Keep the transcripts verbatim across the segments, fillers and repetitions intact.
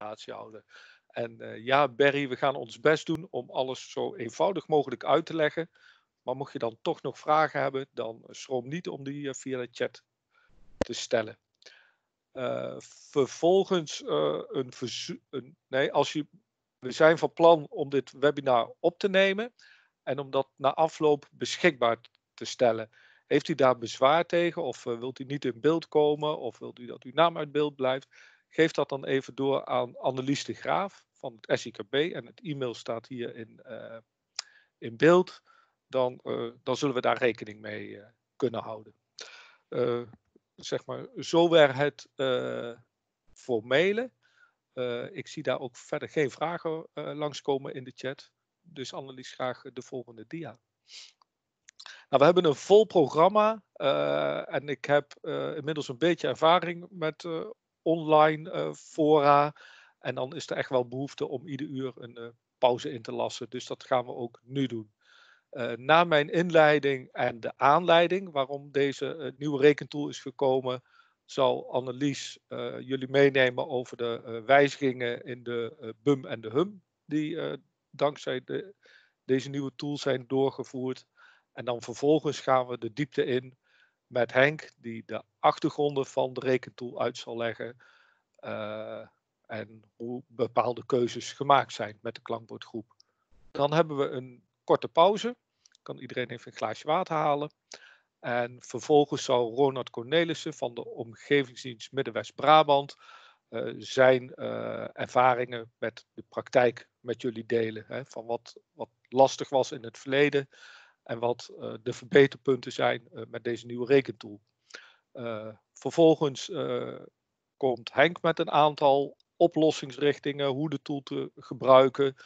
presentatie houden. En uh, ja, Barry, we gaan ons best doen om alles zo eenvoudig mogelijk uit te leggen. Maar mocht je dan toch nog vragen hebben, dan schroom niet om die uh, via de chat te stellen. Uh, vervolgens uh, een verzoek. Nee, als je, we zijn van plan om dit webinar op te nemen en om dat na afloop beschikbaar te stellen. Heeft u daar bezwaar tegen of uh, wilt u niet in beeld komen of wilt u dat uw naam uit beeld blijft? Geef dat dan even door aan Annelies de Graaf van het S I K B en het e-mail staat hier in, uh, in beeld. Dan, uh, dan zullen we daar rekening mee uh, kunnen houden. Uh, zeg maar, zover het uh, formele. Uh, ik zie daar ook verder geen vragen uh, langskomen in de chat. Dus Annelies, graag de volgende dia. Nou, we hebben een vol programma uh, en ik heb uh, inmiddels een beetje ervaring met uh, online uh, fora. En dan is er echt wel behoefte om ieder uur een uh, pauze in te lassen. Dus dat gaan we ook nu doen. Uh, na mijn inleiding en de aanleiding waarom deze uh, nieuwe rekentool is gekomen, zal Annelies uh, jullie meenemen over de uh, wijzigingen in de uh, B U M en de Hum, die uh, dankzij de, deze nieuwe tool zijn doorgevoerd. En dan vervolgens gaan we de diepte in met Henk, die de achtergronden van de rekentool uit zal leggen. Uh, en hoe bepaalde keuzes gemaakt zijn met de klankbordgroep. Dan hebben we een korte pauze. Kan iedereen even een glaasje water halen. En vervolgens zal Ronald Cornelissen van de Omgevingsdienst Midden-West-Brabant uh, zijn uh, ervaringen met de praktijk met jullie delen. Hè, van wat, wat lastig was in het verleden en wat uh, de verbeterpunten zijn uh, met deze nieuwe rekentool. Uh, vervolgens uh, komt Henk met een aantal oplossingsrichtingen, hoe de tool te gebruiken.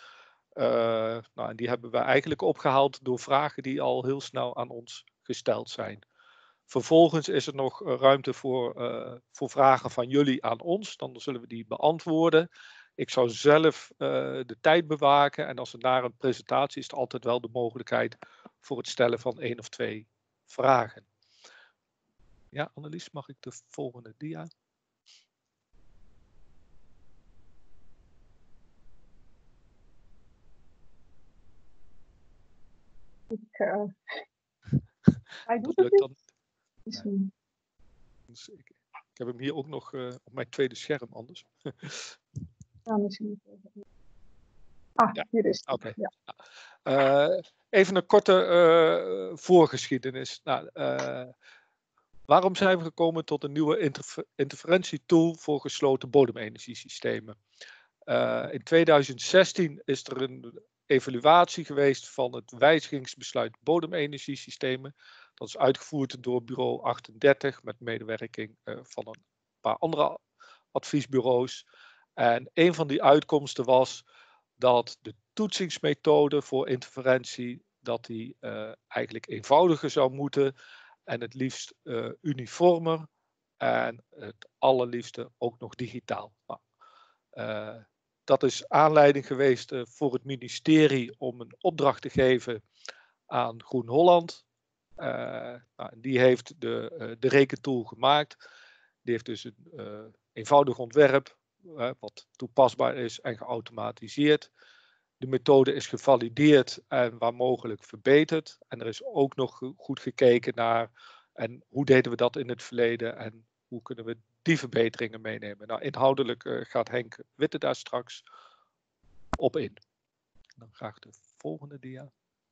Uh, nou, en die hebben we eigenlijk opgehaald door vragen die al heel snel aan ons gesteld zijn. Vervolgens is er nog ruimte voor, uh, voor vragen van jullie aan ons. Dan zullen we die beantwoorden. Ik zou zelf uh, de tijd bewaken. En als er naar een presentatie is, er altijd wel de mogelijkheid voor het stellen van één of twee vragen. Ja, Annelies, mag ik de volgende dia? Ik, uh, hij doet dat het lukt dan. niet. Dus ik, ik heb hem hier ook nog uh, op mijn tweede scherm anders. Ja, misschien. Ah, ja. hier is het. Oké. Ja. Uh, even een korte uh, voorgeschiedenis. Nou, uh, waarom zijn we gekomen tot een nieuwe interfer interferentietool voor gesloten bodemenergiesystemen? Uh, in tweeduizend zestien is er een evaluatie geweest van het wijzigingsbesluit bodemenergiesystemen. Dat is uitgevoerd door bureau achtendertig met medewerking uh, van een paar andere adviesbureaus. En een van die uitkomsten was dat de toetsingsmethode voor interferentie dat die uh, eigenlijk eenvoudiger zou moeten en het liefst uh, uniformer en het allerliefste ook nog digitaal. Nou, uh, dat is aanleiding geweest uh, voor het ministerie om een opdracht te geven aan Groen Holland. Uh, nou, die heeft de, uh, de rekentool gemaakt. Die heeft dus een uh, eenvoudig ontwerp uh, wat toepasbaar is en geautomatiseerd. De methode is gevalideerd en waar mogelijk verbeterd. En er is ook nog goed gekeken naar en hoe deden we dat in het verleden en hoe kunnen we die verbeteringen meenemen. Nou, inhoudelijk uh, gaat Henk Witte daar straks op in. Dan graag de volgende dia.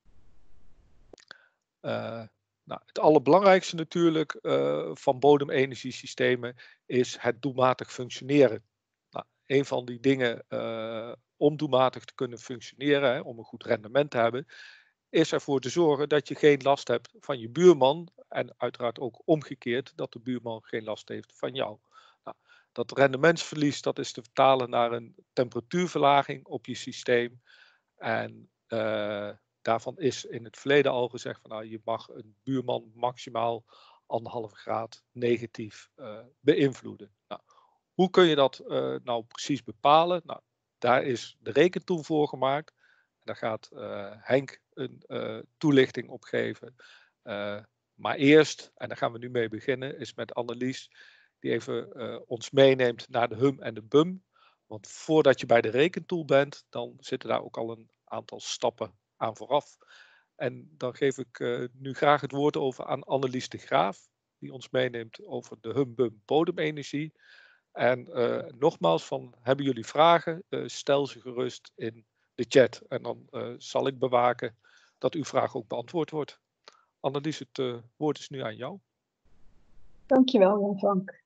Uh, nou, het allerbelangrijkste natuurlijk uh, van bodemenergiesystemen is het doelmatig functioneren. Nou, een van die dingen uh, om doelmatig te kunnen functioneren, hè, om een goed rendement te hebben, is ervoor te zorgen dat je geen last hebt van je buurman en uiteraard ook omgekeerd dat de buurman geen last heeft van jou. Nou, dat rendementsverlies dat is te vertalen naar een temperatuurverlaging op je systeem en uh, daarvan is in het verleden al gezegd van nou, je mag een buurman maximaal anderhalve graad negatief uh, beïnvloeden. Nou, hoe kun je dat uh, nou precies bepalen? Nou, daar is de rekentool voor gemaakt. En daar gaat uh, Henk een uh, toelichting op geven. Uh, maar eerst, en daar gaan we nu mee beginnen, is met Annelies die even uh, ons meeneemt naar de Hum en de Bum. Want voordat je bij de rekentool bent, dan zitten daar ook al een aantal stappen aan vooraf. En dan geef ik uh, nu graag het woord over aan Annelies de Graaf, die ons meeneemt over de Humbum bodemenergie. En uh, nogmaals, van, hebben jullie vragen? Uh, stel ze gerust in de chat. En dan uh, zal ik bewaken dat uw vraag ook beantwoord wordt. Annelies, het uh, woord is nu aan jou. Dankjewel, Jan Frank.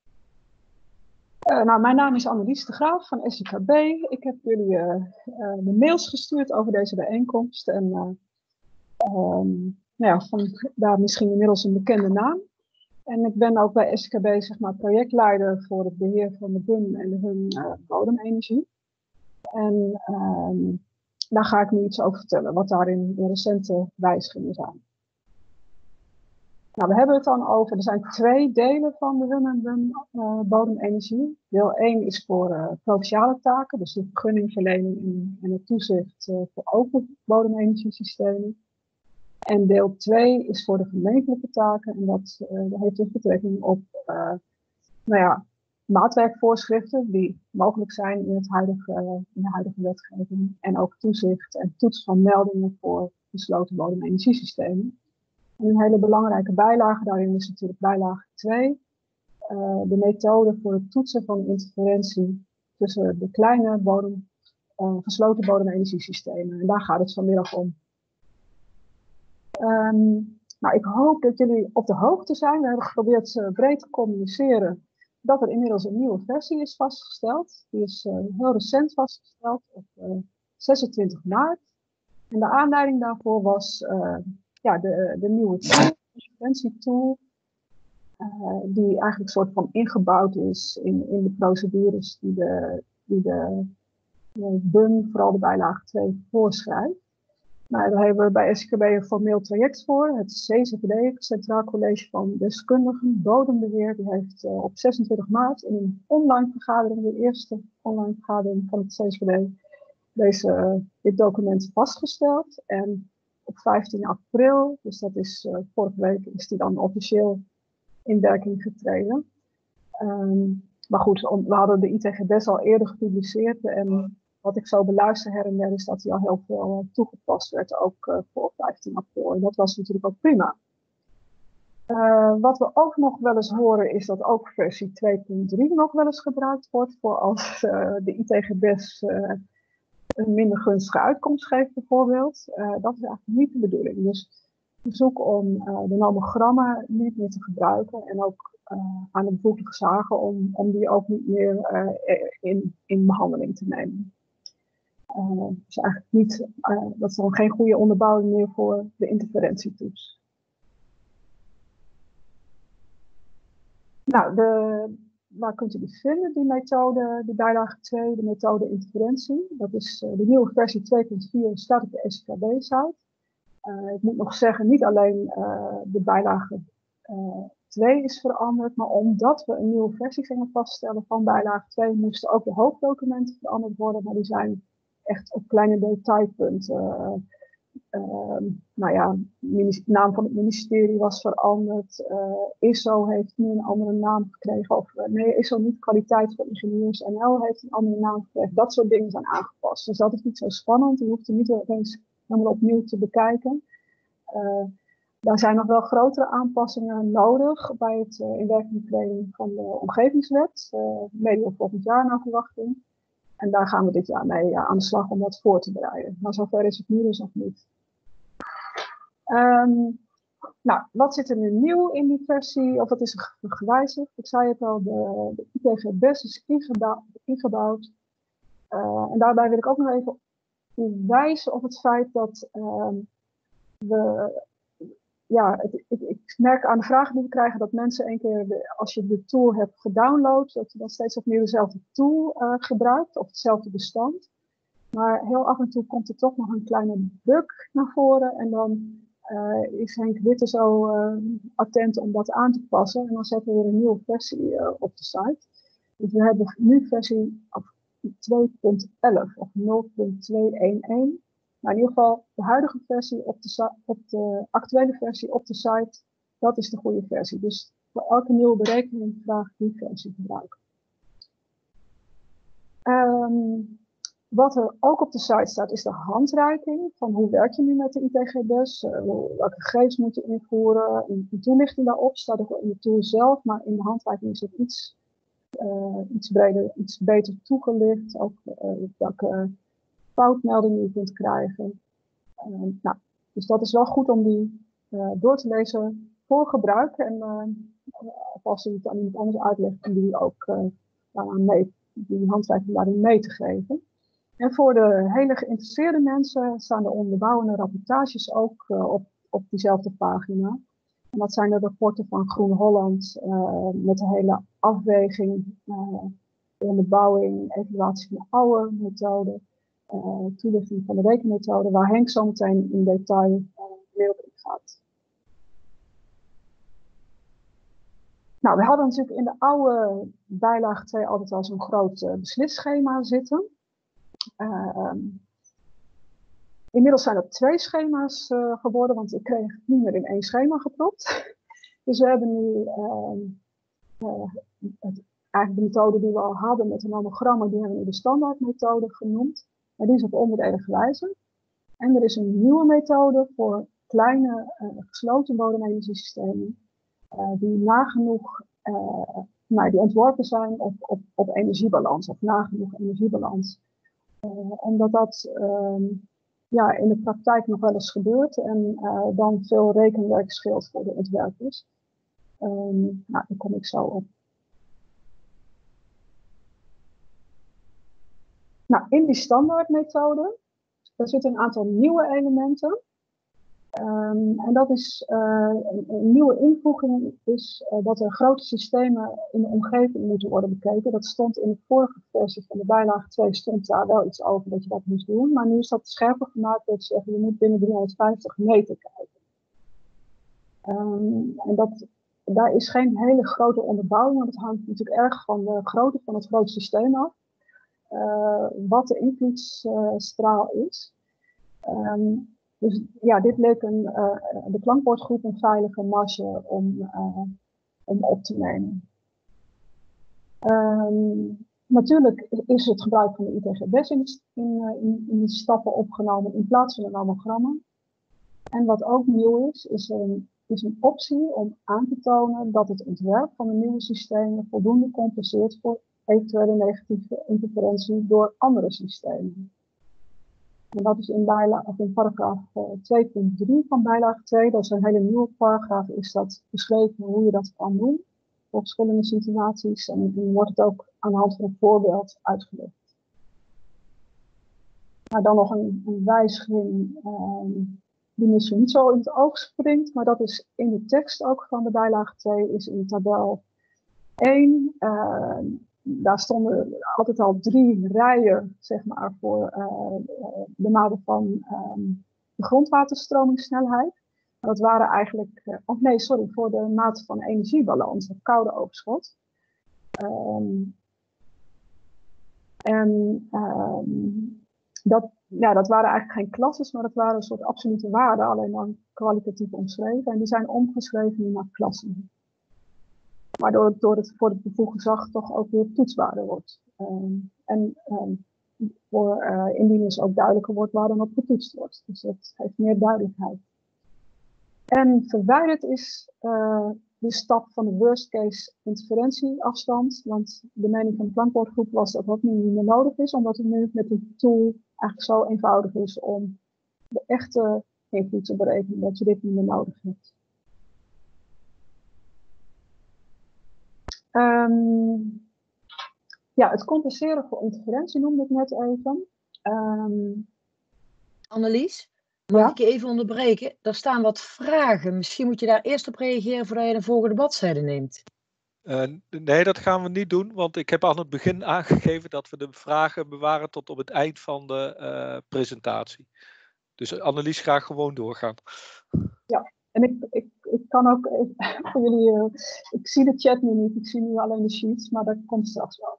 Uh, nou, mijn naam is Annelies de Graaf van S I K B. Ik heb jullie uh, uh, de mails gestuurd over deze bijeenkomst. En uh, um, nou ja, van daar misschien inmiddels een bekende naam. En ik ben ook bij S I K B zeg maar, projectleider voor het beheer van de B U M en de H U M uh, bodemenergie. En um, daar ga ik nu iets over vertellen, wat daarin de recente wijzigingen zijn. Nou, we hebben het dan over, er zijn twee delen van de H U M en B U M uh, bodemenergie. Deel één is voor uh, provinciale taken, dus de vergunningverlening en, en het toezicht uh, voor open bodemenergiesystemen. En deel twee is voor de gemeentelijke taken en dat, uh, dat heeft dus betrekking op uh, nou ja, maatwerkvoorschriften die mogelijk zijn in, het huidige, uh, in de huidige wetgeving. En ook toezicht en toets van meldingen voor gesloten bodemenergiesystemen. En een hele belangrijke bijlage daarin is natuurlijk bijlage twee. Uh, de methode voor het toetsen van interferentie tussen de kleine bodem, uh, gesloten bodemenergiesystemen. En daar gaat het vanmiddag om. Um, nou, ik hoop dat jullie op de hoogte zijn. We hebben geprobeerd uh, breed te communiceren dat er inmiddels een nieuwe versie is vastgesteld. Die is uh, heel recent vastgesteld op uh, zesentwintig maart. En de aanleiding daarvoor was uh, ja, de, de nieuwe tool, de interventietool, uh, die eigenlijk een soort van ingebouwd is in, in de procedures die de, die de, de B U M, vooral de bijlage twee, voorschrijft. Nou, daar hebben we bij S I K B een formeel traject voor. Het C C V D, het Centraal College van Deskundigen Bodembeheer, die heeft uh, op zesentwintig maart in een online vergadering, de eerste online vergadering van het C C V D, deze, uh, dit document vastgesteld. En op vijftien april, dus dat is uh, vorige week, is die dan officieel in werking getreden. Um, maar goed, om, we hadden de I T G B E S al eerder gepubliceerd en wat ik zo beluister her en der is dat hij al heel veel uh, toegepast werd, ook uh, voor vijftien april. En dat was natuurlijk ook prima. Uh, wat we ook nog wel eens horen is dat ook versie twee punt drie nog wel eens gebruikt wordt voor als uh, de I T G B E S uh, een minder gunstige uitkomst geeft bijvoorbeeld. Uh, dat is eigenlijk niet de bedoeling. Dus we zoeken om uh, de nomogrammen niet meer te gebruiken en ook uh, aan de bevoegde gezagen om, om die ook niet meer uh, in, in behandeling te nemen. Uh, dus eigenlijk niet, uh, dat is dan geen goede onderbouwing meer voor de interferentietoets. Nou, de, waar kunt u die vinden, die methode, de bijlage twee, de methode interferentie. Dat is uh, de nieuwe versie twee punt vier, staat op de S I K B-site. Uh, ik moet nog zeggen, niet alleen uh, de bijlage uh, twee is veranderd, maar omdat we een nieuwe versie gingen vaststellen van bijlage twee, moesten ook de hoofddocumenten veranderd worden, maar die zijn echt op kleine detailpunten. Uh, uh, nou ja, de naam van het ministerie was veranderd. Uh, I S O heeft nu een andere naam gekregen. Of uh, nee, I S O niet, kwaliteit voor ingenieurs N L heeft een andere naam gekregen. Dat soort dingen zijn aangepast. Dus dat is niet zo spannend. Je hoeft er niet eens helemaal opnieuw te bekijken. Uh, daar zijn nog wel grotere aanpassingen nodig bij het uh, inwerking treden van de omgevingswet. Uh, medio volgend jaar naar verwachting. En daar gaan we dit jaar mee uh, aan de slag om dat voor te bereiden. Maar zover is het nu dus nog niet. Um, nou, wat zit er nu nieuw in die versie? Of wat is er gewijzigd? Ik zei het al, de, de I T G B E S is ingebouwd. ingebouwd. Uh, en daarbij wil ik ook nog even wijzen op het feit dat um, we... Ja, het, ik, ik merk aan de vragen die we krijgen dat mensen een keer, de, als je de tool hebt gedownload, dat je dan steeds opnieuw dezelfde tool uh, gebruikt of hetzelfde bestand. Maar heel af en toe komt er toch nog een kleine bug naar voren en dan uh, is Henk Witte zo uh, attent om dat aan te passen en dan zetten we weer een nieuwe versie uh, op de site. Dus we hebben nu versie twee punt elf of nul punt tweehonderdelf. Maar in ieder geval, de huidige versie op de, op de actuele versie op de site, dat is de goede versie. Dus voor elke nieuwe berekening vraag ik die versie gebruiken. Um, wat er ook op de site staat is de handreiking van hoe werk je nu met de I T G bus, uh, welke gegevens moet je invoeren, een, een toelichting daarop staat ook in de tool zelf, maar in de handreiking is het iets, uh, iets breder, iets beter toegelicht, ook uh, welke foutmeldingen je kunt krijgen. Uh, nou, dus dat is wel goed om die uh, door te lezen voor gebruik en uh, als je het aan iemand anders uitlegt om die ook uh, daaraan mee, die handreiking daarin mee te geven. En voor de hele geïnteresseerde mensen staan de onderbouwende rapportages ook uh, op, op diezelfde pagina. En dat zijn de rapporten van Groen Holland uh, met de hele afweging, uh, de onderbouwing, evaluatie van de oude methode, uh, toelichting van de rekenmethode, waar Henk zo meteen in detail uh, weer op ingaat. Nou, we hadden natuurlijk in de oude bijlage twee altijd al zo'n groot uh, beslisschema zitten. Uh, inmiddels zijn er twee schema's uh, geworden, want ik kreeg het niet meer in één schema gepropt. Dus we hebben nu uh, uh, het, eigenlijk de methode die we al hadden met de nomogrammen, die hebben we nu de standaardmethode genoemd. Maar die is op onderdelen gewijzigd. En er is een nieuwe methode voor kleine uh, gesloten bodemenergiesystemen, uh, die nagenoeg uh, nou, die ontworpen zijn op, op, op energiebalans, of nagenoeg energiebalans. Uh, omdat dat uh, ja, in de praktijk nog wel eens gebeurt en uh, dan veel rekenwerk scheelt voor de ontwerpers. Um, nou, daar kom ik zo op. Nou, in die standaardmethode er zitten een aantal nieuwe elementen. Um, en dat is uh, een, een nieuwe invoeging is uh, dat er grote systemen in de omgeving moeten worden bekeken. Dat stond in de vorige versie van de bijlage twee stond daar wel iets over dat je dat moest doen. Maar nu is dat scherper gemaakt dat je zegt je moet binnen driehonderdvijftig meter kijken. Um, en dat, daar is geen hele grote onderbouwing, want het hangt natuurlijk erg van de grootte van het grote systeem af. Uh, wat de invloedsstraal uh, is. Um, Dus ja, dit leek een, uh, de klankbordgroep een veilige marge om, uh, om op te nemen. Um, natuurlijk is het gebruik van de I T G bus in, in, in, in de stappen opgenomen in plaats van de nomogrammen. En wat ook nieuw is, is een, is een optie om aan te tonen dat het ontwerp van de nieuwe systemen voldoende compenseert voor eventuele negatieve interferentie door andere systemen. En dat is in, bijla- of in paragraaf uh, twee punt drie van bijlage twee, dat is een hele nieuwe paragraaf, is dat beschreven hoe je dat kan doen voor verschillende situaties. En dan wordt het ook aan de hand van een voorbeeld uitgelegd. Maar dan nog een, een wijziging um, die misschien niet zo in het oog springt, maar dat is in de tekst ook van de bijlage twee, is in tabel één. Uh, Daar stonden altijd al drie rijen, zeg maar, voor uh, de mate van um, de grondwaterstromingssnelheid. Dat waren eigenlijk, uh, of nee, sorry, voor de mate van energiebalans, het koude overschot. Um, en um, dat, ja, dat waren eigenlijk geen klasses, maar dat waren een soort absolute waarden, alleen dan kwalitatief omschreven. En die zijn omgeschreven naar klassen. Waardoor het door het voor het bevoegd gezag toch ook weer toetsbaarder wordt. Um, en um, voor uh, indieners ook duidelijker wordt waar dan op getoetst wordt. Dus dat geeft meer duidelijkheid. En verwijderd is uh, de stap van de worst case interferentieafstand. Want de mening van de klankbordgroep was dat dat nu niet meer nodig is. Omdat het nu met de tool eigenlijk zo eenvoudig is om de echte invloed te berekenen. Dat je dit niet meer nodig hebt. Um, ja, het compenseren voor interferentie noemde ik net even. Um, Annelies, mag ja? ik je even onderbreken? Er staan wat vragen. Misschien moet je daar eerst op reageren voordat je de volgende bladzijde neemt. Uh, nee, dat gaan we niet doen, want ik heb aan het begin aangegeven dat we de vragen bewaren tot op het eind van de uh, presentatie. Dus Annelies, graag gewoon doorgaan. Ja, en ik, ik, ik kan ook even voor jullie, uh, ik zie de chat nu niet, ik zie nu alleen de sheets, maar dat komt straks wel.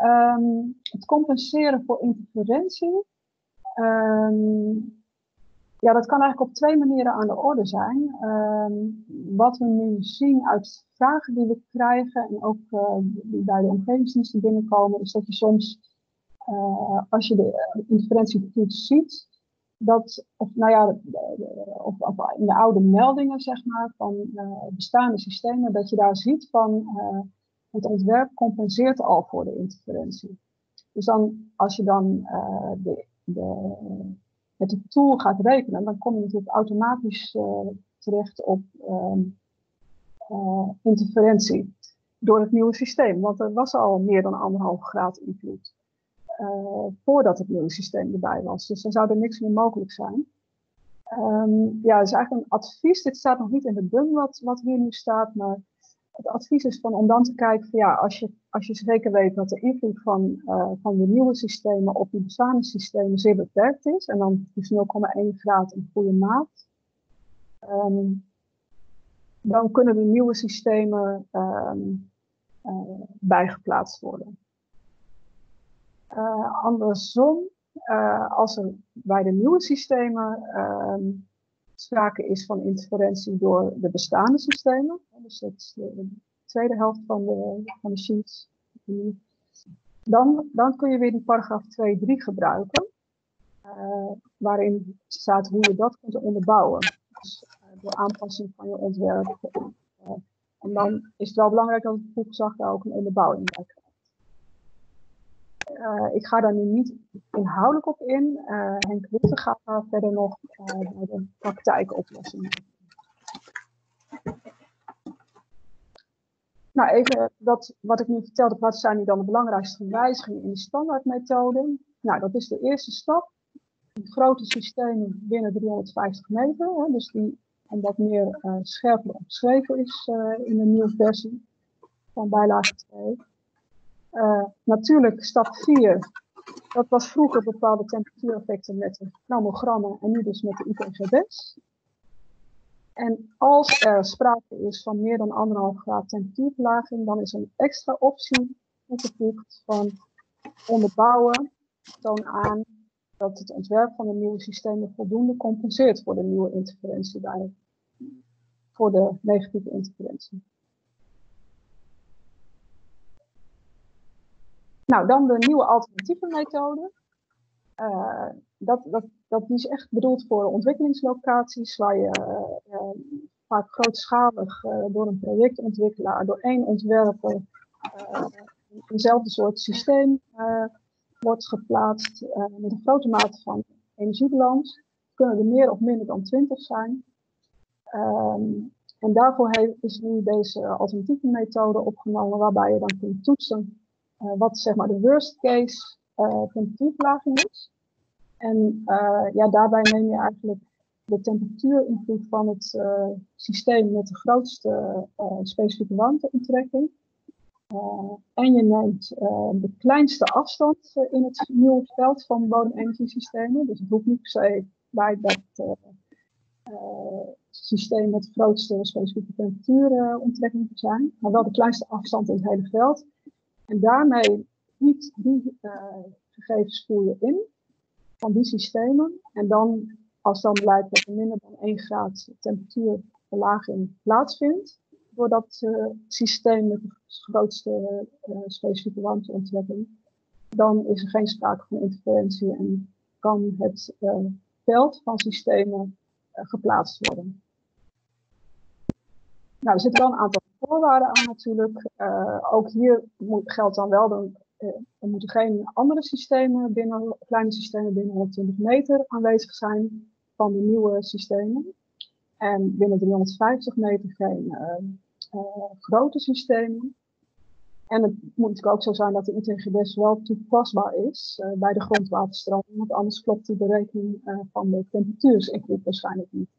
Um, het compenseren voor interferentie. Um, Ja, dat kan eigenlijk op twee manieren aan de orde zijn. Um, wat we nu zien uit vragen die we krijgen en ook uh, die bij de omgevingsdiensten binnenkomen, is dat je soms, uh, als je de interferentietoets ziet, dat, of nou ja, of, of in de oude meldingen zeg maar, van uh, bestaande systemen, dat je daar ziet van uh, het ontwerp compenseert al voor de interferentie. Dus dan, als je dan uh, de, de met de tool gaat rekenen, dan kom je natuurlijk automatisch uh, terecht op um, uh, interferentie door het nieuwe systeem. Want er was al meer dan anderhalf graad invloed uh, voordat het nieuwe systeem erbij was. Dus dan zou er niks meer mogelijk zijn. Um, ja, het is eigenlijk een advies. Dit staat nog niet in de bun wat, wat hier nu staat, maar het advies is van om dan te kijken van ja, als je, als je zeker weet dat de invloed van, uh, van de nieuwe systemen op die bestaande systemen zeer beperkt is, en dan is nul komma één graad een goede maat, um, dan kunnen de nieuwe systemen um, uh, bijgeplaatst worden. Uh, andersom, uh, als er bij de nieuwe systemen um, sprake is van interferentie door de bestaande systemen. Dus dat is de tweede helft van de, van de sheets. Dan, dan kun je weer die paragraaf twee punt drie gebruiken. Uh, waarin staat hoe je dat kunt onderbouwen. Dus uh, door aanpassing van je ontwerp. Uh, en dan is het wel belangrijk dat het proefgezag daar ook een onderbouwing bij krijgt. Uh, ik ga daar nu niet inhoudelijk op in. Uh, Henk Witte gaat daar verder nog uh, bij de praktijkoplossing. Nou, even dat, wat ik nu vertelde, wat zijn nu dan de belangrijkste wijzigingen in de standaardmethode? Nou, dat is de eerste stap. Die grote systemen binnen driehonderdvijftig meter, hè, dus die omdat meer uh, scherper omschreven is uh, in de nieuwe versie van bijlage twee. Uh, natuurlijk, stap vier, dat was vroeger bepaalde temperatuureffecten met de nomogrammen en nu dus met de I P G B's. En als er sprake is van meer dan anderhalf graad temperatuurverlaging, dan is een extra optie toegevoegd van onderbouwen, toon aan dat het ontwerp van de nieuwe systemen voldoende compenseert voor de nieuwe interferentie bij, voor de negatieve interferentie. Nou, dan de nieuwe alternatieve methode. Uh, dat, dat, dat die is echt bedoeld voor ontwikkelingslocaties waar je uh, uh, vaak grootschalig uh, door een projectontwikkelaar, door één ontwerper, uh, eenzelfde soort systeem uh, wordt geplaatst uh, met een grote mate van energiebalans. Kunnen er meer of minder dan twintig zijn. Um, en daarvoor heeft, is nu deze alternatieve methode opgenomen waarbij je dan kunt toetsen uh, wat zeg maar de worst case uh, temperatuurverlaging is. En uh, ja, daarbij neem je eigenlijk de temperatuurinvloed van het uh, systeem met de grootste uh, specifieke warmteonttrekking. Uh, en je neemt uh, de kleinste afstand uh, in het nieuwe veld van bodemenergiesystemen. Dus het hoeft niet per se bij dat uh, uh, systeem met de grootste specifieke temperatuuronttrekking te zijn, maar wel de kleinste afstand in het hele veld. En daarmee niet die uh, gegevens voer je in van die systemen. En dan, als dan blijkt dat er minder dan één graad temperatuurverlaging plaatsvindt, door dat uh, systeem met de grootste uh, specifieke warmteonttrekking, dan is er geen sprake van interferentie en kan het uh, veld van systemen uh, geplaatst worden. Nou, er zitten wel een aantal voorwaarden aan natuurlijk. Uh, ook hier moet, geldt dan wel, dan, uh, er moeten geen andere systemen binnen, kleine systemen binnen honderdtwintig meter aanwezig zijn van de nieuwe systemen. En binnen driehonderdvijftig meter geen uh, uh, grote systemen. En het moet natuurlijk ook zo zijn dat de I T G B S wel toepasbaar is uh, bij de grondwaterstroming, want anders klopt die berekening uh, van de temperatuursinvloed waarschijnlijk niet.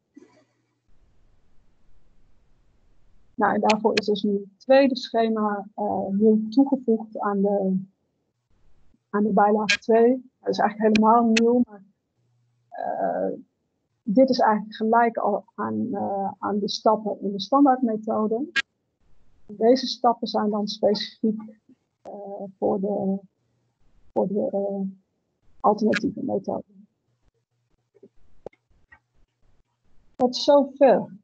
Nou, en daarvoor is dus nu het tweede schema uh, nieuw toegevoegd aan de, aan de bijlage twee. Dat is eigenlijk helemaal nieuw, maar uh, dit is eigenlijk gelijk al aan, uh, aan de stappen in de standaardmethode. Deze stappen zijn dan specifiek uh, voor de, voor de uh, alternatieve methode. Tot zover. Oké,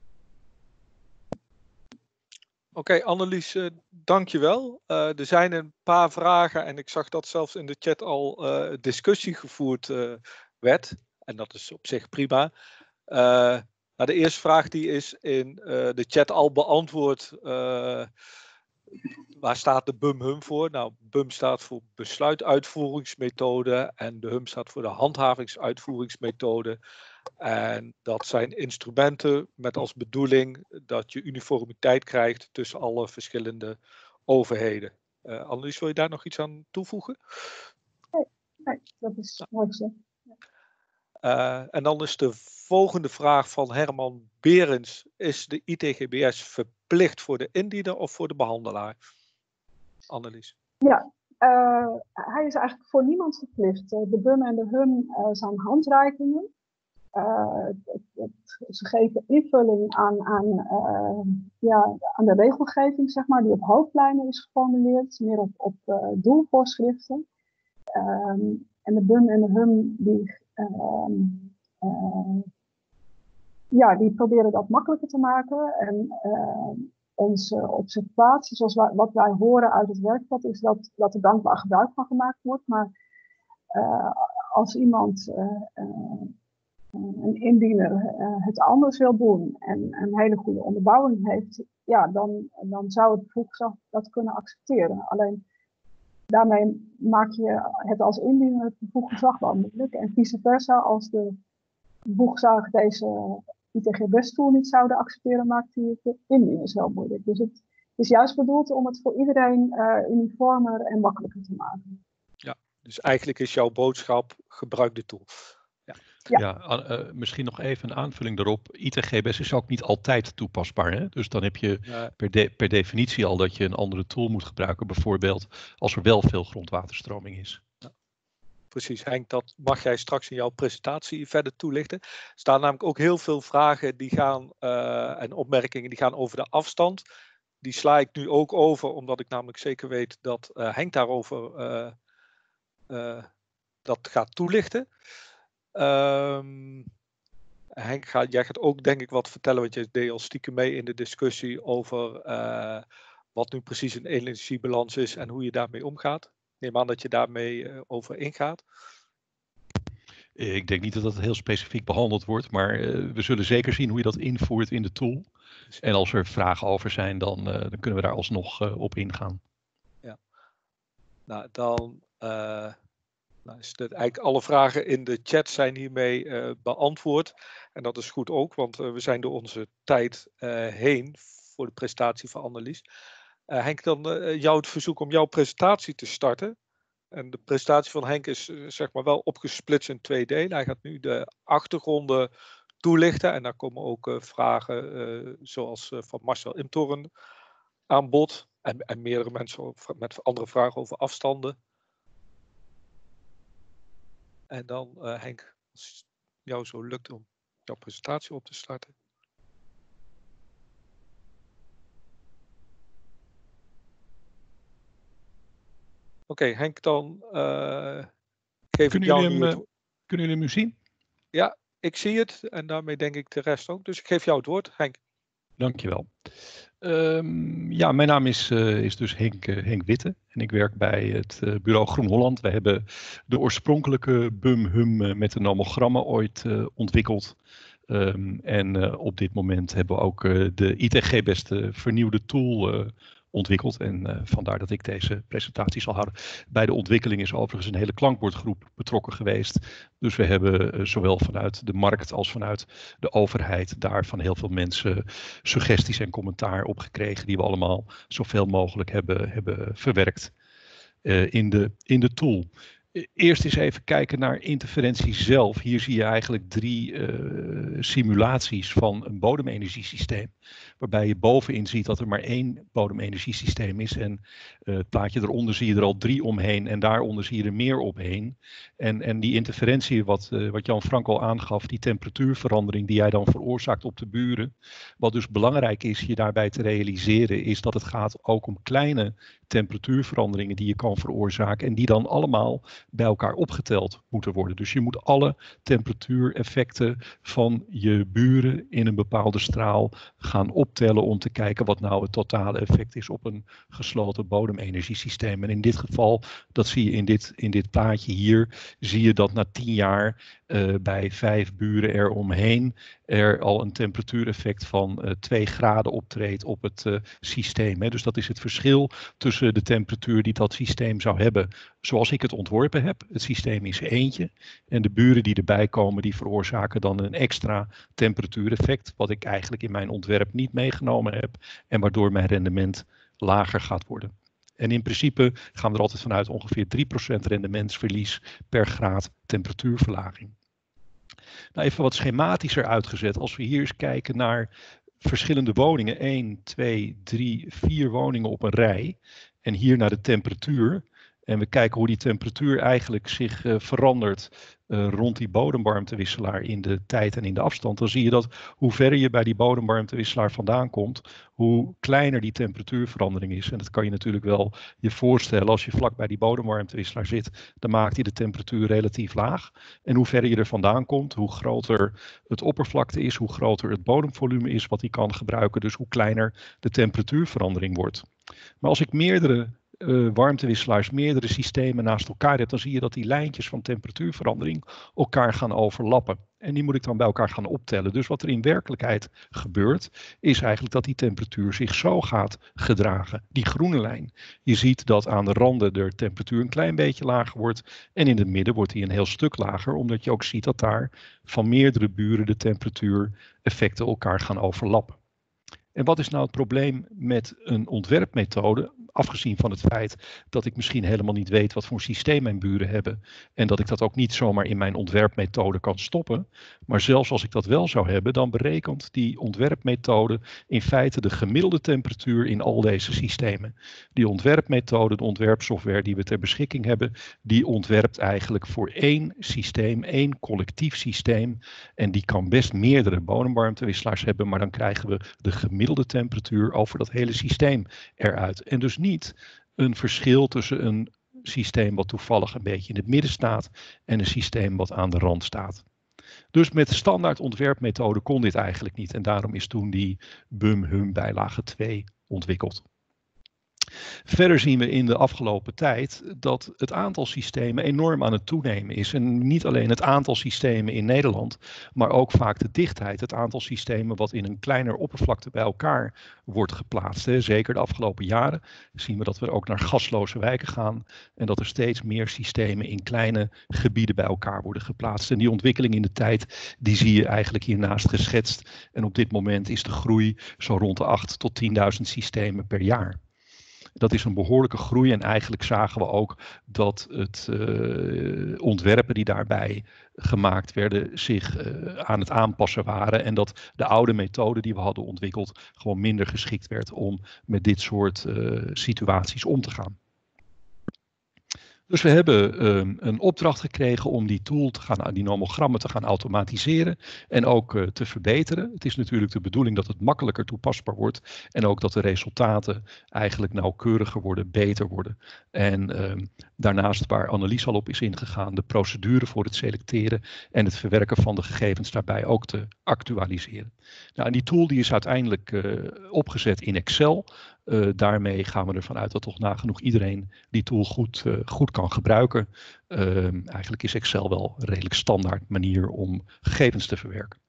okay, Annelies, uh, dankjewel. Uh, er zijn een paar vragen en ik zag dat zelfs in de chat al uh, discussie gevoerd uh, werd. En dat is op zich prima. Uh, maar de eerste vraag die is in uh, de chat al beantwoord. Uh, waar staat de B U M-H U M voor? Nou, B U M staat voor besluituitvoeringsmethode en de H U M staat voor de handhavingsuitvoeringsmethode. En dat zijn instrumenten met als bedoeling dat je uniformiteit krijgt tussen alle verschillende overheden. Uh, Annelies, wil je daar nog iets aan toevoegen? Nee, nee dat is mooi zo. Uh, en dan is de volgende vraag van Herman Berends. Is de I T G B S verplicht voor de indiener of voor de behandelaar? Annelies. Ja, uh, hij is eigenlijk voor niemand verplicht. De B U M en de H U M uh, zijn handreikingen. Uh, het, het, ze geven invulling aan, aan, uh, ja, aan de regelgeving, zeg maar, die op hoofdlijnen is geformuleerd, meer op, op uh, doelvoorschriften. Um, en de B U M en de H U M die, uh, uh, ja, die proberen dat makkelijker te maken. En uh, onze observatie, zoals wij, wat wij horen uit het werkblad, is dat, dat er dankbaar gebruik van gemaakt wordt. Maar uh, als iemand uh, uh, een indiener uh, het anders wil doen en een hele goede onderbouwing heeft, ja, dan, dan zou het bevoegd dat kunnen accepteren. Alleen daarmee maak je het als indiener het bevoegd gezag wel moeilijk. En vice versa, als de bevoegd gezag deze I T G B S-tool niet zouden accepteren, maakt hij het de indieners wel moeilijk. Dus het is juist bedoeld om het voor iedereen uh, uniformer en makkelijker te maken. Ja, dus eigenlijk is jouw boodschap: gebruik de tool. Ja, ja. ja uh, misschien nog even een aanvulling daarop. I T G B S is ook niet altijd toepasbaar. Hè? Dus dan heb je ja. per, de, per definitie al dat je een andere tool moet gebruiken. Bijvoorbeeld als er wel veel grondwaterstroming is. Ja. Precies, Henk, dat mag jij straks in jouw presentatie verder toelichten. Er staan namelijk ook heel veel vragen die gaan, uh, en opmerkingen die gaan over de afstand. Die sla ik nu ook over, omdat ik namelijk zeker weet dat uh, Henk daarover uh, uh, dat gaat toelichten. Um, Henk, ga, jij gaat ook denk ik wat vertellen, want je deed al stiekem mee in de discussie over uh, wat nu precies een energiebalans is en hoe je daarmee omgaat. Ik neem aan dat je daarmee uh, over ingaat. Ik denk niet dat dat heel specifiek behandeld wordt, maar uh, we zullen zeker zien hoe je dat invoert in de tool. En als er vragen over zijn, dan, uh, dan kunnen we daar alsnog uh, op ingaan. Ja, nou dan... Uh... Nou, is het eigenlijk alle vragen in de chat zijn hiermee uh, beantwoord. En dat is goed ook, want uh, we zijn door onze tijd uh, heen voor de presentatie van Annelies. Uh, Henk, dan uh, jou het verzoek om jouw presentatie te starten. En de presentatie van Henk is uh, zeg maar wel opgesplitst in twee delen. Hij gaat nu de achtergronden toelichten. En daar komen ook uh, vragen uh, zoals uh, van Marcel Imtoren aan bod. En, en meerdere mensen met andere vragen over afstanden. En dan, uh, Henk, als het jou zo lukt om jouw presentatie op te starten. Oké, okay, Henk, dan uh, geef kunnen ik jou jullie nu hem, het... Kunnen jullie hem zien? Ja, ik zie het en daarmee denk ik de rest ook. Dus ik geef jou het woord, Henk. Dankjewel. Um, ja, mijn naam is, uh, is dus Henk, uh, Henk Witte en ik werk bij het uh, bureau Groen Holland. We hebben de oorspronkelijke B U M-H U M uh, met de nomogrammen ooit uh, ontwikkeld. Um, en uh, op dit moment hebben we ook uh, de I T G B S de vernieuwde tool uh, ontwikkeld. En uh, vandaar dat ik deze presentatie zal houden. Bij de ontwikkeling is overigens een hele klankbordgroep betrokken geweest. Dus we hebben uh, zowel vanuit de markt als vanuit de overheid daar van heel veel mensen suggesties en commentaar op gekregen. Die we allemaal zoveel mogelijk hebben, hebben verwerkt uh, in, de, in de tool. Eerst eens even kijken naar interferentie zelf. Hier zie je eigenlijk drie uh, simulaties van een bodemenergiesysteem. Waarbij je bovenin ziet dat er maar één bodemenergiesysteem is. En uh, het plaatje eronder zie je er al drie omheen. En daaronder zie je er meer omheen. En, en die interferentie, wat, uh, wat Jan Frank al aangaf, die temperatuurverandering die jij dan veroorzaakt op de buren. Wat dus belangrijk is je daarbij te realiseren, is dat het gaat ook om kleine temperatuurveranderingen die je kan veroorzaken. En die dan allemaal bij elkaar opgeteld moeten worden. Dus je moet alle temperatuureffecten van je buren in een bepaalde straal gaan optellen om te kijken wat nou het totale effect is op een gesloten bodemenergiesysteem. En in dit geval, dat zie je in dit, in dit plaatje hier, zie je dat na tien jaar uh, bij vijf buren eromheen er al een temperatuureffect van uh, twee graden optreedt op het uh, systeem. Hè. Dus dat is het verschil tussen de temperatuur die dat systeem zou hebben zoals ik het ontworpen heb. Het systeem is eentje en de buren die erbij komen die veroorzaken dan een extra temperatuureffect wat ik eigenlijk in mijn ontwerp niet meegenomen heb en waardoor mijn rendement lager gaat worden. En in principe gaan we er altijd vanuit ongeveer drie procent rendementsverlies per graad temperatuurverlaging. Nou, even wat schematischer uitgezet. Als we hier eens kijken naar verschillende woningen, één, twee, drie, vier woningen op een rij. En hier naar de temperatuur. En we kijken hoe die temperatuur eigenlijk zich uh, verandert uh, rond die bodemwarmtewisselaar in de tijd en in de afstand. Dan zie je dat hoe verder je bij die bodemwarmtewisselaar vandaan komt, hoe kleiner die temperatuurverandering is. En dat kan je natuurlijk wel je voorstellen. Als je vlak bij die bodemwarmtewisselaar zit, dan maakt hij de temperatuur relatief laag. En hoe verder je er vandaan komt, hoe groter het oppervlakte is, hoe groter het bodemvolume is wat hij kan gebruiken. Dus hoe kleiner de temperatuurverandering wordt. Maar als ik meerdere Uh, warmtewisselaars, meerdere systemen naast elkaar hebt, dan zie je dat die lijntjes van temperatuurverandering elkaar gaan overlappen. En die moet ik dan bij elkaar gaan optellen. Dus wat er in werkelijkheid gebeurt, is eigenlijk dat die temperatuur zich zo gaat gedragen. Die groene lijn. Je ziet dat aan de randen de temperatuur een klein beetje lager wordt. En in het midden wordt die een heel stuk lager, omdat je ook ziet dat daar van meerdere buren de temperatuureffecten elkaar gaan overlappen. En wat is nou het probleem met een ontwerpmethode, afgezien van het feit dat ik misschien helemaal niet weet wat voor systeem mijn buren hebben en dat ik dat ook niet zomaar in mijn ontwerpmethode kan stoppen. Maar zelfs als ik dat wel zou hebben, dan berekent die ontwerpmethode in feite de gemiddelde temperatuur in al deze systemen. Die ontwerpmethode, de ontwerpsoftware die we ter beschikking hebben, die ontwerpt eigenlijk voor één systeem, één collectief systeem. En die kan best meerdere bodemwarmtewisselaars hebben, maar dan krijgen we de gemiddelde temperatuur over dat hele systeem eruit. En dus niet een verschil tussen een systeem wat toevallig een beetje in het midden staat en een systeem wat aan de rand staat. Dus met de standaard ontwerpmethode kon dit eigenlijk niet en daarom is toen die B U M H U M bijlage twee ontwikkeld. Verder zien we in de afgelopen tijd dat het aantal systemen enorm aan het toenemen is. En niet alleen het aantal systemen in Nederland, maar ook vaak de dichtheid. Het aantal systemen wat in een kleiner oppervlakte bij elkaar wordt geplaatst. Zeker de afgelopen jaren zien we dat we ook naar gasloze wijken gaan. En dat er steeds meer systemen in kleine gebieden bij elkaar worden geplaatst. En die ontwikkeling in de tijd, die zie je eigenlijk hiernaast geschetst. En op dit moment is de groei zo rond de acht tot tienduizend systemen per jaar. Dat is een behoorlijke groei en eigenlijk zagen we ook dat het uh, ontwerpen die daarbij gemaakt werden zich uh, aan het aanpassen waren. En dat de oude methode die we hadden ontwikkeld gewoon minder geschikt werd om met dit soort uh, situaties om te gaan. Dus we hebben um, een opdracht gekregen om die tool te gaan, die nomogrammen te gaan automatiseren en ook uh, te verbeteren. Het is natuurlijk de bedoeling dat het makkelijker toepasbaar wordt en ook dat de resultaten eigenlijk nauwkeuriger worden, beter worden. En um, daarnaast waar Annelies al op is ingegaan, de procedure voor het selecteren en het verwerken van de gegevens daarbij ook te actualiseren. Nou, en die tool die is uiteindelijk uh, opgezet in Excel. Uh, daarmee gaan we ervan uit dat toch nagenoeg iedereen die tool goed, uh, goed kan gebruiken. Uh, eigenlijk is Excel wel een redelijk standaard manier om gegevens te verwerken.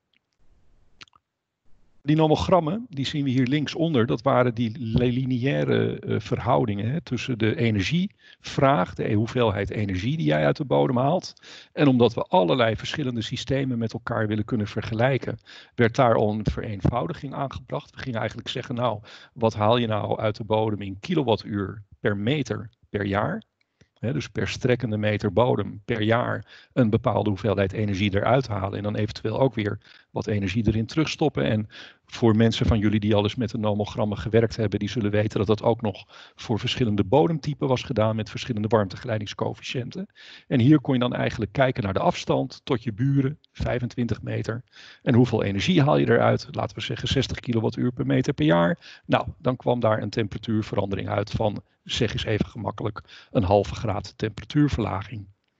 Die nomogrammen, die zien we hier linksonder, dat waren die lineaire uh, verhoudingen hè, tussen de energievraag, de hoeveelheid energie die jij uit de bodem haalt. En omdat we allerlei verschillende systemen met elkaar willen kunnen vergelijken, werd daar al een vereenvoudiging aangebracht. We gingen eigenlijk zeggen, nou, wat haal je nou uit de bodem in kilowattuur per meter per jaar? He, dus per strekkende meter bodem per jaar een bepaalde hoeveelheid energie eruit halen. En dan eventueel ook weer wat energie erin terugstoppen. En voor mensen van jullie die al eens met de nomogrammen gewerkt hebben, die zullen weten dat dat ook nog voor verschillende bodemtypen was gedaan met verschillende warmtegeleidingscoëfficiënten. En hier kon je dan eigenlijk kijken naar de afstand tot je buren, vijfentwintig meter. En hoeveel energie haal je eruit? Laten we zeggen zestig kilowattuur per meter per jaar. Nou, dan kwam daar een temperatuurverandering uit van, zeg eens even gemakkelijk, een halve graad temperatuurverlaging.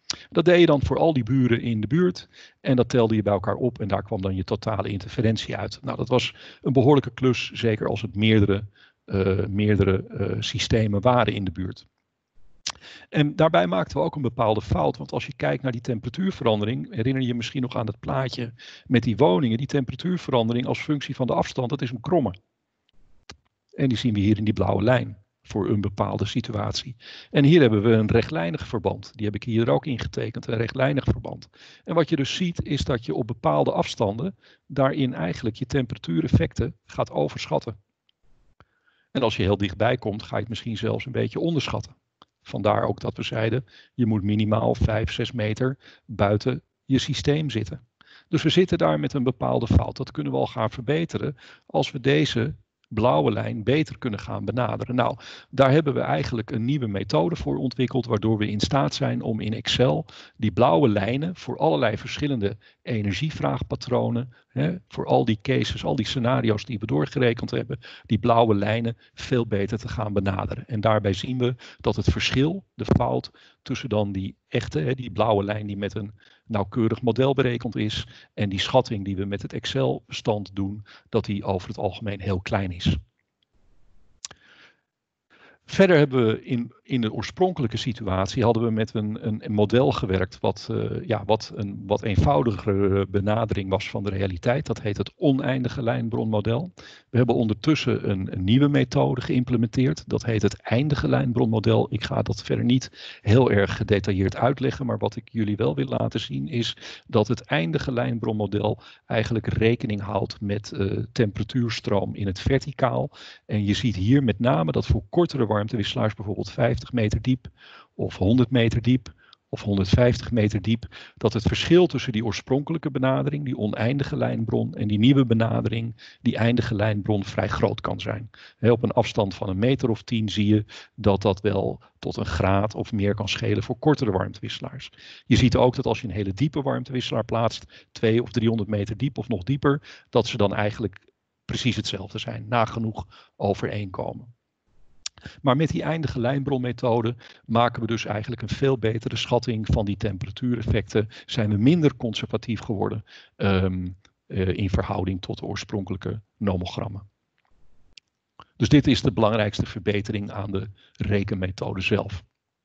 Dat deed je dan voor al die buren in de buurt en dat telde je bij elkaar op en daar kwam dan je totale interferentie uit. Nou, dat was een behoorlijke klus, zeker als het meerdere, uh, meerdere uh, systemen waren in de buurt. En daarbij maakten we ook een bepaalde fout, want als je kijkt naar die temperatuurverandering, herinner je je misschien nog aan het plaatje met die woningen, die temperatuurverandering als functie van de afstand, dat is een kromme. En die zien we hier in die blauwe lijn voor een bepaalde situatie. En hier hebben we een rechtlijnig verband. Die heb ik hier ook ingetekend, een rechtlijnig verband. En wat je dus ziet is dat je op bepaalde afstanden daarin eigenlijk je temperatuureffecten gaat overschatten. En als je heel dichtbij komt, ga je het misschien zelfs een beetje onderschatten. Vandaar ook dat we zeiden, je moet minimaal vijf, zes meter buiten je systeem zitten. Dus we zitten daar met een bepaalde fout. Dat kunnen we al gaan verbeteren als we deze blauwe lijn beter kunnen gaan benaderen. Nou, daar hebben we eigenlijk een nieuwe methode voor ontwikkeld, waardoor we in staat zijn om in Excel die blauwe lijnen voor allerlei verschillende energievraagpatronen, hè, voor al die cases, al die scenario's die we doorgerekend hebben, die blauwe lijnen veel beter te gaan benaderen. En daarbij zien we dat het verschil, de fout tussen dan die echte, hè, die blauwe lijn die met een nauwkeurig model berekend is en die schatting die we met het Excel-bestand doen, dat die over het algemeen heel klein is. Verder hebben we in, in de oorspronkelijke situatie hadden we met een, een, een model gewerkt wat, uh, ja, wat een wat eenvoudigere benadering was van de realiteit. Dat heet het oneindige lijnbronmodel. We hebben ondertussen een, een nieuwe methode geïmplementeerd. Dat heet het eindige lijnbronmodel. Ik ga dat verder niet heel erg gedetailleerd uitleggen, maar wat ik jullie wel wil laten zien is dat het eindige lijnbronmodel eigenlijk rekening houdt met uh, temperatuurstroom in het verticaal. En je ziet hier met name dat voor kortere warmtewisselaars, bijvoorbeeld vijftig meter diep of honderd meter diep of honderdvijftig meter diep, dat het verschil tussen die oorspronkelijke benadering, die oneindige lijnbron, en die nieuwe benadering, die eindige lijnbron, vrij groot kan zijn. He, op een afstand van een meter of tien zie je dat dat wel tot een graad of meer kan schelen voor kortere warmtewisselaars. Je ziet ook dat als je een hele diepe warmtewisselaar plaatst, twee of driehonderd meter diep of nog dieper, dat ze dan eigenlijk precies hetzelfde zijn, nagenoeg overeenkomen. Maar met die eindige lijnbronmethode maken we dus eigenlijk een veel betere schatting van die temperatuureffecten. Zijn we minder conservatief geworden um, uh, in verhouding tot de oorspronkelijke nomogrammen. Dus dit is de belangrijkste verbetering aan de rekenmethode zelf.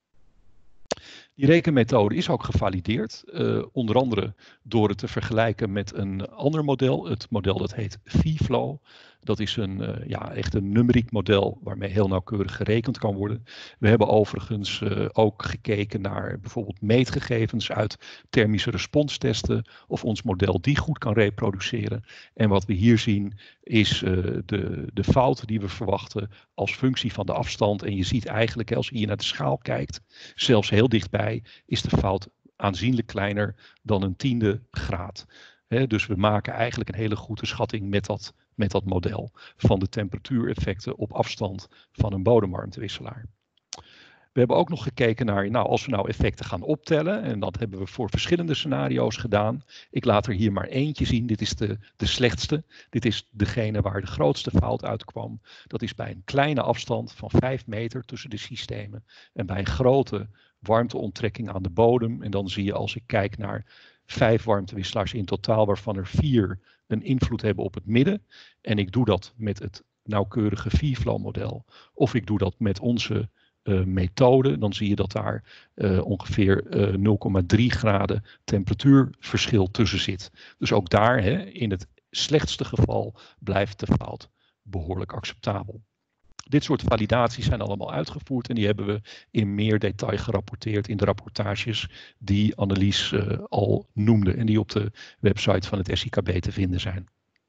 Die rekenmethode is ook gevalideerd, uh, onder andere door het te vergelijken met een ander model. Het model dat heet V-Flow. Dat is een, uh, ja, echt een numeriek model waarmee heel nauwkeurig gerekend kan worden. We hebben overigens uh, ook gekeken naar bijvoorbeeld meetgegevens uit thermische responstesten, of ons model die goed kan reproduceren. En wat we hier zien is uh, de, de fout die we verwachten als functie van de afstand. En je ziet eigenlijk, als je hier naar de schaal kijkt, zelfs heel dichtbij is de fout aanzienlijk kleiner dan een tiende graad. He, dus we maken eigenlijk een hele goede schatting met dat, met dat model van de temperatuureffecten op afstand van een bodemwarmtewisselaar. We hebben ook nog gekeken naar, nou, als we nou effecten gaan optellen, en dat hebben we voor verschillende scenario's gedaan. Ik laat er hier maar eentje zien, dit is de, de slechtste. Dit is degene waar de grootste fout uitkwam. Dat is bij een kleine afstand van vijf meter tussen de systemen en bij een grote warmteonttrekking aan de bodem. En dan zie je, als ik kijk naar vijf warmtewisselaars in totaal, waarvan er vier een invloed hebben op het midden. En ik doe dat met het nauwkeurige V-Flow model. Of ik doe dat met onze uh, methode. Dan zie je dat daar uh, ongeveer uh, nul komma drie graden temperatuurverschil tussen zit. Dus ook daar, hè, in het slechtste geval, blijft de fout behoorlijk acceptabel. Dit soort validaties zijn allemaal uitgevoerd en die hebben we in meer detail gerapporteerd in de rapportages die Annelies uh, al noemde en die op de website van het S I K B te vinden zijn.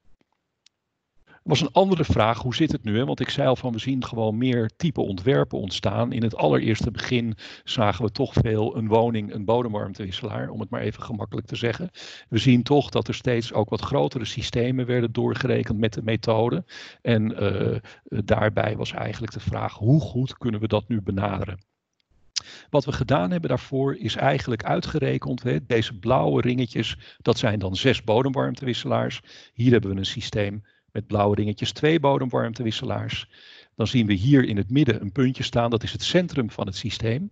Er was een andere vraag, hoe zit het nu? Hè? Want ik zei al van, we zien gewoon meer type ontwerpen ontstaan. In het allereerste begin zagen we toch veel een woning, een bodemwarmtewisselaar, om het maar even gemakkelijk te zeggen. We zien toch dat er steeds ook wat grotere systemen werden doorgerekend met de methode. En uh, daarbij was eigenlijk de vraag, hoe goed kunnen we dat nu benaderen? Wat we gedaan hebben daarvoor is eigenlijk uitgerekend, hè, deze blauwe ringetjes, dat zijn dan zes bodemwarmtewisselaars. Hier hebben we een systeem met blauwe ringetjes, twee bodemwarmtewisselaars. Dan zien we hier in het midden een puntje staan, dat is het centrum van het systeem.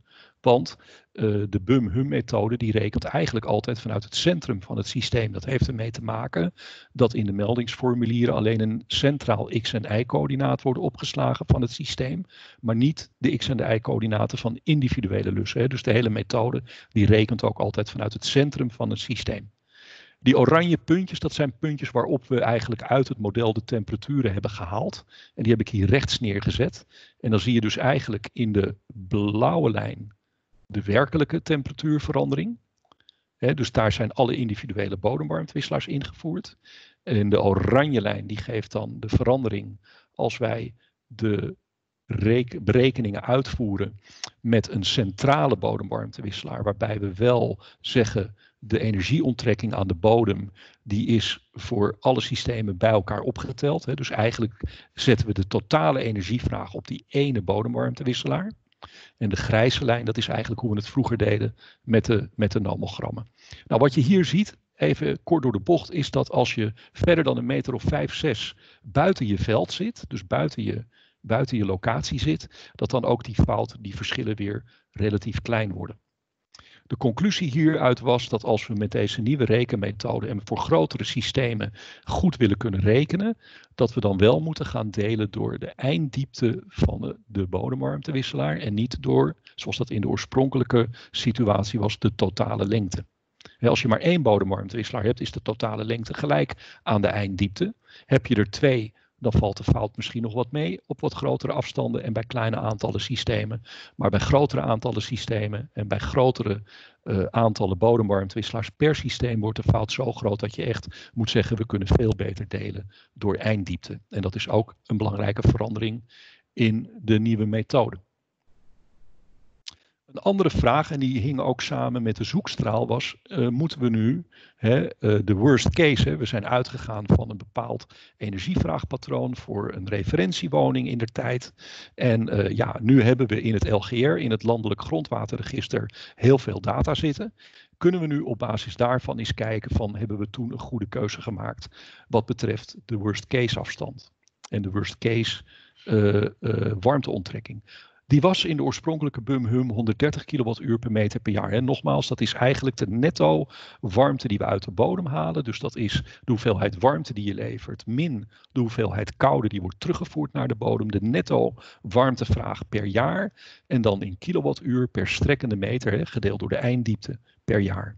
Want uh, de B U M-Hum-methode die rekent eigenlijk altijd vanuit het centrum van het systeem. Dat heeft ermee te maken dat in de meldingsformulieren alleen een centraal x- en y-coördinaat worden opgeslagen van het systeem, maar niet de x- en de y-coördinaten van individuele lussen. Hè. Dus de hele methode die rekent ook altijd vanuit het centrum van het systeem. Die oranje puntjes, dat zijn puntjes waarop we eigenlijk uit het model de temperaturen hebben gehaald. En die heb ik hier rechts neergezet. En dan zie je dus eigenlijk in de blauwe lijn de werkelijke temperatuurverandering. He, dus daar zijn alle individuele bodemwarmtewisselaars ingevoerd. En de oranje lijn die geeft dan de verandering als wij de berekeningen uitvoeren met een centrale bodemwarmtewisselaar, waarbij we wel zeggen de energieonttrekking aan de bodem die is voor alle systemen bij elkaar opgeteld. Hè. Dus eigenlijk zetten we de totale energievraag op die ene bodemwarmtewisselaar. En de grijze lijn, dat is eigenlijk hoe we het vroeger deden met de, met de nomogrammen. Nou, wat je hier ziet, even kort door de bocht, is dat als je verder dan een meter of vijf, zes buiten je veld zit, dus buiten je, buiten je locatie zit, dat dan ook die fout, die verschillen weer relatief klein worden. De conclusie hieruit was dat als we met deze nieuwe rekenmethode en voor grotere systemen goed willen kunnen rekenen, dat we dan wel moeten gaan delen door de einddiepte van de, de bodemwarmtewisselaar en niet door, zoals dat in de oorspronkelijke situatie was, de totale lengte. Als je maar één bodemwarmtewisselaar hebt, is de totale lengte gelijk aan de einddiepte. Heb je er twee, dan valt de fout misschien nog wat mee op wat grotere afstanden en bij kleine aantallen systemen. Maar bij grotere aantallen systemen en bij grotere uh, aantallen bodemwarmtewisselaars per systeem wordt de fout zo groot dat je echt moet zeggen we kunnen veel beter delen door einddiepte. En dat is ook een belangrijke verandering in de nieuwe methode. Een andere vraag, en die hing ook samen met de zoekstraal, was uh, moeten we nu hè, uh, de worst case, hè, we zijn uitgegaan van een bepaald energievraagpatroon voor een referentiewoning in der tijd. En uh, ja, nu hebben we in het L G R, in het Landelijk Grondwaterregister, heel veel data zitten. Kunnen we nu op basis daarvan eens kijken van hebben we toen een goede keuze gemaakt wat betreft de worst case afstand en de worst case uh, uh, warmteonttrekking. Die was in de oorspronkelijke B U M-Hum honderddertig kilowattuur per meter per jaar. En nogmaals, dat is eigenlijk de netto warmte die we uit de bodem halen. Dus dat is de hoeveelheid warmte die je levert, min de hoeveelheid koude die wordt teruggevoerd naar de bodem. De netto warmtevraag per jaar. En dan in kilowattuur per strekkende meter, hè, gedeeld door de einddiepte per jaar.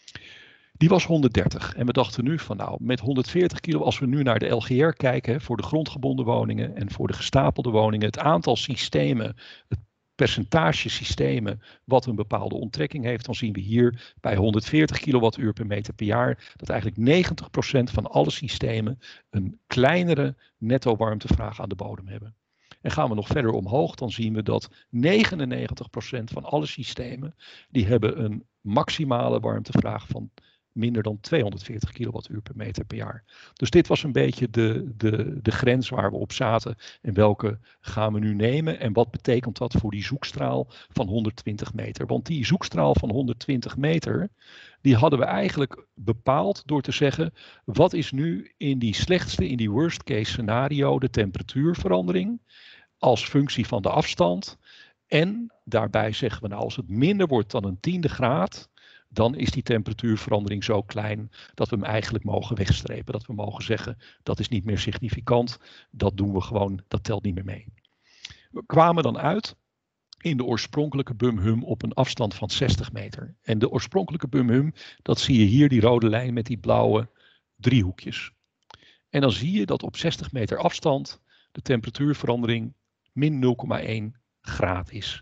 Die was honderddertig. En we dachten nu van nou, met honderdveertig kilo, als we nu naar de L G R kijken, hè, voor de grondgebonden woningen en voor de gestapelde woningen, het aantal systemen, het percentage systemen wat een bepaalde onttrekking heeft, dan zien we hier bij honderdveertig kilowattuur per meter per jaar dat eigenlijk negentig procent van alle systemen een kleinere netto warmtevraag aan de bodem hebben. En gaan we nog verder omhoog, dan zien we dat negenennegentig procent van alle systemen die hebben een maximale warmtevraag van minder dan tweehonderdveertig kilowattuur per meter per jaar. Dus dit was een beetje de, de, de grens waar we op zaten. En welke gaan we nu nemen? En wat betekent dat voor die zoekstraal van honderdtwintig meter? Want die zoekstraal van honderdtwintig meter, die hadden we eigenlijk bepaald door te zeggen, wat is nu in die slechtste, in die worst case scenario, de temperatuurverandering als functie van de afstand. En daarbij zeggen we nou, als het minder wordt dan een tiende graad, dan is die temperatuurverandering zo klein dat we hem eigenlijk mogen wegstrepen. Dat we mogen zeggen, dat is niet meer significant, dat doen we gewoon, dat telt niet meer mee. We kwamen dan uit in de oorspronkelijke B U M-Hum op een afstand van zestig meter. En de oorspronkelijke B U M-Hum, dat zie je hier, die rode lijn met die blauwe driehoekjes. En dan zie je dat op zestig meter afstand de temperatuurverandering min nul komma één graad is.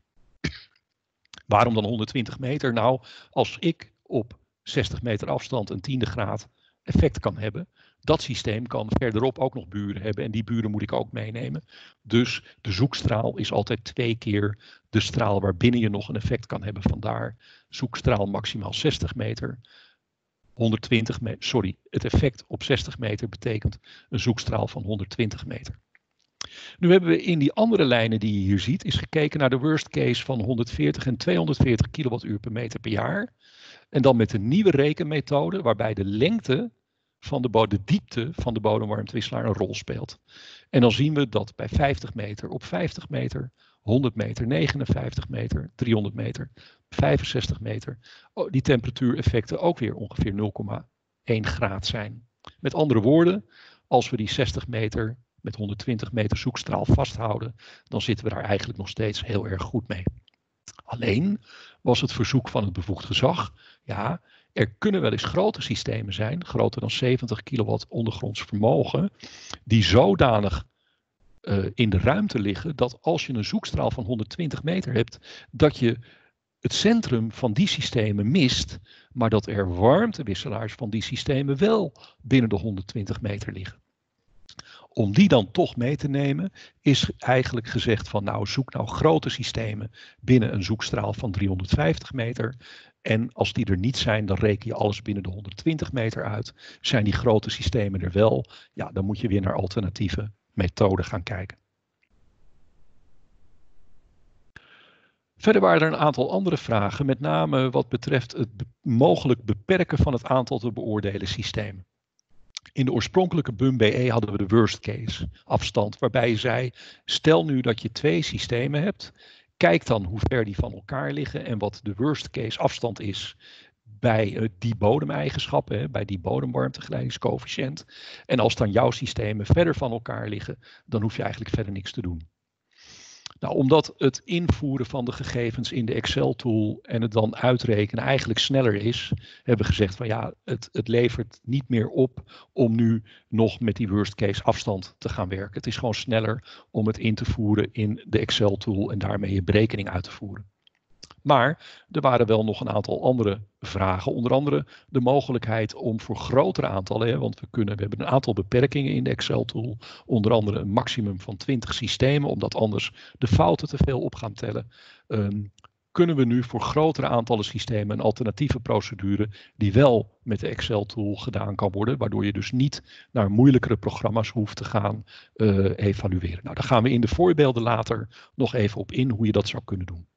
Waarom dan honderdtwintig meter? Nou, als ik op zestig meter afstand een tiende graad effect kan hebben, dat systeem kan verderop ook nog buren hebben en die buren moet ik ook meenemen. Dus de zoekstraal is altijd twee keer de straal waarbinnen je nog een effect kan hebben. Vandaar zoekstraal maximaal zestig meter. honderdtwintig meter, sorry, het effect op zestig meter betekent een zoekstraal van honderdtwintig meter. Nu hebben we in die andere lijnen die je hier ziet, is gekeken naar de worst case van honderdveertig en tweehonderdveertig kilowattuur per meter per jaar. En dan met een nieuwe rekenmethode waarbij de lengte van de, de diepte van de bodemwarmtewisselaar een rol speelt. En dan zien we dat bij vijftig meter op vijftig meter honderd meter, negenenvijftig meter, driehonderd meter, vijfenzestig meter. Oh, die temperatuureffecten ook weer ongeveer nul komma één graad zijn. Met andere woorden, als we die zestig meter met honderdtwintig meter zoekstraal vasthouden, dan zitten we daar eigenlijk nog steeds heel erg goed mee. Alleen was het verzoek van het bevoegd gezag, ja, er kunnen wel eens grote systemen zijn, groter dan zeventig kilowatt ondergronds vermogen, die zodanig uh, in de ruimte liggen dat als je een zoekstraal van honderdtwintig meter hebt, dat je het centrum van die systemen mist, maar dat er warmtewisselaars van die systemen wel binnen de honderdtwintig meter liggen. Om die dan toch mee te nemen, is eigenlijk gezegd van nou zoek nou grote systemen binnen een zoekstraal van driehonderdvijftig meter. En als die er niet zijn, dan reken je alles binnen de honderdtwintig meter uit. Zijn die grote systemen er wel, ja, dan moet je weer naar alternatieve methoden gaan kijken. Verder waren er een aantal andere vragen, met name wat betreft het be- mogelijk beperken van het aantal te beoordelen systemen. In de oorspronkelijke B U M B E hadden we de worst case afstand, waarbij je zei, stel nu dat je twee systemen hebt, kijk dan hoe ver die van elkaar liggen en wat de worst case afstand is bij uh, die bodemeigenschappen, hè, bij die bodemwarmtegeleidingscoëfficiënt. En als dan jouw systemen verder van elkaar liggen, dan hoef je eigenlijk verder niks te doen. Nou, omdat het invoeren van de gegevens in de Excel-tool en het dan uitrekenen eigenlijk sneller is, hebben we gezegd van ja, het, het levert niet meer op om nu nog met die worst case afstand te gaan werken. Het is gewoon sneller om het in te voeren in de Excel-tool en daarmee je berekening uit te voeren. Maar er waren wel nog een aantal andere vragen, onder andere de mogelijkheid om voor grotere aantallen, hè, want we, kunnen, we hebben een aantal beperkingen in de Excel-tool, onder andere een maximum van twintig systemen, omdat anders de fouten te veel op gaan tellen, um, kunnen we nu voor grotere aantallen systemen een alternatieve procedure die wel met de Excel-tool gedaan kan worden, waardoor je dus niet naar moeilijkere programma's hoeft te gaan uh, evalueren. Nou, daar gaan we in de voorbeelden later nog even op in hoe je dat zou kunnen doen.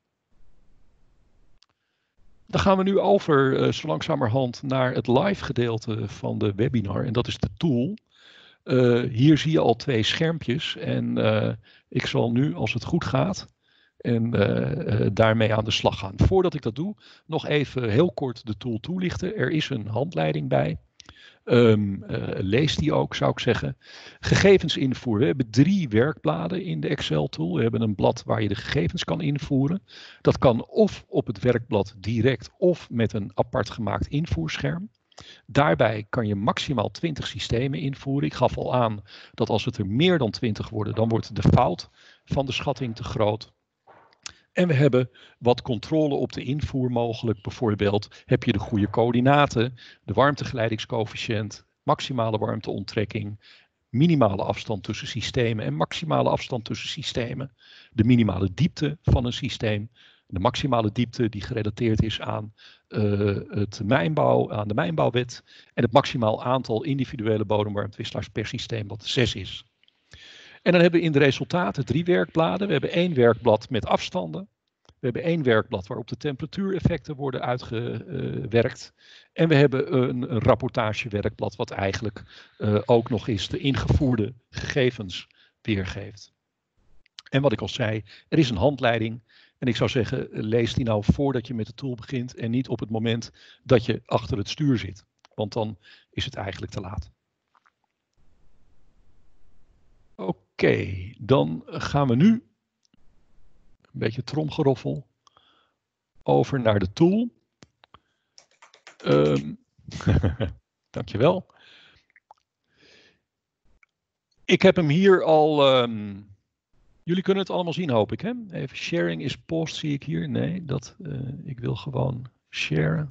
Dan gaan we nu over uh, zo langzamerhand naar het live gedeelte van de webinar en dat is de tool. Uh, hier zie je al twee schermpjes en uh, ik zal nu, als het goed gaat, en uh, uh, daarmee aan de slag gaan. Voordat ik dat doe, nog even heel kort de tool toelichten. Er is een handleiding bij. Um, uh, lees die ook, zou ik zeggen. Gegevens invoeren. We hebben drie werkbladen in de Excel-tool. We hebben een blad waar je de gegevens kan invoeren. Dat kan of op het werkblad direct of met een apart gemaakt invoerscherm. Daarbij kan je maximaal twintig systemen invoeren. Ik gaf al aan dat als het er meer dan twintig worden, dan wordt de fout van de schatting te groot. En we hebben wat controle op de invoer mogelijk. Bijvoorbeeld heb je de goede coördinaten, de warmtegeleidingscoëfficiënt, maximale warmteonttrekking, minimale afstand tussen systemen en maximale afstand tussen systemen. De minimale diepte van een systeem, de maximale diepte die gerelateerd is aan, uh, het mijnbouw, aan de mijnbouwwet en het maximaal aantal individuele bodemwarmtewisselaars per systeem wat zes is. En dan hebben we in de resultaten drie werkbladen. We hebben één werkblad met afstanden. We hebben één werkblad waarop de temperatuureffecten worden uitgewerkt. En we hebben een, een rapportagewerkblad wat eigenlijk uh, ook nog eens de ingevoerde gegevens weergeeft. En wat ik al zei, er is een handleiding. En ik zou zeggen, lees die nou voordat je met de tool begint en niet op het moment dat je achter het stuur zit. Want dan is het eigenlijk te laat. Oké, okay, dan gaan we nu, een beetje tromgeroffel, over naar de tool. Um, dankjewel. Ik heb hem hier al, um, jullie kunnen het allemaal zien hoop ik. Hè? Even sharing is post zie ik hier. Nee, dat, uh, ik wil gewoon sharen.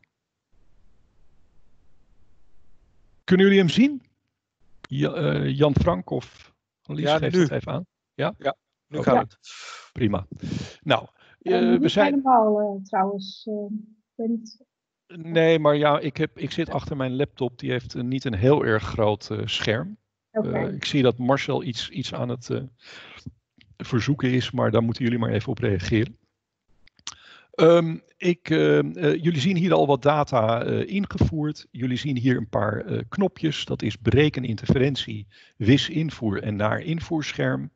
Kunnen jullie hem zien? Ja, uh, Jan Frank of... Lies, ja, geef nu. het even aan. Ja, ja nu okay. gaat het. Prima. Nou, uh, uh, we zijn... helemaal uh, trouwens. Uh, weet niet. Nee, maar ja, ik, heb, ik zit achter mijn laptop. Die heeft uh, niet een heel erg groot uh, scherm. Okay. Uh, ik zie dat Marcel iets, iets aan het uh, verzoeken is, maar daar moeten jullie maar even op reageren. Um, ik, uh, uh, jullie zien hier al wat data uh, ingevoerd. Jullie zien hier een paar uh, knopjes. Dat is bereken interferentie, wis invoer en naar invoerscherm.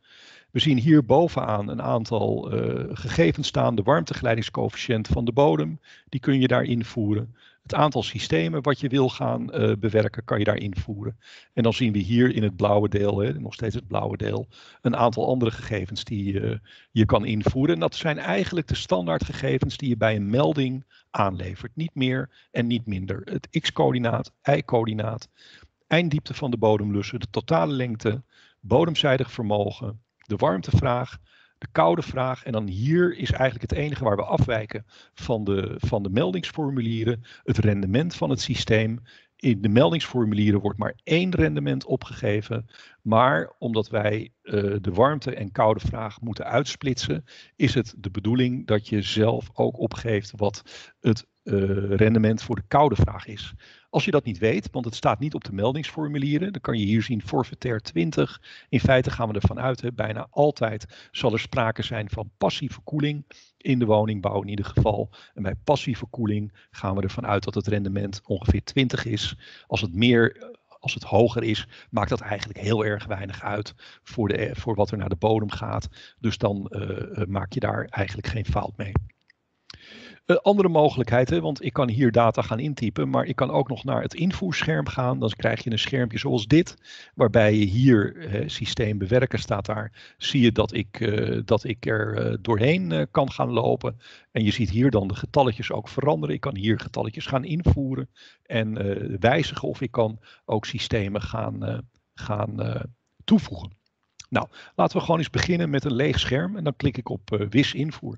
We zien hier bovenaan een aantal uh, gegevens staan. De warmtegeleidingscoëfficiënt van de bodem, die kun je daar invoeren. Het aantal systemen wat je wil gaan uh, bewerken, kan je daar invoeren. En dan zien we hier in het blauwe deel, hè, nog steeds het blauwe deel, een aantal andere gegevens die uh, je kan invoeren. En dat zijn eigenlijk de standaardgegevens die je bij een melding aanlevert. Niet meer en niet minder. Het x-coördinaat, y-coördinaat, einddiepte van de bodemlussen, de totale lengte, bodemzijdig vermogen, de warmtevraag, de koude vraag. En dan hier is eigenlijk het enige waar we afwijken van de, van de meldingsformulieren, het rendement van het systeem. In de meldingsformulieren wordt maar één rendement opgegeven, maar omdat wij uh, de warmte- en koude vraag moeten uitsplitsen, is het de bedoeling dat je zelf ook opgeeft wat het uh, rendement voor de koude vraag is. Als je dat niet weet, want het staat niet op de meldingsformulieren, dan kan je hier zien forfaitair twintig. In feite gaan we ervan uit, hè, bijna altijd zal er sprake zijn van passieve koeling in de woningbouw in ieder geval. En bij passieve koeling gaan we ervan uit dat het rendement ongeveer twintig is. Als het meer, als het hoger is, maakt dat eigenlijk heel erg weinig uit voor, de, voor wat er naar de bodem gaat. Dus dan uh, maak je daar eigenlijk geen fout mee. Uh, andere mogelijkheid, hè, want ik kan hier data gaan intypen, maar ik kan ook nog naar het invoerscherm gaan. Dan krijg je een schermpje zoals dit, waarbij je hier, hè, systeem bewerken staat daar, zie je dat ik, uh, dat ik er uh, doorheen uh, kan gaan lopen. En je ziet hier dan de getalletjes ook veranderen. Ik kan hier getalletjes gaan invoeren en uh, wijzigen of ik kan ook systemen gaan, uh, gaan uh, toevoegen. Nou, laten we gewoon eens beginnen met een leeg scherm en dan klik ik op uh, wis invoer.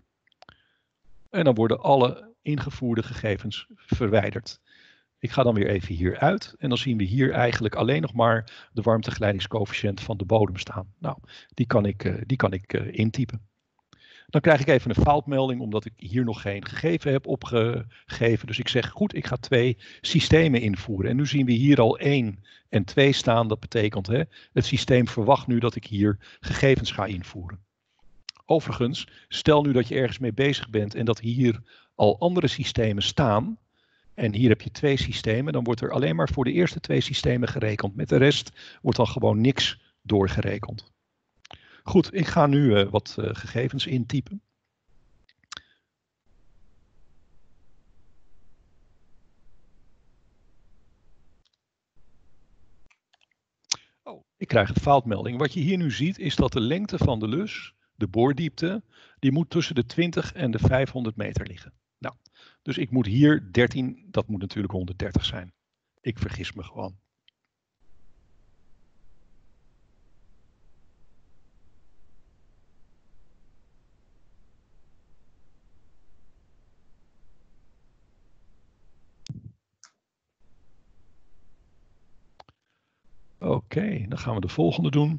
En dan worden alle ingevoerde gegevens verwijderd. Ik ga dan weer even hier uit en dan zien we hier eigenlijk alleen nog maar de warmtegeleidingscoëfficiënt van de bodem staan. Nou, die kan ik, uh, die kan ik uh, intypen. Dan krijg ik even een foutmelding omdat ik hier nog geen gegeven heb opgegeven. Dus ik zeg goed, ik ga twee systemen invoeren. En nu zien we hier al één en twee staan. Dat betekent, hè, het systeem verwacht nu dat ik hier gegevens ga invoeren. Overigens, stel nu dat je ergens mee bezig bent en dat hier al andere systemen staan. En hier heb je twee systemen, dan wordt er alleen maar voor de eerste twee systemen gerekend. Met de rest wordt dan gewoon niks doorgerekend. Goed, ik ga nu uh, wat uh, gegevens intypen. Oh, ik krijg een foutmelding. Wat je hier nu ziet is dat de lengte van de lus, de boordiepte, die moet tussen de twintig en de vijfhonderd meter liggen. Nou, dus ik moet hier dertien, dat moet natuurlijk honderddertig zijn. Ik vergis me gewoon. Oké, okay, dan gaan we de volgende doen.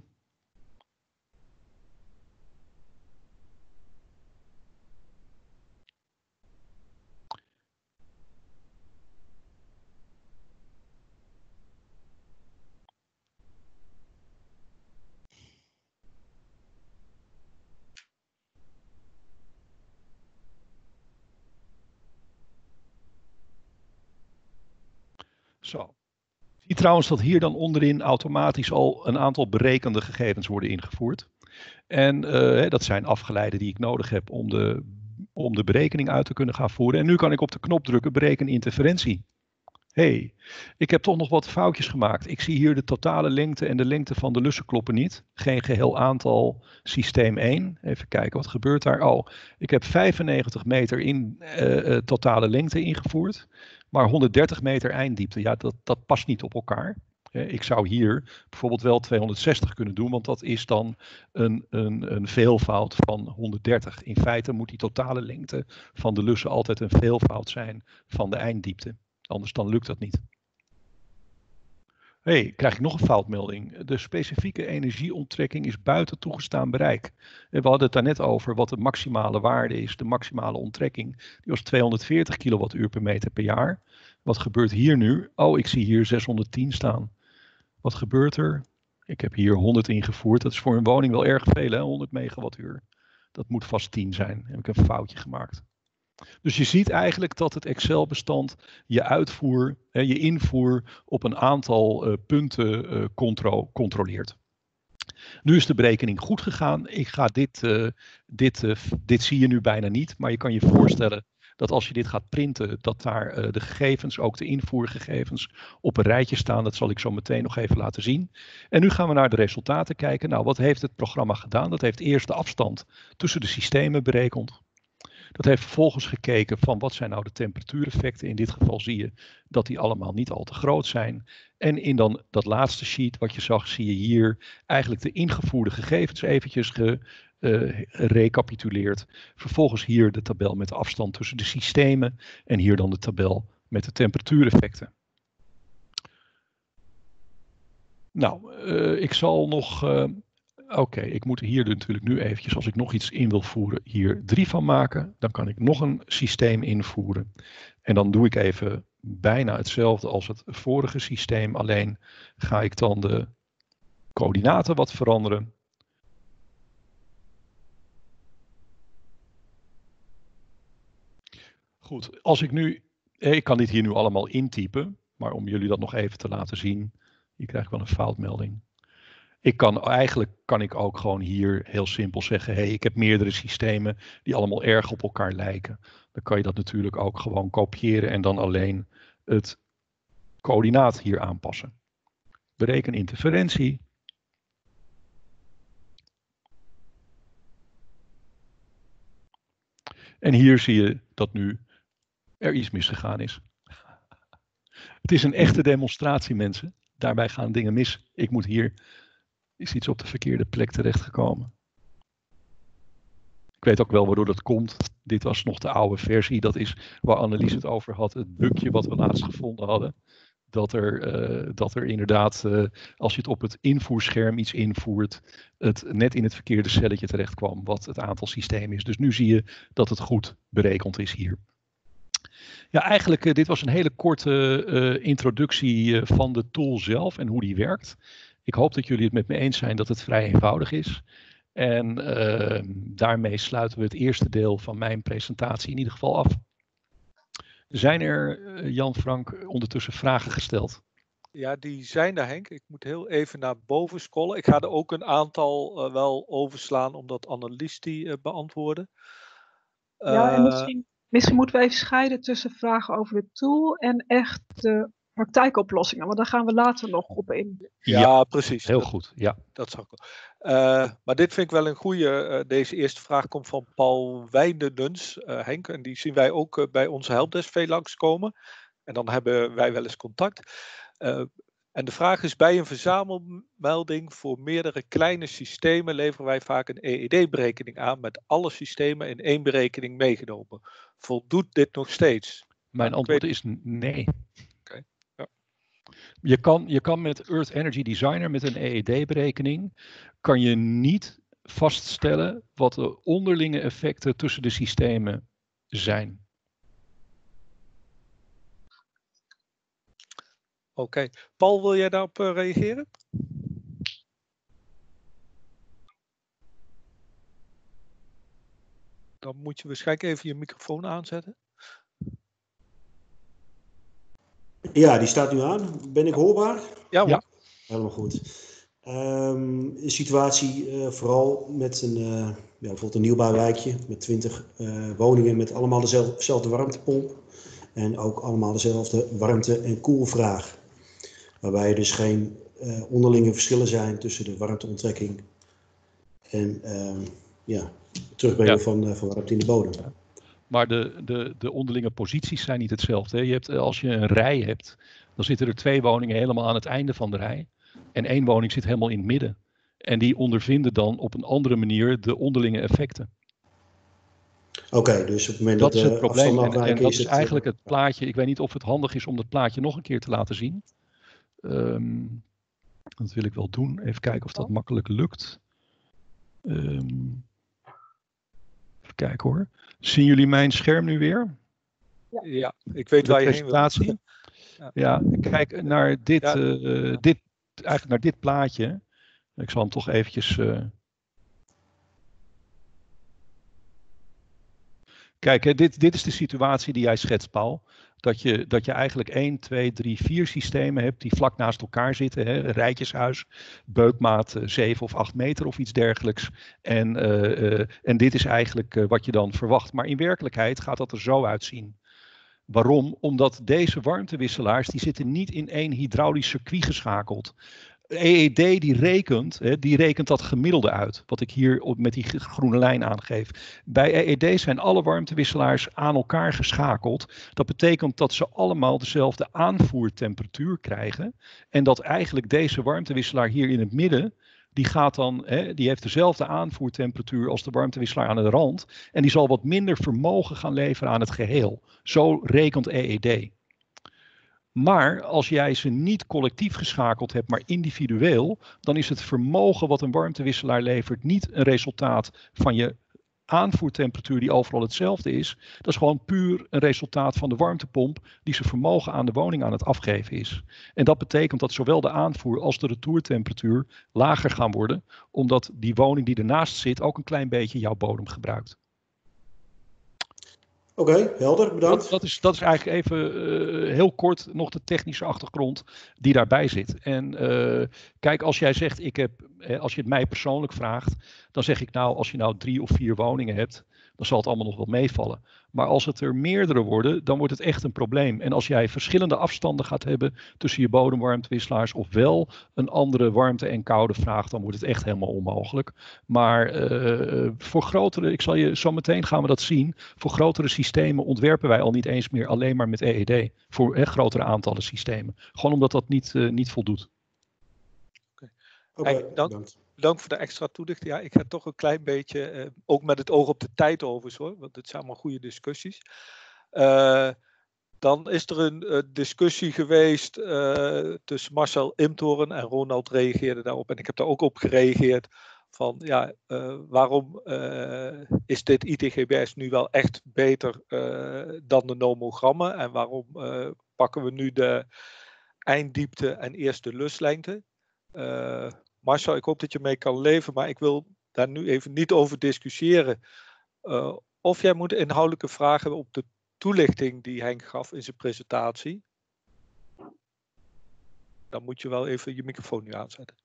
Zo. Zie trouwens dat hier dan onderin automatisch al een aantal berekende gegevens worden ingevoerd. En uh, dat zijn afgeleiden die ik nodig heb om de, om de berekening uit te kunnen gaan voeren. En nu kan ik op de knop drukken bereken interferentie. Hey, ik heb toch nog wat foutjes gemaakt. Ik zie hier de totale lengte en de lengte van de lussen kloppen niet. Geen geheel aantal systeem één. Even kijken, wat gebeurt daar? Oh, ik heb vijfennegentig meter in uh, totale lengte ingevoerd. Maar honderddertig meter einddiepte, ja, dat, dat past niet op elkaar. Ik zou hier bijvoorbeeld wel tweehonderdzestig kunnen doen, want dat is dan een, een, een veelvoud van honderddertig. In feite moet die totale lengte van de lussen altijd een veelvoud zijn van de einddiepte. Anders dan lukt dat niet. Hé, hey, krijg ik nog een foutmelding. De specifieke energieonttrekking is buiten toegestaan bereik. We hadden het daar net over wat de maximale waarde is, de maximale onttrekking. Die was tweehonderdveertig kilowattuur per meter per jaar. Wat gebeurt hier nu? Oh, ik zie hier zeshonderdtien staan. Wat gebeurt er? Ik heb hier honderd ingevoerd. Dat is voor een woning wel erg veel, hè? honderd megawattuur. Dat moet vast tien zijn. Heb ik een foutje gemaakt. Dus je ziet eigenlijk dat het Excel-bestand je uitvoer, je invoer op een aantal uh, punten uh, contro controleert. Nu is de berekening goed gegaan. Ik ga dit, uh, dit, uh, dit zie je nu bijna niet, maar je kan je voorstellen dat als je dit gaat printen, dat daar uh, de gegevens, ook de invoergegevens, op een rijtje staan. Dat zal ik zo meteen nog even laten zien. En nu gaan we naar de resultaten kijken. Nou, wat heeft het programma gedaan? Dat heeft eerst de afstand tussen de systemen berekend. Dat heeft vervolgens gekeken van wat zijn nou de temperatuureffecten. In dit geval zie je dat die allemaal niet al te groot zijn. En in dan dat laatste sheet wat je zag, zie je hier eigenlijk de ingevoerde gegevens eventjes gerecapituleerd. Uh, vervolgens hier de tabel met de afstand tussen de systemen. En hier dan de tabel met de temperatuureffecten. Nou, uh, ik zal nog... Uh, Oké, okay, ik moet hier natuurlijk nu eventjes, als ik nog iets in wil voeren, hier drie van maken. Dan kan ik nog een systeem invoeren. En dan doe ik even bijna hetzelfde als het vorige systeem. Alleen ga ik dan de coördinaten wat veranderen. Goed, als ik nu, ik kan dit hier nu allemaal intypen. Maar om jullie dat nog even te laten zien, hier krijg ik wel een foutmelding. Ik kan eigenlijk kan ik ook gewoon hier heel simpel zeggen, hey, ik heb meerdere systemen die allemaal erg op elkaar lijken. Dan kan je dat natuurlijk ook gewoon kopiëren en dan alleen het coördinaat hier aanpassen. Bereken interferentie. En hier zie je dat nu er iets misgegaan is. Het is een echte demonstratie, mensen. Daarbij gaan dingen mis. Ik moet hier... is iets op de verkeerde plek terechtgekomen. Ik weet ook wel waardoor dat komt. Dit was nog de oude versie. Dat is waar Annelies het over had. Het bugje wat we laatst gevonden hadden. Dat er, uh, dat er inderdaad, uh, als je het op het invoerscherm iets invoert, het net in het verkeerde celletje terecht kwam wat het aantal systemen is. Dus nu zie je dat het goed berekend is hier. Ja, eigenlijk, uh, dit was een hele korte uh, introductie uh, van de tool zelf en hoe die werkt. Ik hoop dat jullie het met me eens zijn dat het vrij eenvoudig is. En uh, daarmee sluiten we het eerste deel van mijn presentatie in ieder geval af. Zijn er, uh, Jan Frank, ondertussen vragen gesteld? Ja, die zijn er, Henk. Ik moet heel even naar boven scrollen. Ik ga er ook een aantal uh, wel overslaan, omdat Annelies die uh, beantwoordde. Uh, ja, en misschien, misschien moeten we even scheiden tussen vragen over de tool en echt de praktijkoplossingen, want daar gaan we later nog op in. Ja, ja precies. Heel dat, goed, ja. Dat zou ik wel. Uh, maar dit vind ik wel een goede. Uh, deze eerste vraag komt van Paul Wijndenens, uh, Henk. En die zien wij ook uh, bij onze helpdesk veel langskomen. En dan hebben wij wel eens contact. Uh, en de vraag is, bij een verzamelmelding voor meerdere kleine systemen leveren wij vaak een E E D-berekening aan met alle systemen in één berekening meegenomen. Voldoet dit nog steeds? Mijn nou, antwoord weet... is nee. Okay. Ja. Je kan, je kan met Earth Energy Designer, met een E E D-berekening, kan je niet vaststellen wat de onderlinge effecten tussen de systemen zijn. Oké. Okay. Paul, wil jij daarop uh, reageren? Dan moet je waarschijnlijk even je microfoon aanzetten. Ja, die staat nu aan. Ben ik hoorbaar? Ja hoor. Ja. Helemaal goed. Um, een situatie uh, vooral met een, uh, ja, bijvoorbeeld een nieuwbouwwijkje met twintig uh, woningen met allemaal dezelfde warmtepomp. En ook allemaal dezelfde warmte- en koelvraag. Waarbij er dus geen uh, onderlinge verschillen zijn tussen de warmteonttrekking en uh, ja, het terugbrengen ja. van, uh, van warmte in de bodem. Ja. Maar de, de, de onderlinge posities zijn niet hetzelfde. Je hebt, als je een rij hebt, dan zitten er twee woningen helemaal aan het einde van de rij. En één woning zit helemaal in het midden. En die ondervinden dan op een andere manier de onderlinge effecten. Oké, okay, dus op het moment dat, dat is het probleem. En, en dat is, is het, eigenlijk het plaatje. Ik weet niet of het handig is om dat plaatje nog een keer te laten zien. Um, dat wil ik wel doen. Even kijken of dat makkelijk lukt. Um, even kijken hoor. Zien jullie mijn scherm nu weer? Ja, ja ik weet de waar je presentatie. heen wil. Ja. ja, kijk naar dit, ja. uh, dit, eigenlijk naar dit plaatje. Ik zal hem toch eventjes... Uh... Kijk, hè, dit, dit is de situatie die jij schetst, Paul. Dat je, dat je eigenlijk één, twee, drie, vier systemen hebt die vlak naast elkaar zitten. Hè? Een rijtjeshuis, beukmaat zeven of acht meter of iets dergelijks. En, uh, uh, en dit is eigenlijk uh, wat je dan verwacht. Maar in werkelijkheid gaat dat er zo uitzien. Waarom? Omdat deze warmtewisselaars die zitten niet in één hydraulisch circuit geschakeld. E E D die rekent, hè, die rekent dat gemiddelde uit, wat ik hier op, met die groene lijn aangeef. Bij E E D zijn alle warmtewisselaars aan elkaar geschakeld. Dat betekent dat ze allemaal dezelfde aanvoertemperatuur krijgen. En dat eigenlijk deze warmtewisselaar hier in het midden, die, gaat dan, hè, die heeft dezelfde aanvoertemperatuur als de warmtewisselaar aan de rand. En die zal wat minder vermogen gaan leveren aan het geheel. Zo rekent E E D. Maar als jij ze niet collectief geschakeld hebt, maar individueel, dan is het vermogen wat een warmtewisselaar levert niet een resultaat van je aanvoertemperatuur die overal hetzelfde is. Dat is gewoon puur een resultaat van de warmtepomp die zijn vermogen aan de woning aan het afgeven is. En dat betekent dat zowel de aanvoer als de retourtemperatuur lager gaan worden, omdat die woning die ernaast zit ook een klein beetje jouw bodem gebruikt. Oké, okay, helder, bedankt. Dat, dat, is, dat is eigenlijk even uh, heel kort nog de technische achtergrond die daarbij zit. En uh, kijk, als jij zegt, ik heb, als je het mij persoonlijk vraagt, dan zeg ik nou, als je nou drie of vier woningen hebt, dan zal het allemaal nog wel meevallen. Maar als het er meerdere worden, dan wordt het echt een probleem. En als jij verschillende afstanden gaat hebben tussen je bodemwarmtewisselaars of wel een andere warmte en koude vraag, dan wordt het echt helemaal onmogelijk. Maar uh, voor grotere, ik zal je zo meteen gaan we dat zien, voor grotere systemen ontwerpen wij al niet eens meer alleen maar met E E D. Voor eh, grotere aantallen systemen. Gewoon omdat dat niet, uh, niet voldoet. Oké, okay, okay, dank. Dank voor de extra toelichting. Ja, ik heb toch een klein beetje, uh, ook met het oog op de tijd overigens hoor, want het zijn allemaal goede discussies. Uh, dan is er een uh, discussie geweest uh, tussen Marcel Imtoren en Ronald reageerde daarop en ik heb daar ook op gereageerd van ja, uh, waarom uh, is dit I T G B S nu wel echt beter uh, dan de nomogrammen en waarom uh, pakken we nu de einddiepte en eerst de luslengte? Uh, Marcel, ik hoop dat je mee kan leven, maar ik wil daar nu even niet over discussiëren. Uh, of jij moet inhoudelijke vragen hebben op de toelichting die Henk gaf in zijn presentatie. Dan moet je wel even je microfoon nu aanzetten.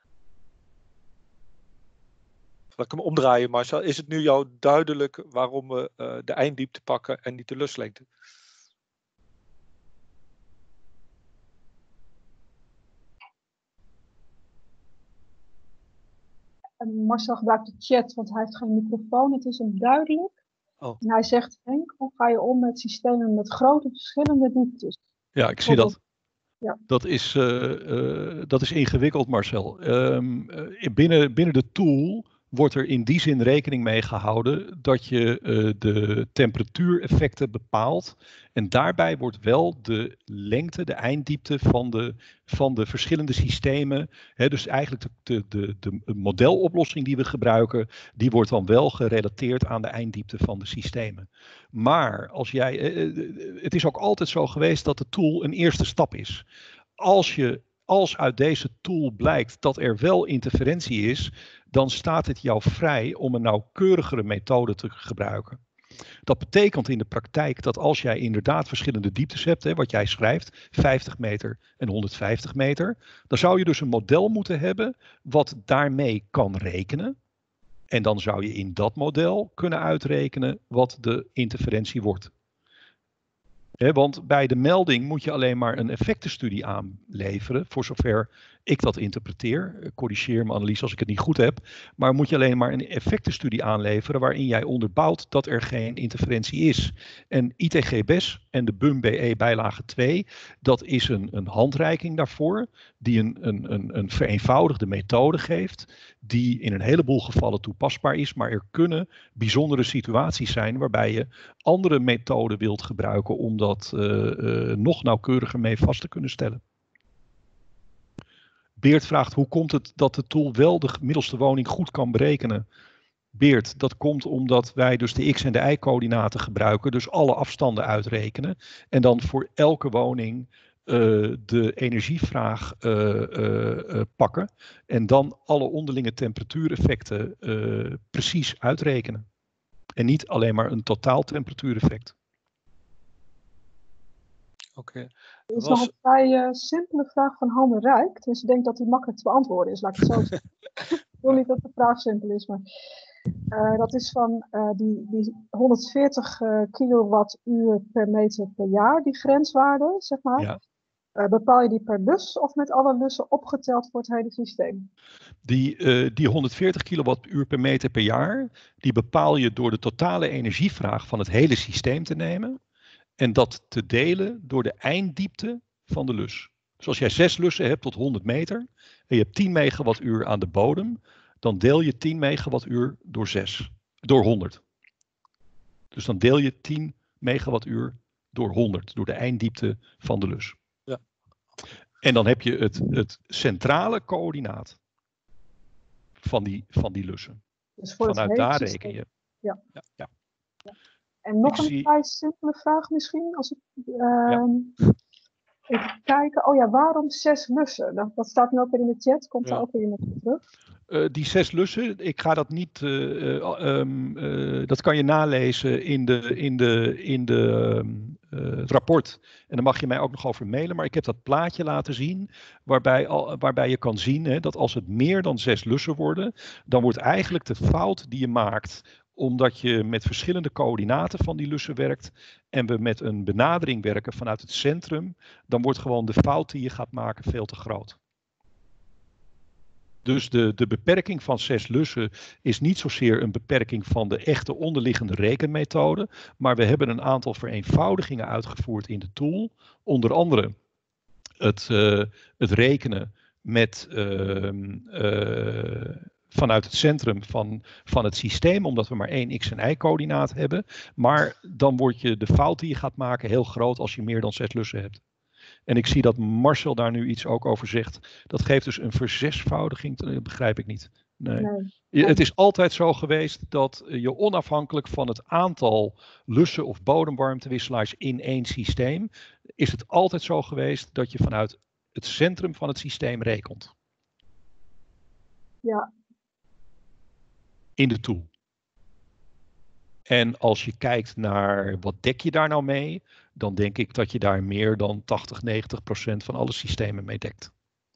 Zal ik hem omdraaien, Marcel? Is het nu jou duidelijk waarom we uh, de einddiepte pakken en niet de luslengte? Marcel gebruikt de chat, want hij heeft geen microfoon. Het is hem duidelijk. Oh. En hij zegt, Henk, hoe ga je om met systemen met grote verschillende dieptes? Ja, ik zie dat. Ja. Dat, is, uh, uh, dat is ingewikkeld, Marcel. Um, uh, binnen, binnen de tool wordt er in die zin rekening mee gehouden dat je uh, de temperatuureffecten bepaalt. En daarbij wordt wel de lengte, de einddiepte van de, van de verschillende systemen, hè, dus eigenlijk de, de, de, de modeloplossing die we gebruiken, die wordt dan wel gerelateerd aan de einddiepte van de systemen. Maar als jij, uh, het is ook altijd zo geweest dat de tool een eerste stap is. Als je Als uit deze tool blijkt dat er wel interferentie is, dan staat het jou vrij om een nauwkeurigere methode te gebruiken. Dat betekent in de praktijk dat als jij inderdaad verschillende dieptes hebt, hè, wat jij schrijft, vijftig meter en honderdvijftig meter, dan zou je dus een model moeten hebben wat daarmee kan rekenen. En dan zou je in dat model kunnen uitrekenen wat de interferentie wordt. He, want bij de melding moet je alleen maar een effectenstudie aanleveren, voor zover ik dat interpreteer. Corrigeer me, Annelies, als ik het niet goed heb. Maar moet je alleen maar een effectenstudie aanleveren waarin jij onderbouwt dat er geen interferentie is. En I T G B E S en de B U M B E bijlage twee, dat is een, een handreiking daarvoor, die een, een, een, een vereenvoudigde methode geeft, die in een heleboel gevallen toepasbaar is. Maar er kunnen bijzondere situaties zijn waarbij je andere methoden wilt gebruiken om dat uh, uh, nog nauwkeuriger mee vast te kunnen stellen. Beert vraagt, hoe komt het dat de tool wel de middelste woning goed kan berekenen? Beert, dat komt omdat wij dus de x- en de y-coördinaten gebruiken, dus alle afstanden uitrekenen. En dan voor elke woning uh, de energievraag uh, uh, uh, pakken. En dan alle onderlinge temperatuureffecten uh, precies uitrekenen. En niet alleen maar een totaal temperatuureffect. Oké. Okay. Er is Was... nog een vrij uh, simpele vraag van Hanne Rijk. Dus ik denk dat die makkelijk te beantwoorden is, laat ik het zo zeggen. Ik wil niet dat de vraag simpel is, maar uh, dat is van uh, die, die honderdveertig uh, kilowattuur per meter per jaar, die grenswaarde, zeg maar. Ja. Uh, bepaal je die per lus of met alle lussen opgeteld voor het hele systeem? Die, uh, die honderdveertig kilowattuur per meter per jaar, die bepaal je door de totale energievraag van het hele systeem te nemen. En dat te delen door de einddiepte van de lus. Dus als jij zes lussen hebt tot honderd meter en je hebt tien megawattuur aan de bodem, dan deel je tien megawattuur door zes, door honderd. Dus dan deel je tien megawattuur door honderd, door de einddiepte van de lus. Ja. En dan heb je het, het centrale coördinaat van die, van die lussen. Dus voor Vanuit het hele daar systeem. reken je. Ja. Ja, ja. En nog Ik een zie... vrij simpele vraag misschien. Als ik, uh, ja. Even kijken. Oh ja, waarom zes lussen? Dat, dat staat nu ook weer in de chat. Komt Ja. er ook weer iemand op terug? Uh, die zes lussen, ik ga dat niet, uh, uh, um, uh, dat kan je nalezen in, de, in, de, in de, uh, het rapport. En daar mag je mij ook nog over mailen. Maar ik heb dat plaatje laten zien, waarbij, al, waarbij je kan zien hè, dat als het meer dan zes lussen worden, dan wordt eigenlijk de fout die je maakt, omdat je met verschillende coördinaten van die lussen werkt en we met een benadering werken vanuit het centrum, dan wordt gewoon de fout die je gaat maken veel te groot. Dus de, de beperking van zes lussen is niet zozeer een beperking van de echte onderliggende rekenmethode, maar we hebben een aantal vereenvoudigingen uitgevoerd in de tool. Onder andere het, uh, het rekenen met, uh, uh, vanuit het centrum van, van het systeem, omdat we maar één x- en y-coördinaat hebben. Maar dan wordt je de fout die je gaat maken heel groot als je meer dan zes lussen hebt. En ik zie dat Marcel daar nu iets ook over zegt. Dat geeft dus een verzesvoudiging. Dat begrijp ik niet. Nee. Nee. Je, het is altijd zo geweest dat je onafhankelijk van het aantal lussen of bodemwarmtewisselaars in één systeem, is het altijd zo geweest dat je vanuit het centrum van het systeem rekent. Ja. In de tool. En als je kijkt naar wat dek je daar nou mee, dan denk ik dat je daar meer dan tachtig, negentig procent van alle systemen mee dekt.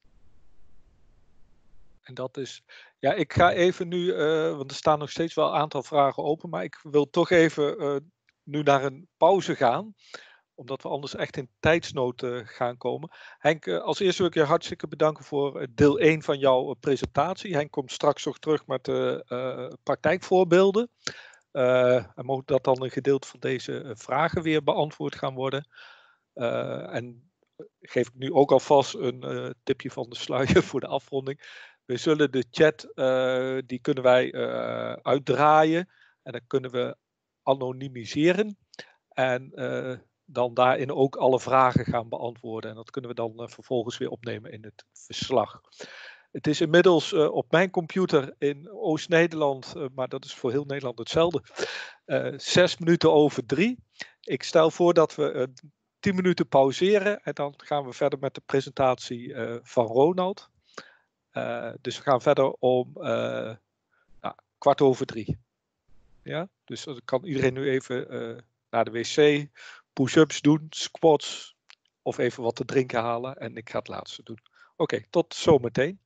En dat is, ja, ik ga even nu, uh, want er staan nog steeds wel een aantal vragen open, maar ik wil toch even uh, nu naar een pauze gaan, omdat we anders echt in tijdsnood uh, gaan komen. Henk, uh, als eerste wil ik je hartstikke bedanken voor uh, deel één van jouw uh, presentatie. Henk komt straks nog terug met uh, uh, praktijkvoorbeelden. Uh, en mogelijk dat dan een gedeelte van deze uh, vragen weer beantwoord gaan worden. Uh, en geef ik nu ook alvast een uh, tipje van de sluier voor de afronding. We zullen de chat, uh, die kunnen wij uh, uitdraaien. En dan kunnen we anonimiseren. En uh, dan daarin ook alle vragen gaan beantwoorden. En dat kunnen we dan uh, vervolgens weer opnemen in het verslag. Het is inmiddels uh, op mijn computer in Oost-Nederland, uh, maar dat is voor heel Nederland hetzelfde, uh, zes minuten over drie. Ik stel voor dat we uh, tien minuten pauzeren en dan gaan we verder met de presentatie uh, van Ronald. Uh, dus we gaan verder om uh, nou, kwart over drie. Ja? Dus dan kan iedereen nu even uh, naar de wc, push-ups doen, squats of even wat te drinken halen en ik ga het laatste doen. Oké, okay, tot zometeen.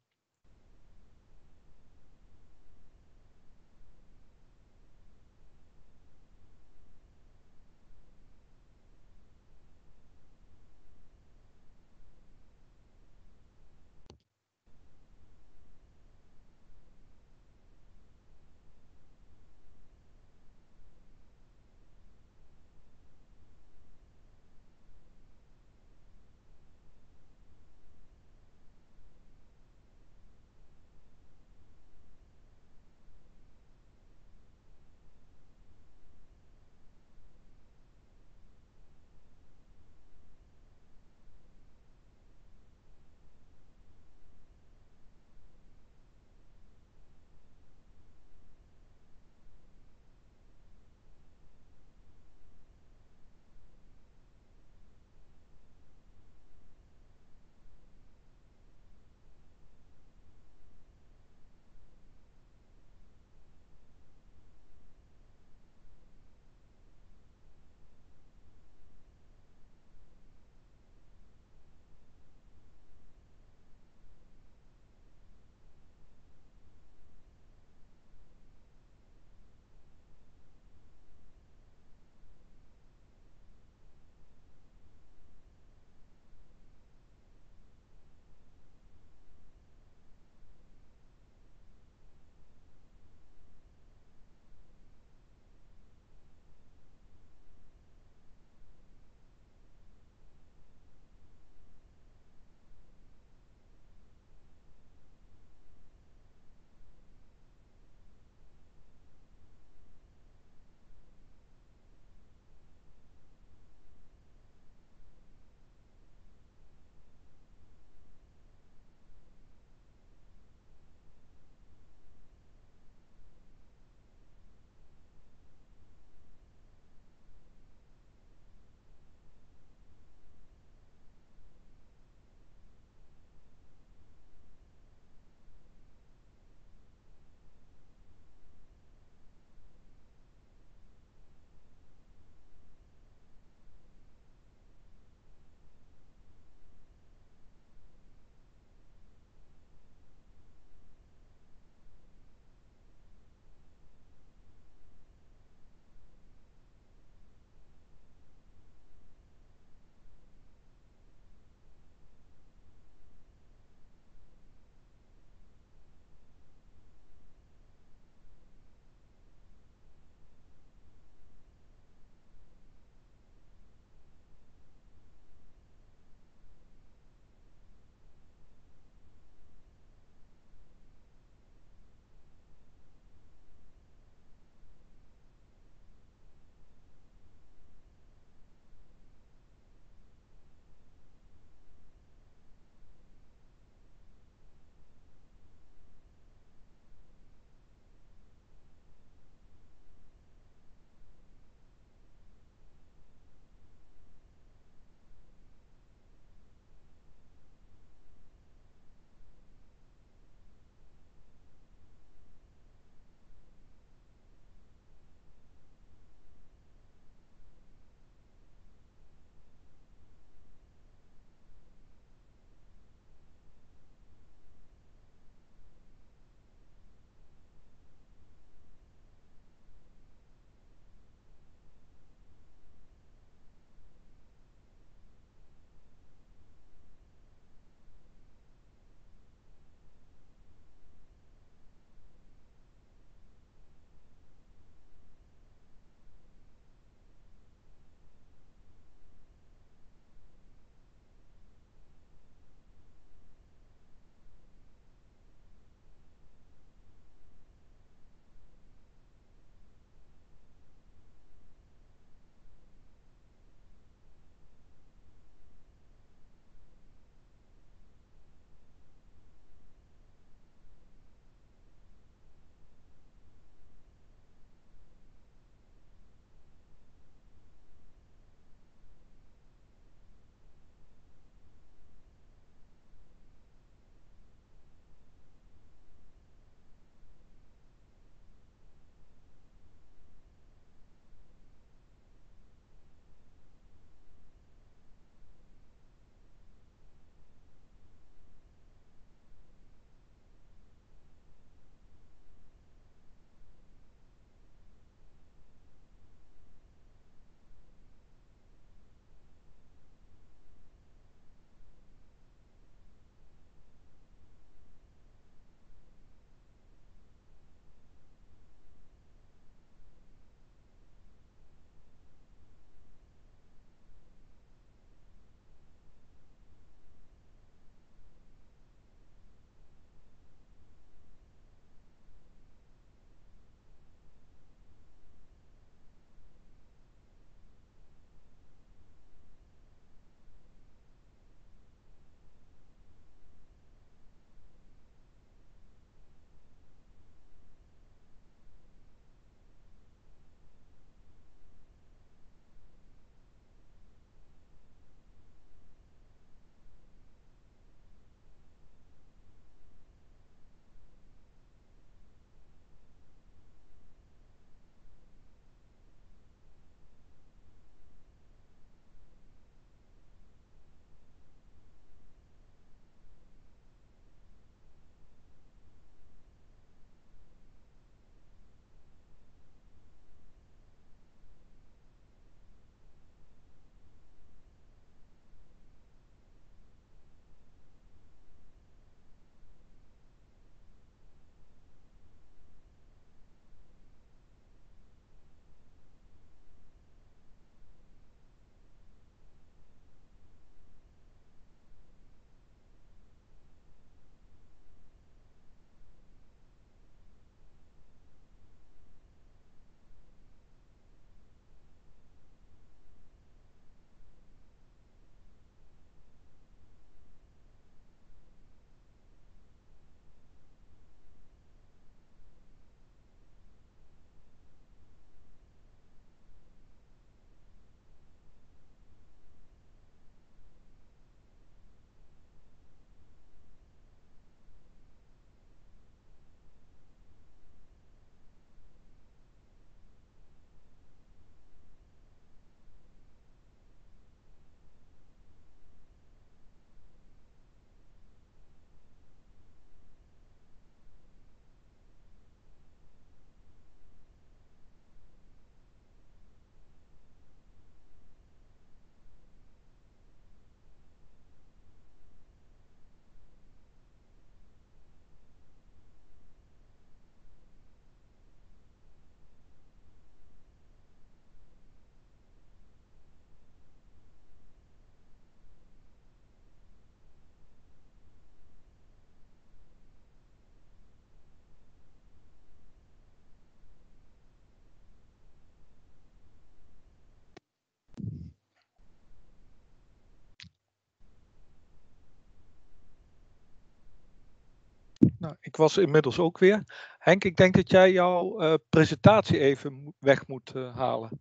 Ja, ik was inmiddels ook weer. Henk, ik denk dat jij jouw uh, presentatie even weg moet uh, halen.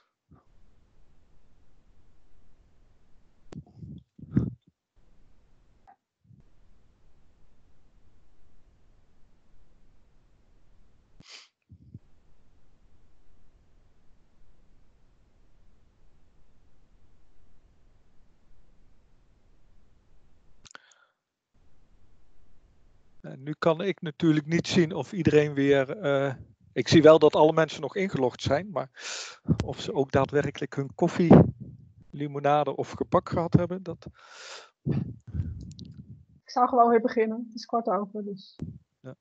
En nu kan ik natuurlijk niet zien of iedereen weer... Uh, ik zie wel dat alle mensen nog ingelogd zijn, maar of ze ook daadwerkelijk hun koffie, limonade of gebak gehad hebben, dat... Ik zou gewoon weer beginnen. Het is kwart over, dus... Ja.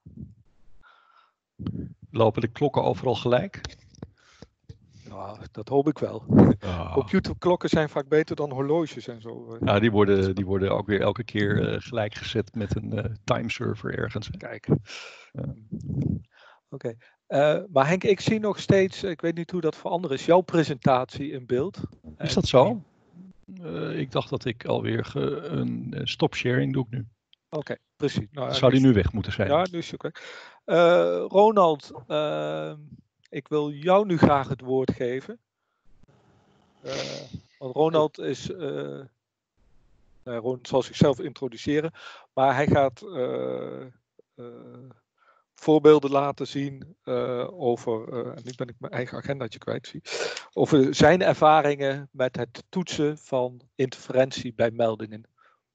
Lopen de klokken overal gelijk? Ja, dat hoop ik wel. Oh. Computerklokken zijn vaak beter dan horloges en zo. Ja, die worden, die worden ook weer elke keer uh, gelijk gezet met een uh, timeserver ergens. Kijk. Uh. Oké. Okay. Uh, maar Henk, ik zie nog steeds, ik weet niet hoe dat voor anderen is, jouw presentatie in beeld. Is dat zo? Uh, ik dacht dat ik alweer ge, een stop sharing doe ik nu. Oké, okay, precies. Nou, Zou die nu weg moeten zijn? Ja, nu is het oké. Okay. Uh, Ronald, uh, ik wil jou nu graag het woord geven. Uh, want Ronald is, uh, uh, Ronald zal zichzelf introduceren, maar hij gaat uh, uh, voorbeelden laten zien uh, over, uh, en nu ben ik mijn eigen agendaatje kwijt, zie, over zijn ervaringen met het toetsen van interferentie bij meldingen.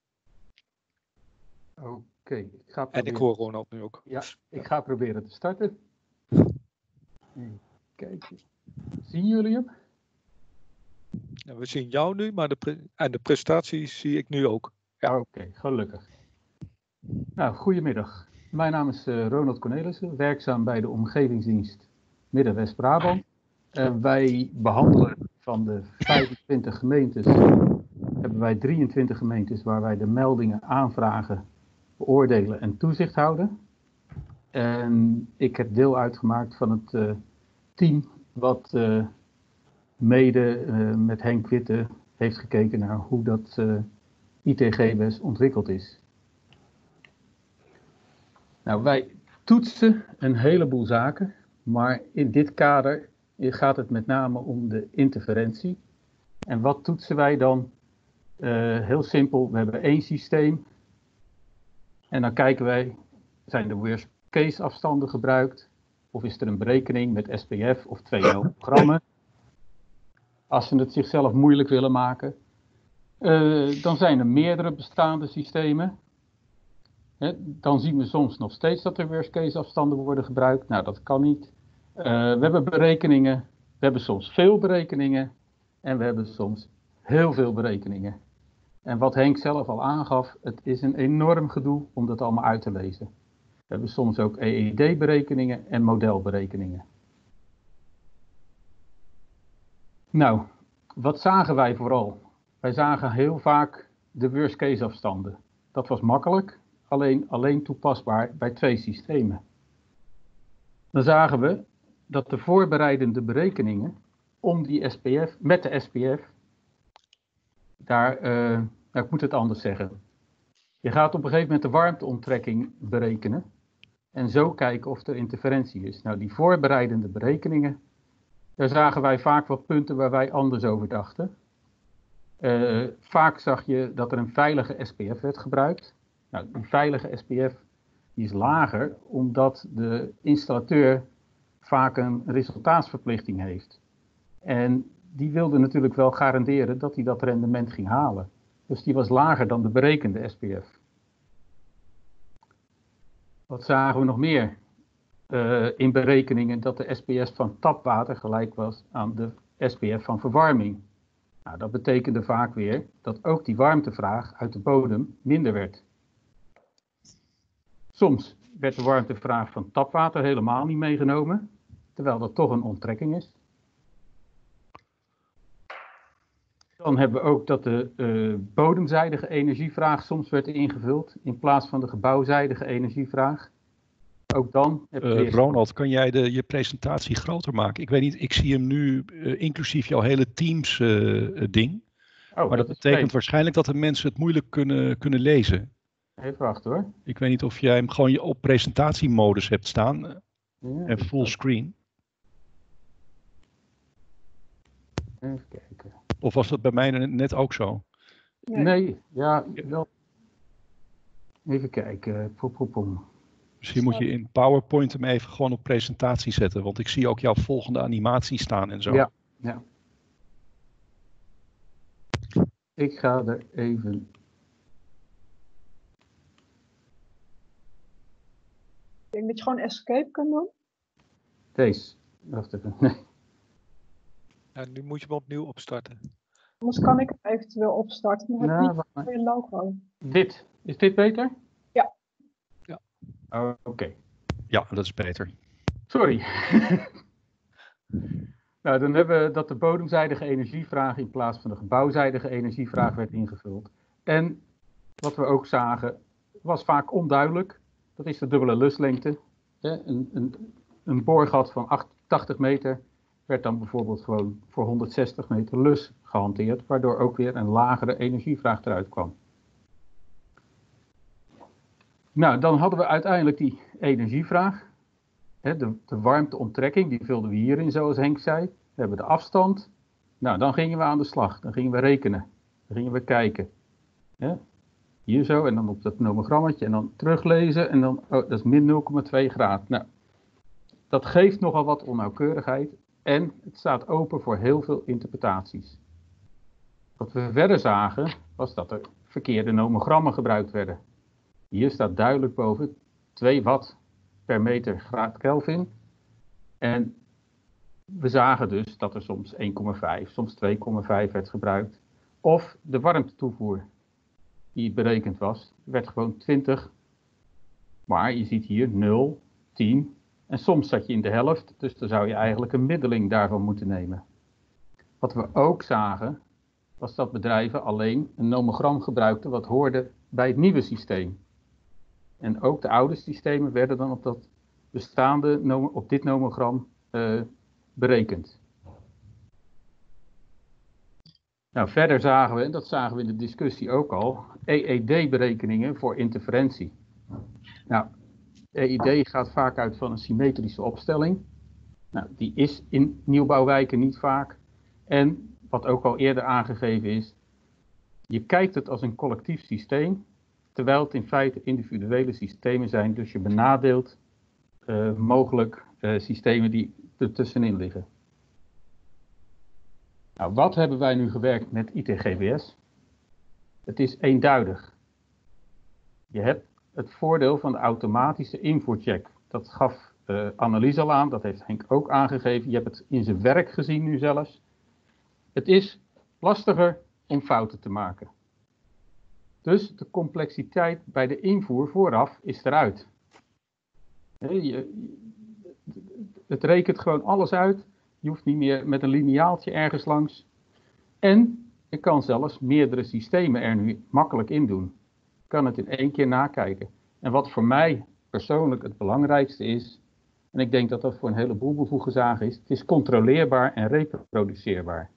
Oké, okay, ik ga proberen... En ik hoor Ronald nu ook. Ja, ik ga proberen te starten. Kijk, zien jullie hem? Ja, we zien jou nu, maar de pre- en de presentatie zie ik nu ook. Ja. Oké, okay, gelukkig. Nou, goedemiddag. Mijn naam is uh, Ronald Cornelissen, werkzaam bij de Omgevingsdienst Midden-West-Brabant. Uh, wij behandelen van de vijfentwintig gemeentes, hebben wij drieëntwintig gemeentes waar wij de meldingen aanvragen, beoordelen en toezicht houden. En ik heb deel uitgemaakt van het uh, team wat uh, mede uh, met Henk Witte heeft gekeken naar hoe dat uh, I T G B E S ontwikkeld is. Nou, wij toetsen een heleboel zaken, maar in dit kader gaat het met name om de interferentie. En wat toetsen wij dan? Uh, heel simpel, we hebben één systeem en dan kijken wij, zijn de worst case afstanden gebruikt of is er een berekening met S P F of twee nanogrammen? Als ze het zichzelf moeilijk willen maken. Uh, dan zijn er meerdere bestaande systemen. He, dan zien we soms nog steeds dat er worst case afstanden worden gebruikt. Nou, dat kan niet. Uh, we hebben berekeningen. We hebben soms veel berekeningen. En we hebben soms heel veel berekeningen. En wat Henk zelf al aangaf, het is een enorm gedoe om dat allemaal uit te lezen. We hebben soms ook E E D-berekeningen en modelberekeningen. Nou, wat zagen wij vooral? Wij zagen heel vaak de worst case afstanden. Dat was makkelijk, alleen, alleen toepasbaar bij twee systemen. Dan zagen we dat de voorbereidende berekeningen om die S P F, met de S P F, daar, uh, nou, ik moet het anders zeggen. Je gaat op een gegeven moment de warmteonttrekking berekenen en zo kijken of er interferentie is. Nou, die voorbereidende berekeningen, daar zagen wij vaak wat punten waar wij anders over dachten. Uh, vaak zag je dat er een veilige S P F werd gebruikt. Nou, die veilige S P F die is lager omdat de installateur vaak een resultaatsverplichting heeft. En die wilde natuurlijk wel garanderen dat hij dat rendement ging halen. Dus die was lager dan de berekende S P F. Wat zagen we nog meer? Uh, in berekeningen dat de S P F van tapwater gelijk was aan de S P F van verwarming. Nou, dat betekende vaak weer dat ook die warmtevraag uit de bodem minder werd. Soms werd de warmtevraag van tapwater helemaal niet meegenomen, terwijl dat toch een onttrekking is. Dan hebben we ook dat de uh, bodemzijdige energievraag soms werd ingevuld in plaats van de gebouwzijdige energievraag. Ook dan heb je uh, eerst... Ronald, kan jij de, je presentatie groter maken? Ik weet niet, ik zie hem nu uh, inclusief jouw hele Teams uh, ding. Oh, maar dat, dat betekent twee. waarschijnlijk dat de mensen het moeilijk kunnen, kunnen lezen. Even wachten hoor. Ik weet niet of jij hem gewoon op presentatiemodus hebt staan Ja, en fullscreen. Even kijken. Of was dat bij mij net ook zo? Nee. Nee, ja, wel. Even kijken. Pom, pom, pom. Misschien moet je in PowerPoint hem even gewoon op presentatie zetten. Want ik zie ook jouw volgende animatie staan en zo. Ja, ja. Ik ga er even... Ik denk dat je gewoon escape kunt doen. Deze. Wacht even. Nee. Ja, nu moet je hem opnieuw opstarten. Anders kan ik hem eventueel opstarten. Dan heb Nou, je wacht niet maar. je logo. Dit. Is dit beter? Ja. Ja. Oh, oké. Ja, dat is beter. Sorry. Nou, dan hebben we dat de bodemzijdige energievraag in plaats van de gebouwzijdige energievraag werd ingevuld. En wat we ook zagen, was vaak onduidelijk. Dat is de dubbele luslengte. Een, een, een boorgat van achtentachtig meter werd dan bijvoorbeeld gewoon voor honderdzestig meter lus gehanteerd, waardoor ook weer een lagere energievraag eruit kwam. Nou, dan hadden we uiteindelijk die energievraag. De, de warmteonttrekking, die vulden we hierin, zoals Henk zei. We hebben de afstand. Nou, dan gingen we aan de slag. Dan gingen we rekenen. Dan gingen we kijken. Ja? Hier zo, en dan op dat nomogrammetje. En dan teruglezen. En dan, oh, dat is min nul komma twee graden. Nou, dat geeft nogal wat onnauwkeurigheid. En het staat open voor heel veel interpretaties. Wat we verder zagen, was dat er verkeerde nomogrammen gebruikt werden. Hier staat duidelijk boven twee watt per meter graad Kelvin. En we zagen dus dat er soms één komma vijf, soms twee komma vijf werd gebruikt. Of de warmtetoevoer die berekend was, werd gewoon twintig. Maar je ziet hier nul, tien en soms zat je in de helft. Dus dan zou je eigenlijk een middeling daarvan moeten nemen. Wat we ook zagen, was dat bedrijven alleen een nomogram gebruikten wat hoorde bij het nieuwe systeem. En ook de oude systemen werden dan op dat bestaande, op dit nomogram uh, berekend. Nou, verder zagen we, en dat zagen we in de discussie ook al, E E D-berekeningen voor interferentie. Nou, E E D gaat vaak uit van een symmetrische opstelling. Nou, die is in nieuwbouwwijken niet vaak. En wat ook al eerder aangegeven is, je kijkt het als een collectief systeem, terwijl het in feite individuele systemen zijn, dus je benadeelt uh, mogelijk uh, systemen die er tussenin liggen. Nou, wat hebben wij nu gewerkt met I T G B S? Het is eenduidig. Je hebt het voordeel van de automatische invoercheck. Dat gaf uh, Annelies al aan, dat heeft Henk ook aangegeven. Je hebt het in zijn werk gezien nu zelfs. Het is lastiger om fouten te maken. Dus de complexiteit bij de invoer vooraf is eruit. Je, het rekent gewoon alles uit. Je hoeft niet meer met een lineaaltje ergens langs. En je kan zelfs meerdere systemen er nu makkelijk in doen. Je kan het in één keer nakijken. En wat voor mij persoonlijk het belangrijkste is, en ik denk dat dat voor een heleboel bevoegde zaken is, het is controleerbaar en reproduceerbaar.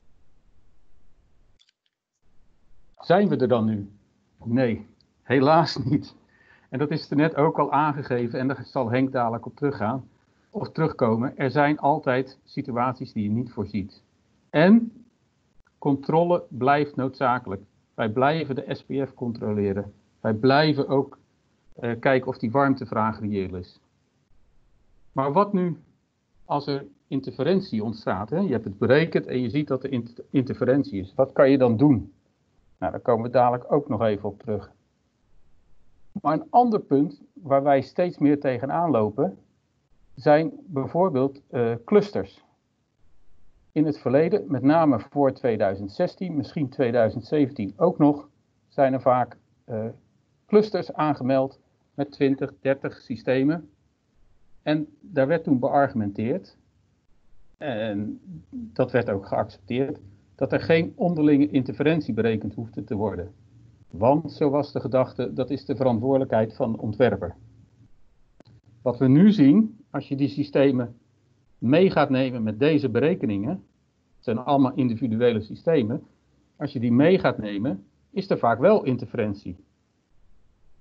Zijn we er dan nu? Nee, helaas niet. En dat is er net ook al aangegeven en daar zal Henk dadelijk op teruggaan. Of terugkomen. Er zijn altijd situaties die je niet voorziet. En controle blijft noodzakelijk. Wij blijven de S P F controleren. Wij blijven ook uh, kijken of die warmtevraag reëel is. Maar wat nu als er interferentie ontstaat? Hè? Je hebt het berekend en je ziet dat er inter interferentie is. Wat kan je dan doen? Nou, daar komen we dadelijk ook nog even op terug. Maar een ander punt waar wij steeds meer tegenaan lopen, zijn bijvoorbeeld uh, clusters. In het verleden, met name voor tweeduizend zestien, misschien tweeduizend zeventien ook nog, zijn er vaak uh, clusters aangemeld met twintig, dertig systemen. En daar werd toen beargumenteerd, en dat werd ook geaccepteerd, dat er geen onderlinge interferentie berekend hoefde te worden. Want, zo was de gedachte, dat is de verantwoordelijkheid van de ontwerper. Wat we nu zien, als je die systemen mee gaat nemen met deze berekeningen, het zijn allemaal individuele systemen, als je die mee gaat nemen, is er vaak wel interferentie.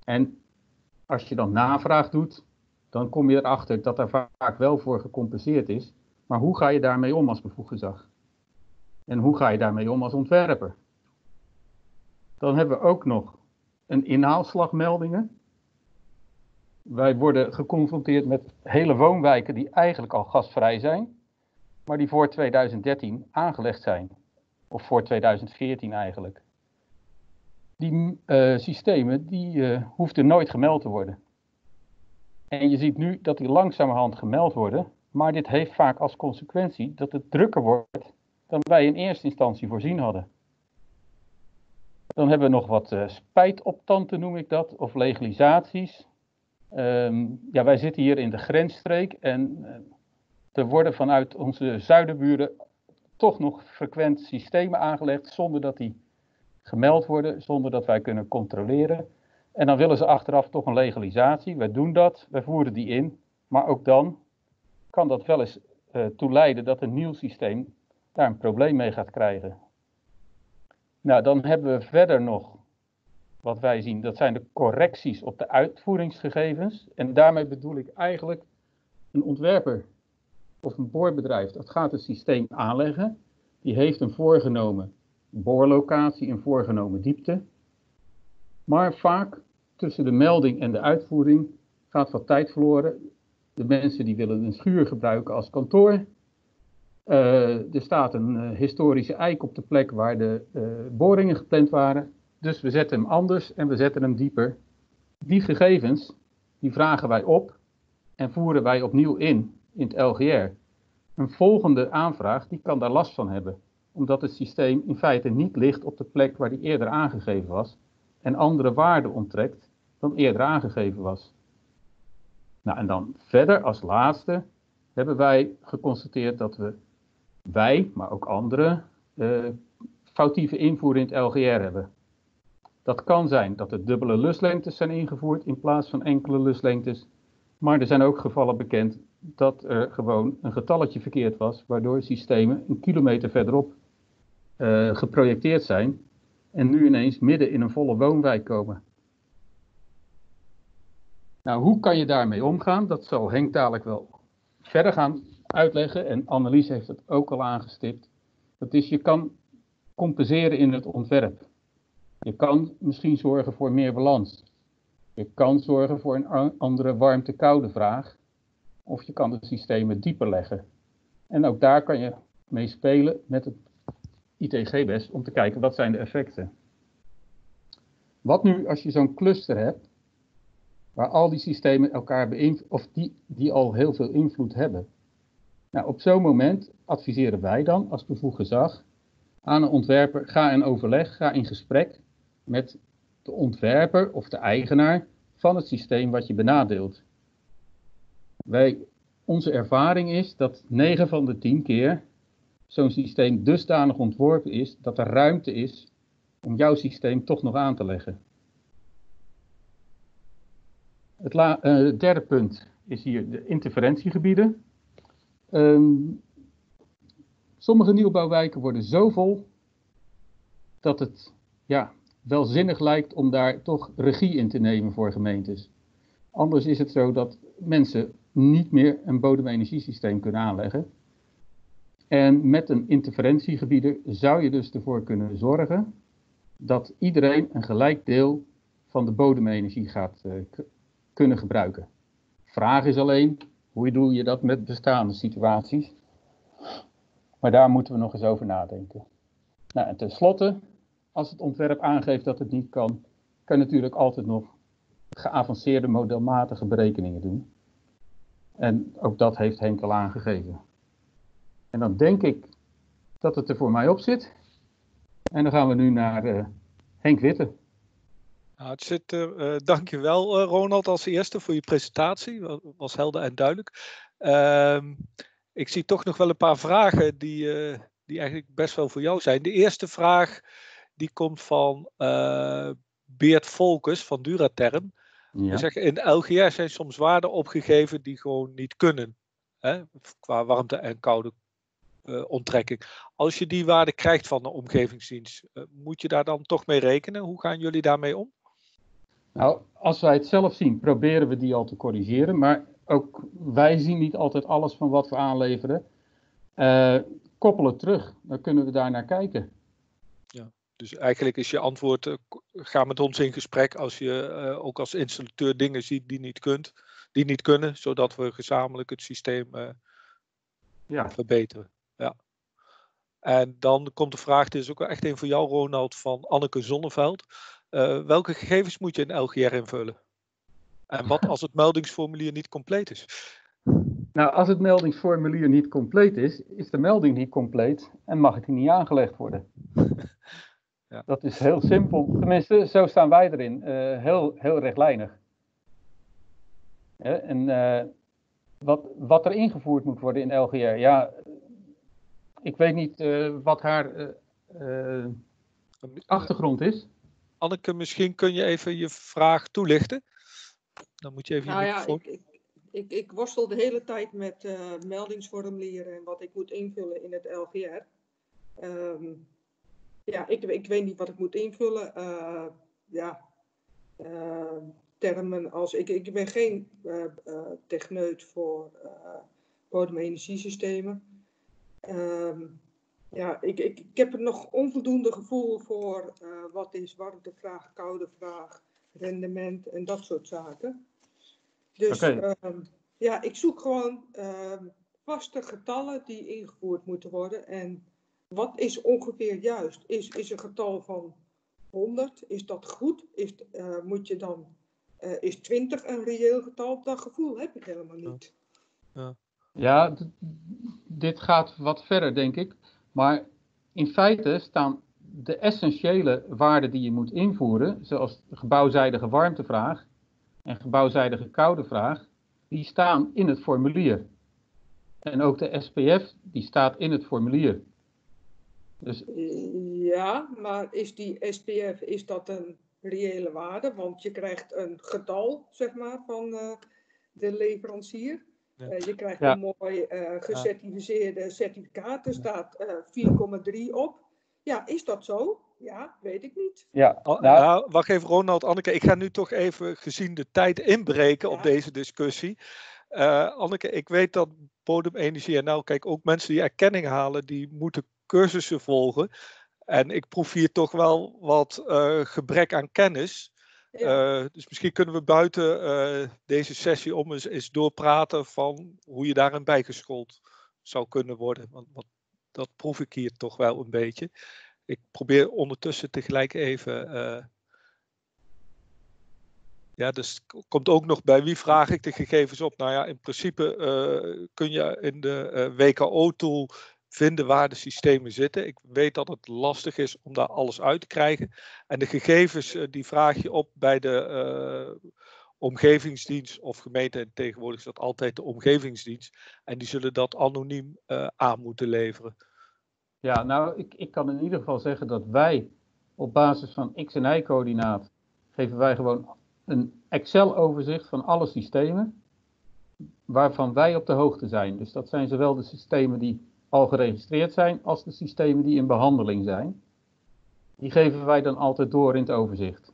En als je dan navraag doet, dan kom je erachter dat er vaak wel voor gecompenseerd is. Maar hoe ga je daarmee om als bevoegd gezag? En hoe ga je daarmee om als ontwerper? Dan hebben we ook nog een inhaalslagmeldingen. Wij worden geconfronteerd met hele woonwijken die eigenlijk al gasvrij zijn, maar die voor tweeduizend dertien aangelegd zijn. Of voor tweeduizend veertien eigenlijk. Die uh, systemen die uh, hoefden nooit gemeld te worden. En je ziet nu dat die langzamerhand gemeld worden, maar dit heeft vaak als consequentie dat het drukker wordt dan wij in eerste instantie voorzien hadden. Dan hebben we nog wat uh, spijtoptanten, noem ik dat, of legalisaties. Um, ja, wij zitten hier in de grensstreek en uh, er worden vanuit onze zuidenburen toch nog frequent systemen aangelegd zonder dat die gemeld worden, zonder dat wij kunnen controleren. En dan willen ze achteraf toch een legalisatie. Wij doen dat, wij voeren die in, maar ook dan kan dat wel eens uh, toe leiden dat een nieuw systeem daar een probleem mee gaat krijgen. Nou, dan hebben we verder nog, wat wij zien, dat zijn de correcties op de uitvoeringsgegevens. En daarmee bedoel ik eigenlijk een ontwerper of een boorbedrijf. Dat gaat een systeem aanleggen. Die heeft een voorgenomen boorlocatie, een voorgenomen diepte. Maar vaak tussen de melding en de uitvoering gaat wat tijd verloren. De mensen die willen een schuur gebruiken als kantoor. Uh, er staat een uh, historische eik op de plek waar de uh, boringen gepland waren. Dus we zetten hem anders en we zetten hem dieper. Die gegevens, die vragen wij op en voeren wij opnieuw in, in het L G R. Een volgende aanvraag, die kan daar last van hebben. Omdat het systeem in feite niet ligt op de plek waar die eerder aangegeven was. En andere waarden onttrekt dan eerder aangegeven was. Nou, en dan verder als laatste hebben wij geconstateerd dat we, wij, maar ook anderen, uh, foutieve invoering in het L G R hebben. Dat kan zijn dat er dubbele luslengtes zijn ingevoerd in plaats van enkele luslengtes. Maar er zijn ook gevallen bekend dat er gewoon een getalletje verkeerd was, waardoor systemen een kilometer verderop uh, geprojecteerd zijn en nu ineens midden in een volle woonwijk komen. Nou, hoe kan je daarmee omgaan? Dat zal Henk dadelijk wel verder gaan uitleggen en Annelies heeft het ook al aangestipt. Dat is, je kan compenseren in het ontwerp. Je kan misschien zorgen voor meer balans. Je kan zorgen voor een andere warmte-koude vraag. Of je kan de systemen dieper leggen. En ook daar kan je mee spelen met het I T G B E S om te kijken wat zijn de effecten. Wat nu als je zo'n cluster hebt, waar al die systemen elkaar beïnvloeden, of die, die al heel veel invloed hebben. Nou, op zo'n moment adviseren wij dan als bevoegd gezag aan een ontwerper, ga in overleg, ga in gesprek met de ontwerper of de eigenaar van het systeem wat je benadeelt. Wij, onze ervaring is dat negen van de tien keer zo'n systeem dusdanig ontworpen is dat er ruimte is om jouw systeem toch nog aan te leggen. Het la, uh, derde punt is hier de interferentiegebieden. Um, sommige nieuwbouwwijken worden zo vol dat het ja, wel zinnig lijkt om daar toch regie in te nemen voor gemeentes. Anders is het zo dat mensen niet meer een bodemenergiesysteem kunnen aanleggen. En met een interferentiegebieden zou je dus ervoor kunnen zorgen dat iedereen een gelijk deel van de bodemenergie gaat uh, k- kunnen gebruiken. Vraag is alleen, hoe doe je dat met bestaande situaties? Maar daar moeten we nog eens over nadenken. Nou, en tenslotte, als het ontwerp aangeeft dat het niet kan, kan je natuurlijk altijd nog geavanceerde modelmatige berekeningen doen. En ook dat heeft Henk al aangegeven. En dan denk ik dat het er voor mij op zit. En dan gaan we nu naar uh, Henk Witte. Nou, het zit, uh, dankjewel uh, Ronald als eerste voor je presentatie. Dat was helder en duidelijk. Uh, ik zie toch nog wel een paar vragen die, uh, die eigenlijk best wel voor jou zijn. De eerste vraag die komt van uh, Beert Volkes van Duraterm. Ja. We zeggen, in L G R zijn soms waarden opgegeven die gewoon niet kunnen. Hè, qua warmte en koude uh, onttrekking. Als je die waarde krijgt van de omgevingsdienst, uh, moet je daar dan toch mee rekenen? Hoe gaan jullie daarmee om? Nou, als wij het zelf zien, proberen we die al te corrigeren. Maar ook wij zien niet altijd alles van wat we aanleveren. Uh, koppel het terug, dan kunnen we daar naar kijken. Ja, dus eigenlijk is je antwoord, uh, ga met ons in gesprek als je uh, ook als installateur dingen ziet die niet kunt, die niet kunnen, zodat we gezamenlijk het systeem uh, ja. verbeteren. Ja. En dan komt de vraag, dit is ook wel echt een voor jou, Ronald, van Anneke Zonneveld. Uh, welke gegevens moet je in L G R invullen? En wat als het meldingsformulier niet compleet is? Nou, als het meldingsformulier niet compleet is, is de melding niet compleet en mag het niet aangelegd worden. Ja. Dat is heel simpel. Tenminste, zo staan wij erin. Uh, heel, heel rechtlijnig. Ja, en uh, wat, wat er ingevoerd moet worden in L G R, ja, ik weet niet uh, wat haar uh, uh, achtergrond is. Anneke, misschien kun je even je vraag toelichten. Dan moet je even nou je ja, ik, ik, ik, ik worstel de hele tijd met uh, meldingsformulieren en wat ik moet invullen in het L G R. Um, ja, ik, ik weet niet wat ik moet invullen. Uh, ja, uh, termen als... Ik, ik ben geen uh, uh, techneut voor uh, bodemenergiesystemen. Um, ja, ik, ik, ik heb er nog onvoldoende gevoel voor uh, wat is warmtevraag, koude vraag, rendement en dat soort zaken. Dus okay. um, ja, ik zoek gewoon um, vaste getallen die ingevoerd moeten worden. En wat is ongeveer juist? Is, is een getal van honderd? Is dat goed? Is, uh, moet je dan, uh, is twintig een reëel getal? Dat gevoel heb ik helemaal niet. Ja, ja d- dit gaat wat verder, denk ik. Maar in feite staan de essentiële waarden die je moet invoeren, zoals de gebouwzijdige warmtevraag en gebouwzijdige koude vraag, die staan in het formulier. En ook de S P F, die staat in het formulier. Dus... Ja, maar is die S P F, is dat een reële waarde? Want je krijgt een getal, zeg maar, van uh, de leverancier. Ja. Uh, je krijgt ja. een mooi uh, gecertificeerde ja. certificaat. Er staat uh, vier komma drie op. Ja, is dat zo? Ja, weet ik niet. Ja, nou, nou, wacht even Ronald, Anneke. Ik ga nu toch even gezien de tijd inbreken ja. op deze discussie. Uh, Anneke, ik weet dat Bodemenergie N L, kijk, ook mensen die erkenning halen, die moeten cursussen volgen. En ik proef hier toch wel wat uh, gebrek aan kennis. Ja. Uh, dus misschien kunnen we buiten uh, deze sessie om eens, eens doorpraten van hoe je daarin bijgeschoold zou kunnen worden. Want, want dat proef ik hier toch wel een beetje. Ik probeer ondertussen tegelijk even... Uh, ja, dus komt ook nog bij wie vraag ik de gegevens op? Nou ja, in principe uh, kun je in de uh, W K O-tool vinden waar de systemen zitten. Ik weet dat het lastig is om daar alles uit te krijgen. En de gegevens uh, die vraag je op bij de uh, omgevingsdienst of gemeente. En tegenwoordig is dat altijd de omgevingsdienst. En die zullen dat anoniem uh, aan moeten leveren. Ja, nou, ik, ik kan in ieder geval zeggen dat wij op basis van X en Y-coördinaat geven wij gewoon een Excel-overzicht van alle systemen waarvan wij op de hoogte zijn. Dus dat zijn zowel de systemen die al geregistreerd zijn als de systemen die in behandeling zijn. Die geven wij dan altijd door in het overzicht.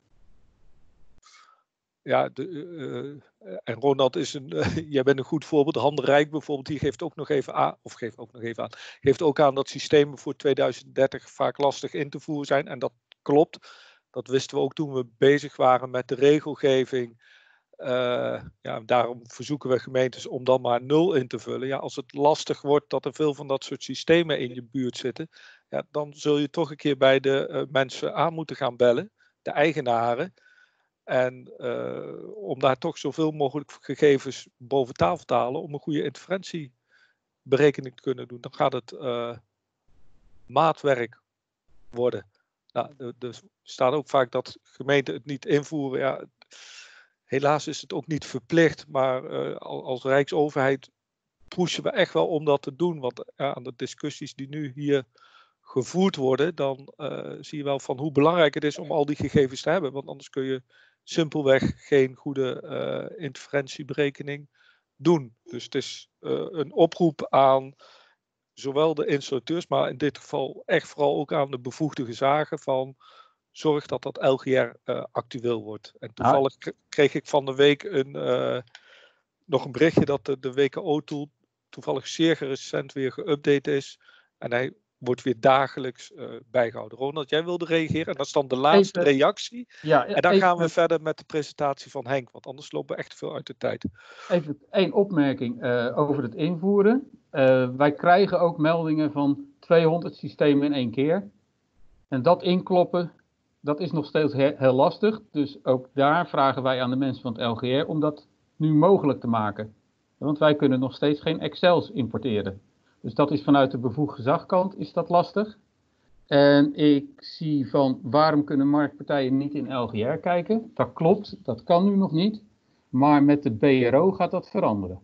Ja, de, uh, en Ronald is een, uh, jij bent een goed voorbeeld. Handrijk bijvoorbeeld, die geeft ook nog even aan, of geeft ook nog even aan, geeft ook aan dat systemen voor tweeduizend dertig vaak lastig in te voeren zijn. En dat klopt. Dat wisten we ook toen we bezig waren met de regelgeving. Uh, ja, daarom verzoeken we gemeentes om dan maar nul in te vullen. Ja, als het lastig wordt dat er veel van dat soort systemen in je buurt zitten, ja, dan zul je toch een keer bij de uh, mensen aan moeten gaan bellen, de eigenaren. En uh, om daar toch zoveel mogelijk gegevens boven tafel te halen om een goede interventieberekening te kunnen doen. Dan gaat het uh, maatwerk worden. Nou, er, er staat ook vaak dat gemeenten het niet invoeren. Ja, helaas is het ook niet verplicht, maar uh, als Rijksoverheid pushen we echt wel om dat te doen. Want uh, aan de discussies die nu hier gevoerd worden, dan uh, zie je wel van hoe belangrijk het is om al die gegevens te hebben. Want anders kun je simpelweg geen goede uh, interventieberekening doen. Dus het is uh, een oproep aan zowel de installateurs, maar in dit geval echt vooral ook aan de bevoegde gezagen van zorg dat dat L G R uh, actueel wordt. En toevallig k- kreeg ik van de week een, uh, nog een berichtje dat de, de W K O-tool toevallig zeer recent weer geüpdate is. En hij wordt weer dagelijks uh, bijgehouden. Ronald, jij wilde reageren? En dat is dan de laatste Even, reactie. Ja, en dan even, gaan we verder met de presentatie van Henk. Want anders lopen we echt veel uit de tijd. Even één opmerking uh, over het invoeren. Uh, wij krijgen ook meldingen van tweehonderd systemen in één keer. En dat inkloppen, dat is nog steeds he- heel lastig. Dus ook daar vragen wij aan de mensen van het L G R om dat nu mogelijk te maken. Want wij kunnen nog steeds geen Excels importeren. Dus dat is vanuit de bevoegd gezagkant is dat lastig. En ik zie van waarom kunnen marktpartijen niet in L G R kijken? Dat klopt, dat kan nu nog niet. Maar met de B R O gaat dat veranderen.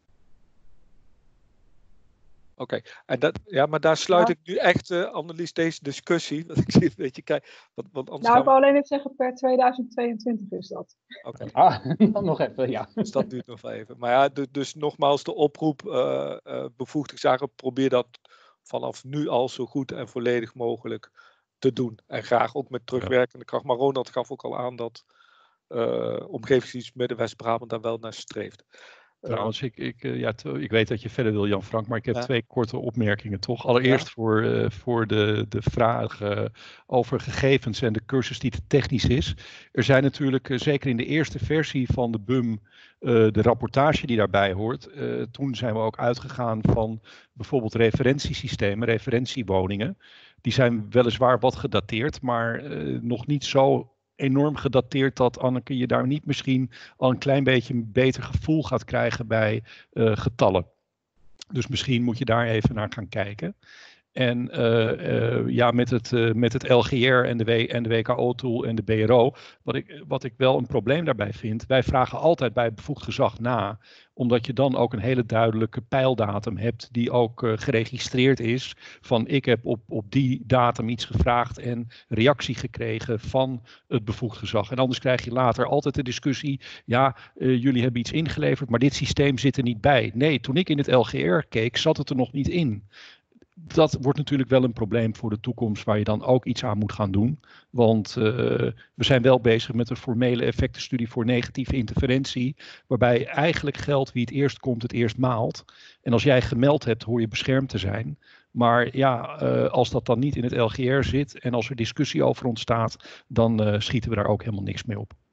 Oké, okay. en dat, ja, maar daar sluit Ja. ik nu echt, uh, Annelies, deze discussie. Want ik zie een beetje kijken. Want, want anders Nou, ik gaan wil we... alleen even zeggen, per tweeduizend tweeëntwintig is dat. Oké. Okay. Ah, nog even, ja. Dus dat duurt nog wel even. Maar ja, dus, dus nogmaals de oproep, uh, uh, bevoegd gezag, probeer dat vanaf nu al zo goed en volledig mogelijk te doen. En graag ook met terugwerkende kracht. Maar Ronald gaf ook al aan dat uh, omgevingsdienst Midden-West-Brabant daar wel naar streeft. Trouwens, ik, ik, ja, ik weet dat je verder wil, Jan Frank, maar ik heb ja. twee korte opmerkingen toch. Allereerst ja. voor, uh, voor de, de vraag uh, over gegevens en de cursus die te technisch is. Er zijn natuurlijk, uh, zeker in de eerste versie van de B U M, uh, de rapportage die daarbij hoort. Uh, toen zijn we ook uitgegaan van bijvoorbeeld referentiesystemen, referentiewoningen. Die zijn weliswaar wat gedateerd, maar uh, nog niet zo enorm gedateerd dat Anneke je daar niet misschien al een klein beetje een beter gevoel gaat krijgen bij uh, getallen. Dus misschien moet je daar even naar gaan kijken. En uh, uh, ja, met het, uh, met het L G R en de, w en de W K O-tool en de B R O, wat ik, wat ik wel een probleem daarbij vind, wij vragen altijd bij bevoegd gezag na, omdat je dan ook een hele duidelijke pijldatum hebt die ook uh, geregistreerd is van ik heb op, op die datum iets gevraagd en reactie gekregen van het bevoegd gezag. En anders krijg je later altijd de discussie, ja, uh, jullie hebben iets ingeleverd, maar dit systeem zit er niet bij. Nee, toen ik in het L G R keek, zat het er nog niet in. Dat wordt natuurlijk wel een probleem voor de toekomst waar je dan ook iets aan moet gaan doen. Want uh, we zijn wel bezig met een formele effectenstudie voor negatieve interferentie. Waarbij eigenlijk geldt wie het eerst komt, het eerst maalt. En als jij gemeld hebt, hoor je beschermd te zijn. Maar ja, uh, als dat dan niet in het L G R zit en als er discussie over ontstaat, dan uh, schieten we daar ook helemaal niks mee op.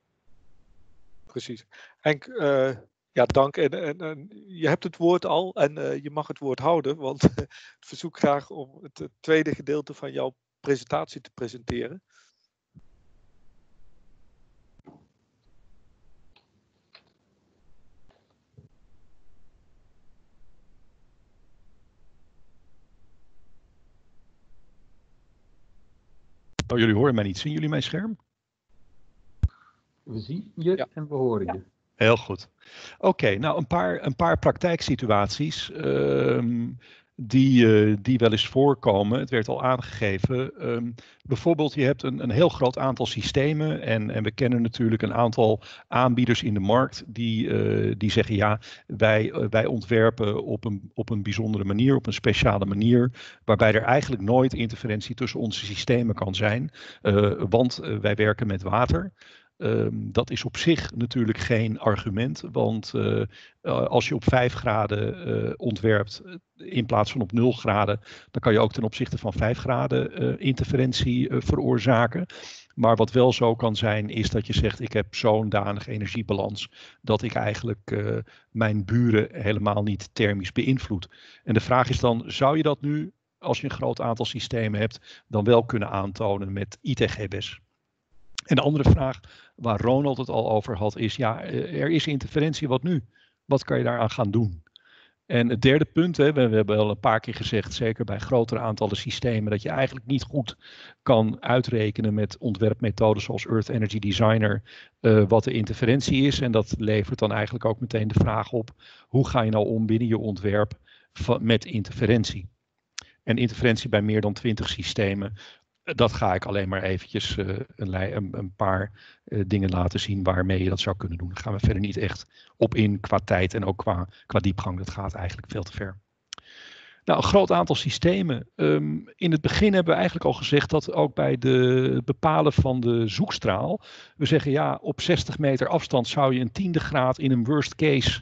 Precies. Henk, uh... ja, dank. En, en, en je hebt het woord al en uh, je mag het woord houden, want uh, ik verzoek graag om het, het tweede gedeelte van jouw presentatie te presenteren. Oh, jullie horen mij niet. Zien jullie mijn scherm? We zien je ja. en we horen je. Ja. Heel goed. Oké, okay, nou een paar, een paar praktijksituaties um, die, uh, die wel eens voorkomen. Het werd al aangegeven. Um, bijvoorbeeld je hebt een, een heel groot aantal systemen en, en we kennen natuurlijk een aantal aanbieders in de markt die, uh, die zeggen ja, wij, uh, wij ontwerpen op een, op een bijzondere manier, op een speciale manier, waarbij er eigenlijk nooit interferentie tussen onze systemen kan zijn, uh, want uh, wij werken met water. Um, dat is op zich natuurlijk geen argument, want uh, uh, als je op vijf graden uh, ontwerpt in plaats van op nul graden, dan kan je ook ten opzichte van vijf graden uh, interferentie uh, veroorzaken. Maar wat wel zo kan zijn, is dat je zegt ik heb zo'n danige energiebalans dat ik eigenlijk uh, mijn buren helemaal niet thermisch beïnvloed. En de vraag is dan, zou je dat nu, als je een groot aantal systemen hebt, dan wel kunnen aantonen met I T G B E S? En de andere vraag waar Ronald het al over had is, ja, er is interferentie, wat nu? Wat kan je daaraan gaan doen? En het derde punt, hè, we, we hebben al een paar keer gezegd, zeker bij grotere aantallen systemen, dat je eigenlijk niet goed kan uitrekenen met ontwerpmethoden zoals Earth Energy Designer uh, wat de interferentie is. En dat levert dan eigenlijk ook meteen de vraag op, hoe ga je nou om binnen je ontwerp van, met interferentie? En interferentie bij meer dan twintig systemen. Dat ga ik alleen maar eventjes uh, een, een, een paar uh, dingen laten zien waarmee je dat zou kunnen doen. Daar gaan we verder niet echt op in qua tijd en ook qua, qua diepgang. Dat gaat eigenlijk veel te ver. Nou, een groot aantal systemen. Um, in het begin hebben we eigenlijk al gezegd dat ook bij de, het bepalen van de zoekstraal, we zeggen ja, op zestig meter afstand zou je een tiende graad in een worst case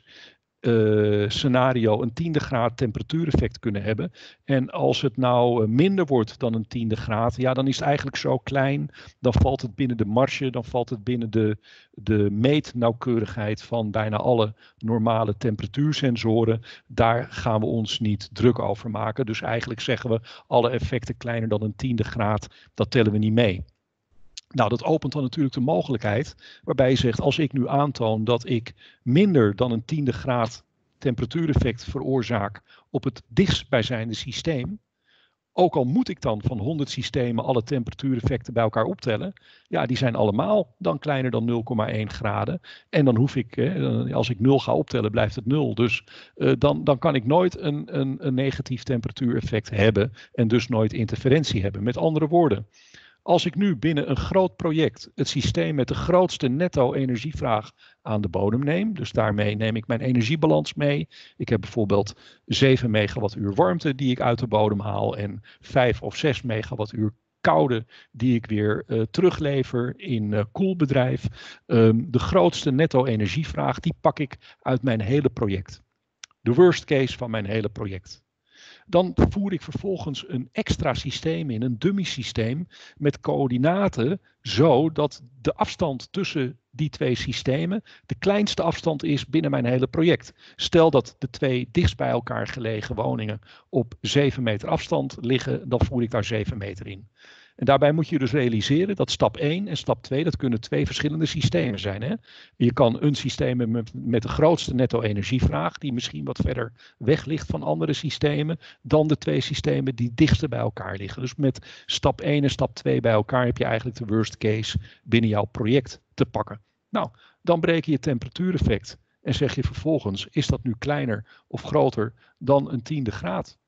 uh, scenario een tiende graad temperatuureffect kunnen hebben. En als het nou uh, minder wordt dan een tiende graad, ja, dan is het eigenlijk zo klein, dan valt het binnen de marge, dan valt het binnen de, de meetnauwkeurigheid van bijna alle normale temperatuursensoren. Daar gaan we ons niet druk over maken. Dus eigenlijk zeggen we, alle effecten kleiner dan een tiende graad, dat tellen we niet mee. Nou, dat opent dan natuurlijk de mogelijkheid waarbij je zegt, als ik nu aantoon dat ik minder dan een tiende graad temperatuureffect veroorzaak op het dichtstbijzijnde systeem, ook al moet ik dan van honderd systemen alle temperatuureffecten bij elkaar optellen, ja, die zijn allemaal dan kleiner dan nul komma één graden. En dan hoef ik, hè, als ik nul ga optellen, blijft het nul. Dus uh, dan, dan kan ik nooit een, een, een negatief temperatuureffect hebben en dus nooit interferentie hebben. Met andere woorden, als ik nu binnen een groot project het systeem met de grootste netto-energievraag aan de bodem neem, dus daarmee neem ik mijn energiebalans mee. Ik heb bijvoorbeeld zeven megawattuur warmte die ik uit de bodem haal en vijf of zes megawattuur koude die ik weer uh, teruglever in uh, koelbedrijf. Um, de grootste netto-energievraag die pak ik uit mijn hele project. De worst case van mijn hele project. Dan voer ik vervolgens een extra systeem in, een dummy systeem met coördinaten, zodat de afstand tussen die twee systemen de kleinste afstand is binnen mijn hele project. Stel dat de twee dichtst bij elkaar gelegen woningen op zeven meter afstand liggen, dan voer ik daar zeven meter in. En daarbij moet je dus realiseren dat stap één en stap twee, dat kunnen twee verschillende systemen zijn. Hè? Je kan een systeem met, met de grootste netto-energievraag, die misschien wat verder weg ligt van andere systemen, dan de twee systemen die dichtst bij elkaar liggen. Dus met stap één en stap twee bij elkaar heb je eigenlijk de worst case binnen jouw project te pakken. Nou, dan breek je je temperatuureffect en zeg je vervolgens, is dat nu kleiner of groter dan een tiende graad?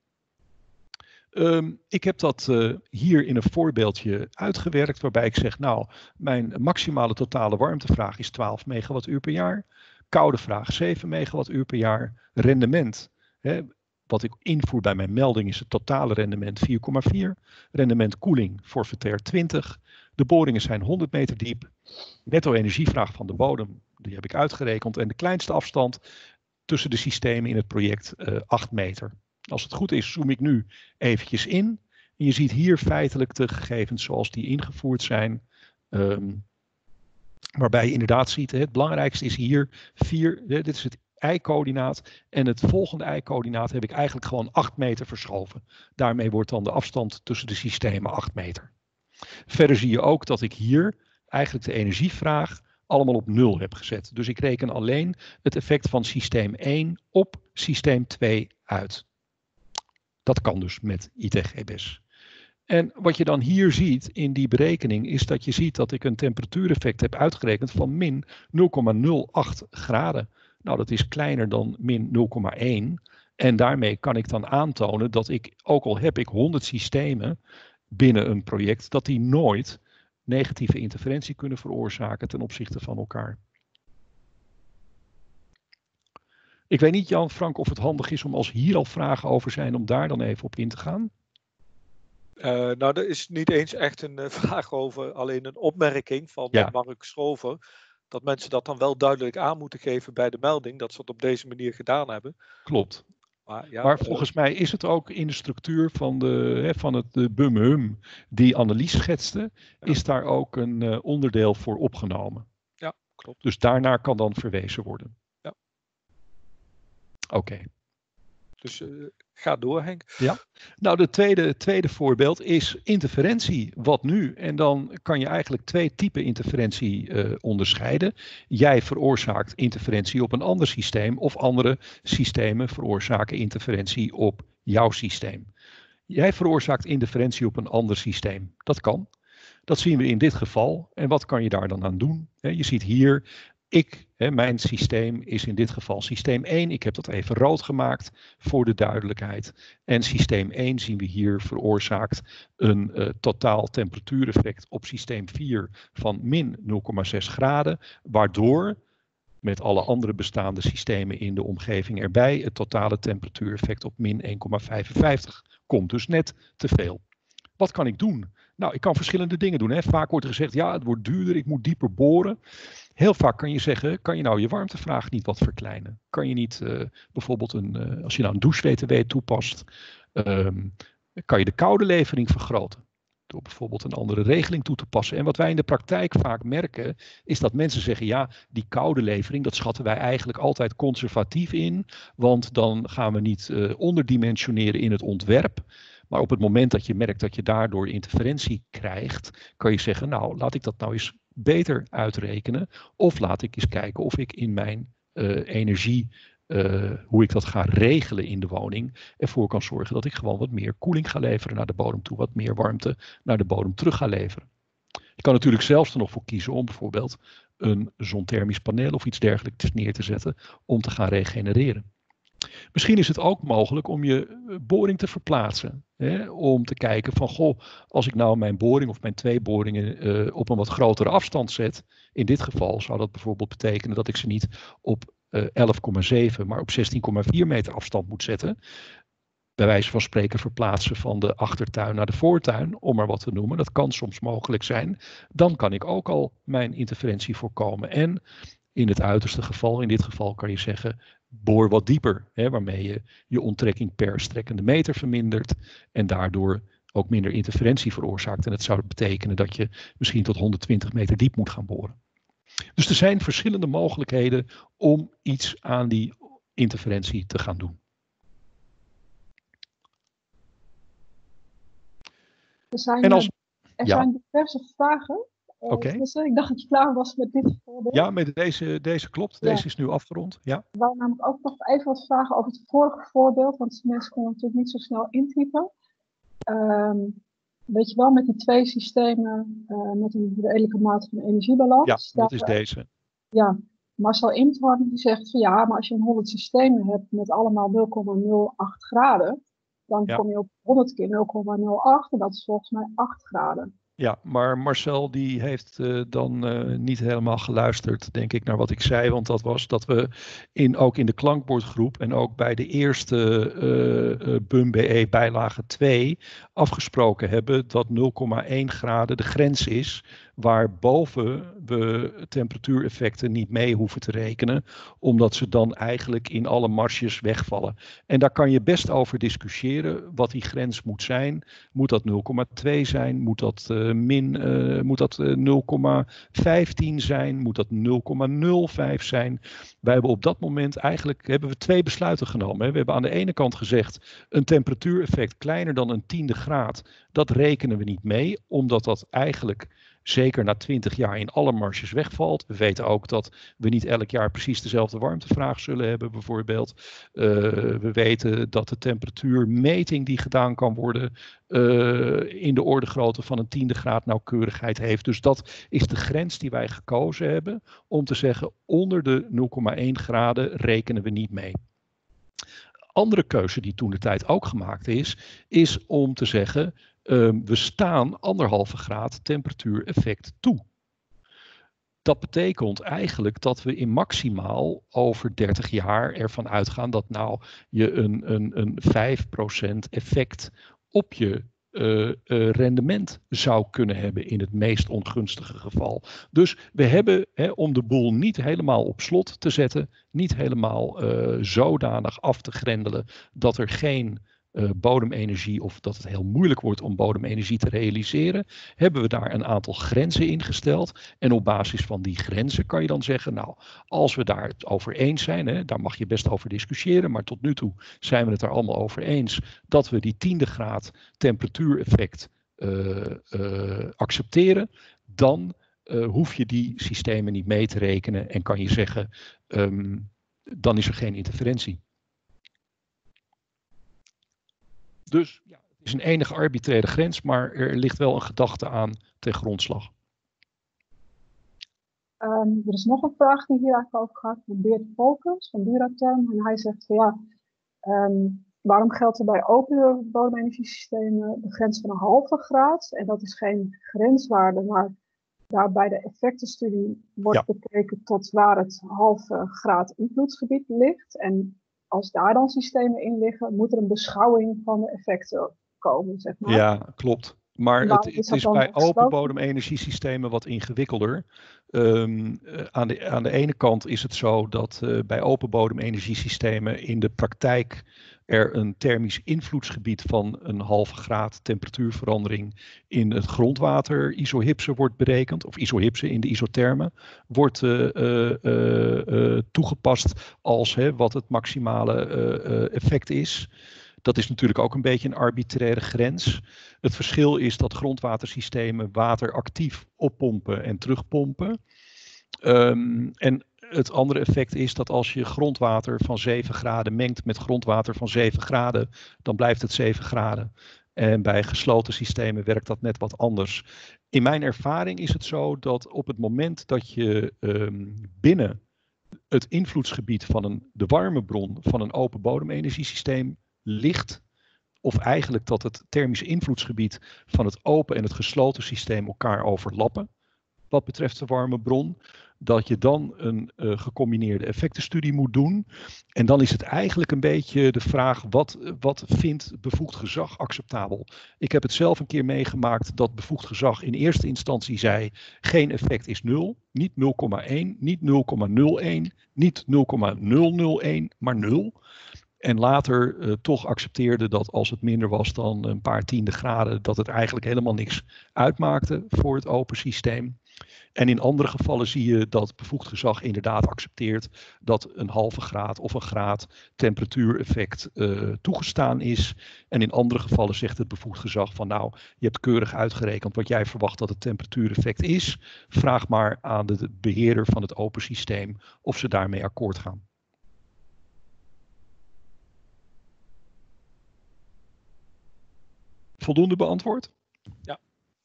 Um, ik heb dat uh, hier in een voorbeeldje uitgewerkt waarbij ik zeg, nou, mijn maximale totale warmtevraag is twaalf megawattuur per jaar. Koude vraag zeven megawattuur per jaar. Rendement, hè, wat ik invoer bij mijn melding is het totale rendement vier komma vier. Rendement koeling forfaitair twintig. De boringen zijn honderd meter diep. Netto energievraag van de bodem, die heb ik uitgerekend. En de kleinste afstand tussen de systemen in het project uh, acht meter. Als het goed is, zoom ik nu eventjes in. En je ziet hier feitelijk de gegevens zoals die ingevoerd zijn. Um, waarbij je inderdaad ziet, het belangrijkste is hier vier, dit is het y-coördinaat. En het volgende y-coördinaat heb ik eigenlijk gewoon acht meter verschoven. Daarmee wordt dan de afstand tussen de systemen acht meter. Verder zie je ook dat ik hier eigenlijk de energievraag allemaal op nul heb gezet. Dus ik reken alleen het effect van systeem één op systeem twee uit. Dat kan dus met I T G B E S. En wat je dan hier ziet in die berekening is dat je ziet dat ik een temperatuureffect heb uitgerekend van min nul komma nul acht graden. Nou, dat is kleiner dan min nul komma één. En daarmee kan ik dan aantonen dat ik, ook al heb ik honderd systemen binnen een project, dat die nooit negatieve interferentie kunnen veroorzaken ten opzichte van elkaar. Ik weet niet, Jan, Frank, of het handig is om als hier al vragen over zijn, om daar dan even op in te gaan. Uh, nou, er is niet eens echt een uh, vraag over, alleen een opmerking van Ja. Mark Schrover. Dat mensen dat dan wel duidelijk aan moeten geven bij de melding, dat ze het op deze manier gedaan hebben. Klopt. Maar, ja, maar uh, volgens mij is het ook in de structuur van, de, hè, van het de B U M H U M die Annelies schetste, ja. is daar ook een uh, onderdeel voor opgenomen. Ja, klopt. Dus daarnaar kan dan verwezen worden. Ja. Oké. Okay. Dus uh, ga door, Henk. Ja. Nou, de tweede, tweede voorbeeld is interferentie. Wat nu? En dan kan je eigenlijk twee typen interferentie uh, onderscheiden. Jij veroorzaakt interferentie op een ander systeem of andere systemen veroorzaken interferentie op jouw systeem. Jij veroorzaakt interferentie op een ander systeem. Dat kan. Dat zien we in dit geval. En wat kan je daar dan aan doen? Je ziet hier, ik, hè, mijn systeem is in dit geval systeem één. Ik heb dat even rood gemaakt voor de duidelijkheid. En systeem één zien we hier veroorzaakt een uh, totaal temperatuureffect op systeem vier van min nul komma zes graden. Waardoor met alle andere bestaande systemen in de omgeving erbij. Het totale temperatuureffect op min één komma vijfenvijftig komt dus net te veel. Wat kan ik doen? Nou, ik kan verschillende dingen doen. Hè. Vaak wordt er gezegd, ja, het wordt duurder, ik moet dieper boren. Heel vaak kan je zeggen, kan je nou je warmtevraag niet wat verkleinen? Kan je niet uh, bijvoorbeeld, een, uh, als je nou een douche-W T W toepast, um, kan je de koude levering vergroten? Door bijvoorbeeld een andere regeling toe te passen. En wat wij in de praktijk vaak merken, is dat mensen zeggen, ja, die koude levering, dat schatten wij eigenlijk altijd conservatief in. Want dan gaan we niet uh, onderdimensioneren in het ontwerp. Maar op het moment dat je merkt dat je daardoor interferentie krijgt, kan je zeggen, nou, laat ik dat nou eens beter uitrekenen. Of laat ik eens kijken of ik in mijn uh, energie, uh, hoe ik dat ga regelen in de woning, ervoor kan zorgen dat ik gewoon wat meer koeling ga leveren naar de bodem toe, wat meer warmte naar de bodem terug ga leveren. Je kan natuurlijk zelfs er nog voor kiezen om bijvoorbeeld een zonthermisch paneel of iets dergelijks neer te zetten om te gaan regenereren. Misschien is het ook mogelijk om je boring te verplaatsen. Hè? Om te kijken van, goh, als ik nou mijn boring of mijn twee boringen uh, op een wat grotere afstand zet. In dit geval zou dat bijvoorbeeld betekenen dat ik ze niet op uh, elf komma zeven, maar op zestien komma vier meter afstand moet zetten. Bij wijze van spreken verplaatsen van de achtertuin naar de voortuin, om maar wat te noemen. Dat kan soms mogelijk zijn. Dan kan ik ook al mijn interferentie voorkomen. En in het uiterste geval, in dit geval kan je zeggen, boor wat dieper, hè, waarmee je je onttrekking per strekkende meter vermindert en daardoor ook minder interferentie veroorzaakt. En dat zou betekenen dat je misschien tot honderdtwintig meter diep moet gaan boren. Dus er zijn verschillende mogelijkheden om iets aan die interferentie te gaan doen. Er zijn, en als, er ja. zijn diverse vragen. Oké. Okay. Dus ik dacht dat je klaar was met dit voorbeeld. Ja, met deze, deze klopt. Deze ja. is nu afgerond. Ja. Ik wou namelijk ook nog even wat vragen over het vorige voorbeeld, want mensen konden natuurlijk niet zo snel intypen. Um, weet je wel, met die twee systemen uh, met een redelijke mate van energiebalans. Ja, dat is deze. Ja, Marcel Imthoorn die zegt van ja, maar als je een honderd systemen hebt met allemaal nul komma nul acht graden, dan ja. kom je op honderd keer nul komma nul acht en dat is volgens mij acht graden. Ja, maar Marcel die heeft uh, dan uh, niet helemaal geluisterd, denk ik, naar wat ik zei. Want dat was dat we in, ook in de klankbordgroep en ook bij de eerste uh, uh, B U M B E bijlage twee afgesproken hebben dat nul komma één graden de grens is waarboven we temperatuureffecten niet mee hoeven te rekenen, omdat ze dan eigenlijk in alle marges wegvallen. En daar kan je best over discussiëren wat die grens moet zijn. Moet dat nul komma twee zijn? Moet dat uh, min, uh, moet dat uh, nul komma vijftien zijn? Moet dat nul komma nul vijf zijn? Wij hebben op dat moment eigenlijk hebben we twee besluiten genomen. Hè. We hebben aan de ene kant gezegd een temperatuureffect kleiner dan een tiende graad. Dat rekenen we niet mee, omdat dat eigenlijk zeker na twintig jaar in alle marges wegvalt. We weten ook dat we niet elk jaar precies dezelfde warmtevraag zullen hebben bijvoorbeeld. Uh, we weten dat de temperatuurmeting die gedaan kan worden uh, in de orde grootte van een tiende graad nauwkeurigheid heeft. Dus dat is de grens die wij gekozen hebben om te zeggen onder de nul komma één graden rekenen we niet mee. Andere keuze die toen de tijd ook gemaakt is, is om te zeggen Um, we staan anderhalve graad temperatuureffect toe. Dat betekent eigenlijk dat we in maximaal over dertig jaar ervan uitgaan dat nou je een, een, een vijf procent effect op je uh, uh, rendement zou kunnen hebben in het meest ongunstige geval. Dus we hebben, hè, om de boel niet helemaal op slot te zetten, niet helemaal uh, zodanig af te grendelen dat er geen Uh, bodemenergie of dat het heel moeilijk wordt om bodemenergie te realiseren, hebben we daar een aantal grenzen ingesteld. En op basis van die grenzen kan je dan zeggen, nou, als we daar het over eens zijn, hè, daar mag je best over discussiëren, maar tot nu toe zijn we het er allemaal over eens, dat we die tiende graad temperatuureffect uh, uh, accepteren, dan uh, hoef je die systemen niet mee te rekenen en kan je zeggen, um, dan is er geen interferentie. Dus ja, het is een enige arbitraire grens, maar er ligt wel een gedachte aan ten grondslag. Um, er is nog een vraag die hier eigenlijk over gaat van Beert Volkens van Duraterm. En hij zegt van ja, um, waarom geldt er bij open bodemenergiesystemen de grens van een halve graad? En dat is geen grenswaarde, maar daar bij de effectenstudie wordt Ja. bekeken tot waar het halve graad invloedsgebied ligt. En als daar dan systemen in liggen, moet er een beschouwing van de effecten komen, zeg maar. Ja, klopt. Maar het, Waarom is het dat is dan bij gesloten? open bodemenergiesystemen wat ingewikkelder. Um, uh, aan, de, aan de ene kant is het zo dat uh, bij open bodemenergiesystemen in de praktijk er een thermisch invloedsgebied van een halve graad temperatuurverandering in het grondwater isohypse wordt berekend, of isohypse in de isothermen, wordt uh, uh, uh, uh, toegepast als hè, wat het maximale uh, uh, effect is. Dat is natuurlijk ook een beetje een arbitraire grens. Het verschil is dat grondwatersystemen water actief oppompen en terugpompen. Um, en het andere effect is dat als je grondwater van zeven graden mengt met grondwater van zeven graden, dan blijft het zeven graden. En bij gesloten systemen werkt dat net wat anders. In mijn ervaring is het zo dat op het moment dat je um, binnen het invloedsgebied van een, de warmebron van een open bodemenergiesysteem ligt, of eigenlijk dat het thermische invloedsgebied van het open en het gesloten systeem elkaar overlappen, wat betreft de warmebron, dat je dan een uh, gecombineerde effectenstudie moet doen. En dan is het eigenlijk een beetje de vraag, wat, wat vindt bevoegd gezag acceptabel? Ik heb het zelf een keer meegemaakt dat bevoegd gezag in eerste instantie zei, geen effect is nul, niet nul komma één, niet nul komma nul één, niet nul komma nul nul één, maar nul. En later uh, toch accepteerde dat als het minder was dan een paar tiende graden, dat het eigenlijk helemaal niks uitmaakte voor het open systeem. En in andere gevallen zie je dat bevoegd gezag inderdaad accepteert dat een halve graad of een graad temperatuureffect uh, toegestaan is. En in andere gevallen zegt het bevoegd gezag van nou, je hebt keurig uitgerekend wat jij verwacht dat het temperatuureffect is. Vraag maar aan de beheerder van het open systeem of ze daarmee akkoord gaan. Voldoende beantwoord? Ja.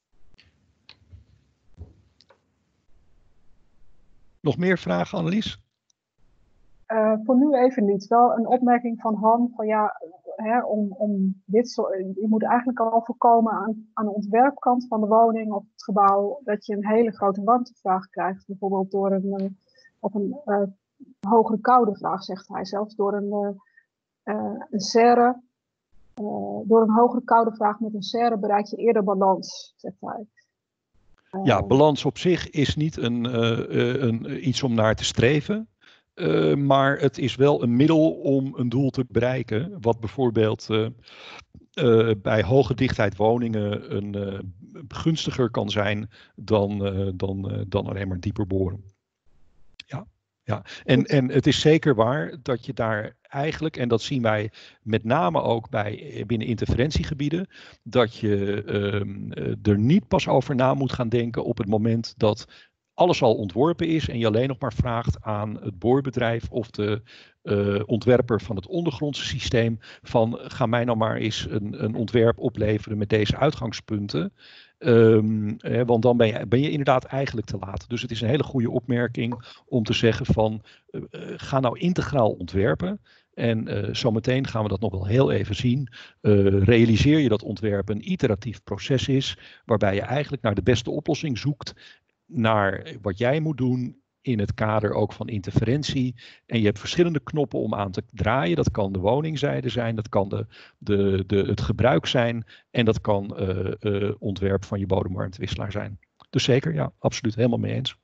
Nog meer vragen, Annelies? Uh, voor nu even niet. Wel een opmerking van Han van ja, hè, om, om dit soort, je moet eigenlijk al voorkomen aan, aan de ontwerpkant van de woning of het gebouw dat je een hele grote warmtevraag krijgt, bijvoorbeeld door een of een uh, hogere koude vraag, zegt hij zelfs, door een, uh, uh, een serre. Uh, door een hogere koude vraag met een serre bereik je eerder balans, zegt hij. Uh, ja, balans op zich is niet een, uh, een, iets om naar te streven. Uh, maar het is wel een middel om een doel te bereiken. Wat bijvoorbeeld uh, uh, bij hoge dichtheid woningen een, uh, gunstiger kan zijn dan, uh, dan, uh, dan alleen maar dieper boren. Ja. Ja, en, en het is zeker waar dat je daar eigenlijk, en dat zien wij met name ook bij binnen interferentiegebieden, dat je uh, er niet pas over na moet gaan denken op het moment dat alles al ontworpen is en je alleen nog maar vraagt aan het boorbedrijf of de uh, ontwerper van het ondergrondse systeem van ga mij nou maar eens een, een ontwerp opleveren met deze uitgangspunten. Um, eh, want dan ben je, ben je inderdaad eigenlijk te laat. Dus het is een hele goede opmerking om te zeggen van uh, uh, ga nou integraal ontwerpen. En uh, zometeen gaan we dat nog wel heel even zien. Uh, realiseer je dat ontwerp een iteratief proces is, waarbij je eigenlijk naar de beste oplossing zoekt, naar wat jij moet doen in het kader ook van interferentie. En je hebt verschillende knoppen om aan te draaien. Dat kan de woningzijde zijn, dat kan de, de, de, het gebruik zijn en dat kan uh, uh, ontwerp van je bodemwarmtewisselaar zijn. Dus zeker, ja, absoluut helemaal mee eens.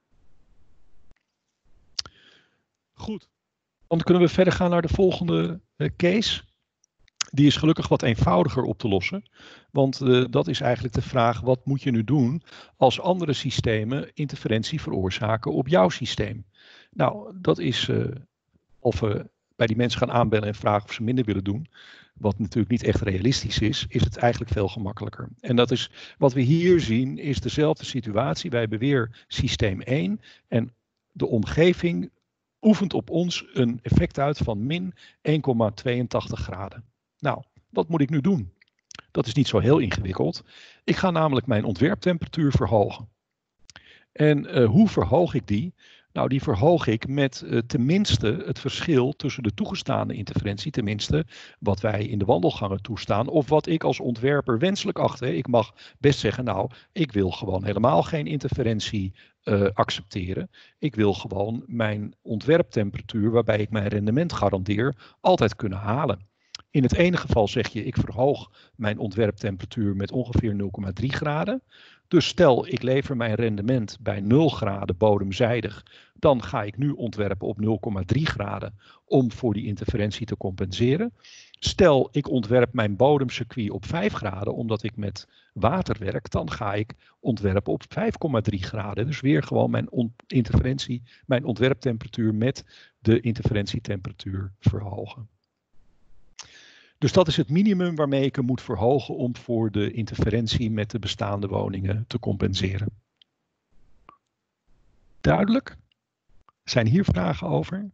Goed, dan kunnen we verder gaan naar de volgende uh, case. Die is gelukkig wat eenvoudiger op te lossen. Want uh, dat is eigenlijk de vraag, wat moet je nu doen als andere systemen interferentie veroorzaken op jouw systeem? Nou, dat is uh, of we bij die mensen gaan aanbellen en vragen of ze minder willen doen. Wat natuurlijk niet echt realistisch is, is het eigenlijk veel gemakkelijker. En dat is wat we hier zien, is dezelfde situatie. Wij hebben weer systeem één en de omgeving oefent op ons een effect uit van min één komma tweeëntachtig graden. Nou, wat moet ik nu doen? Dat is niet zo heel ingewikkeld. Ik ga namelijk mijn ontwerptemperatuur verhogen. En uh, hoe verhoog ik die? Nou, die verhoog ik met uh, tenminste het verschil tussen de toegestane interferentie, tenminste wat wij in de wandelgangen toestaan, of wat ik als ontwerper wenselijk acht. Hè. Ik mag best zeggen, nou, ik wil gewoon helemaal geen interferentie uh, accepteren. Ik wil gewoon mijn ontwerptemperatuur, waarbij ik mijn rendement garandeer, altijd kunnen halen. In het ene geval zeg je, ik verhoog mijn ontwerptemperatuur met ongeveer nul komma drie graden. Dus stel, ik lever mijn rendement bij nul graden bodemzijdig, dan ga ik nu ontwerpen op nul komma drie graden om voor die interferentie te compenseren. Stel, ik ontwerp mijn bodemcircuit op vijf graden, omdat ik met water werk, dan ga ik ontwerpen op vijf komma drie graden. Dus weer gewoon mijn interferentie, mijn ontwerptemperatuur met de interferentietemperatuur verhogen. Dus dat is het minimum waarmee ik hem moet verhogen om voor de interferentie met de bestaande woningen te compenseren. Duidelijk? Zijn hier vragen over?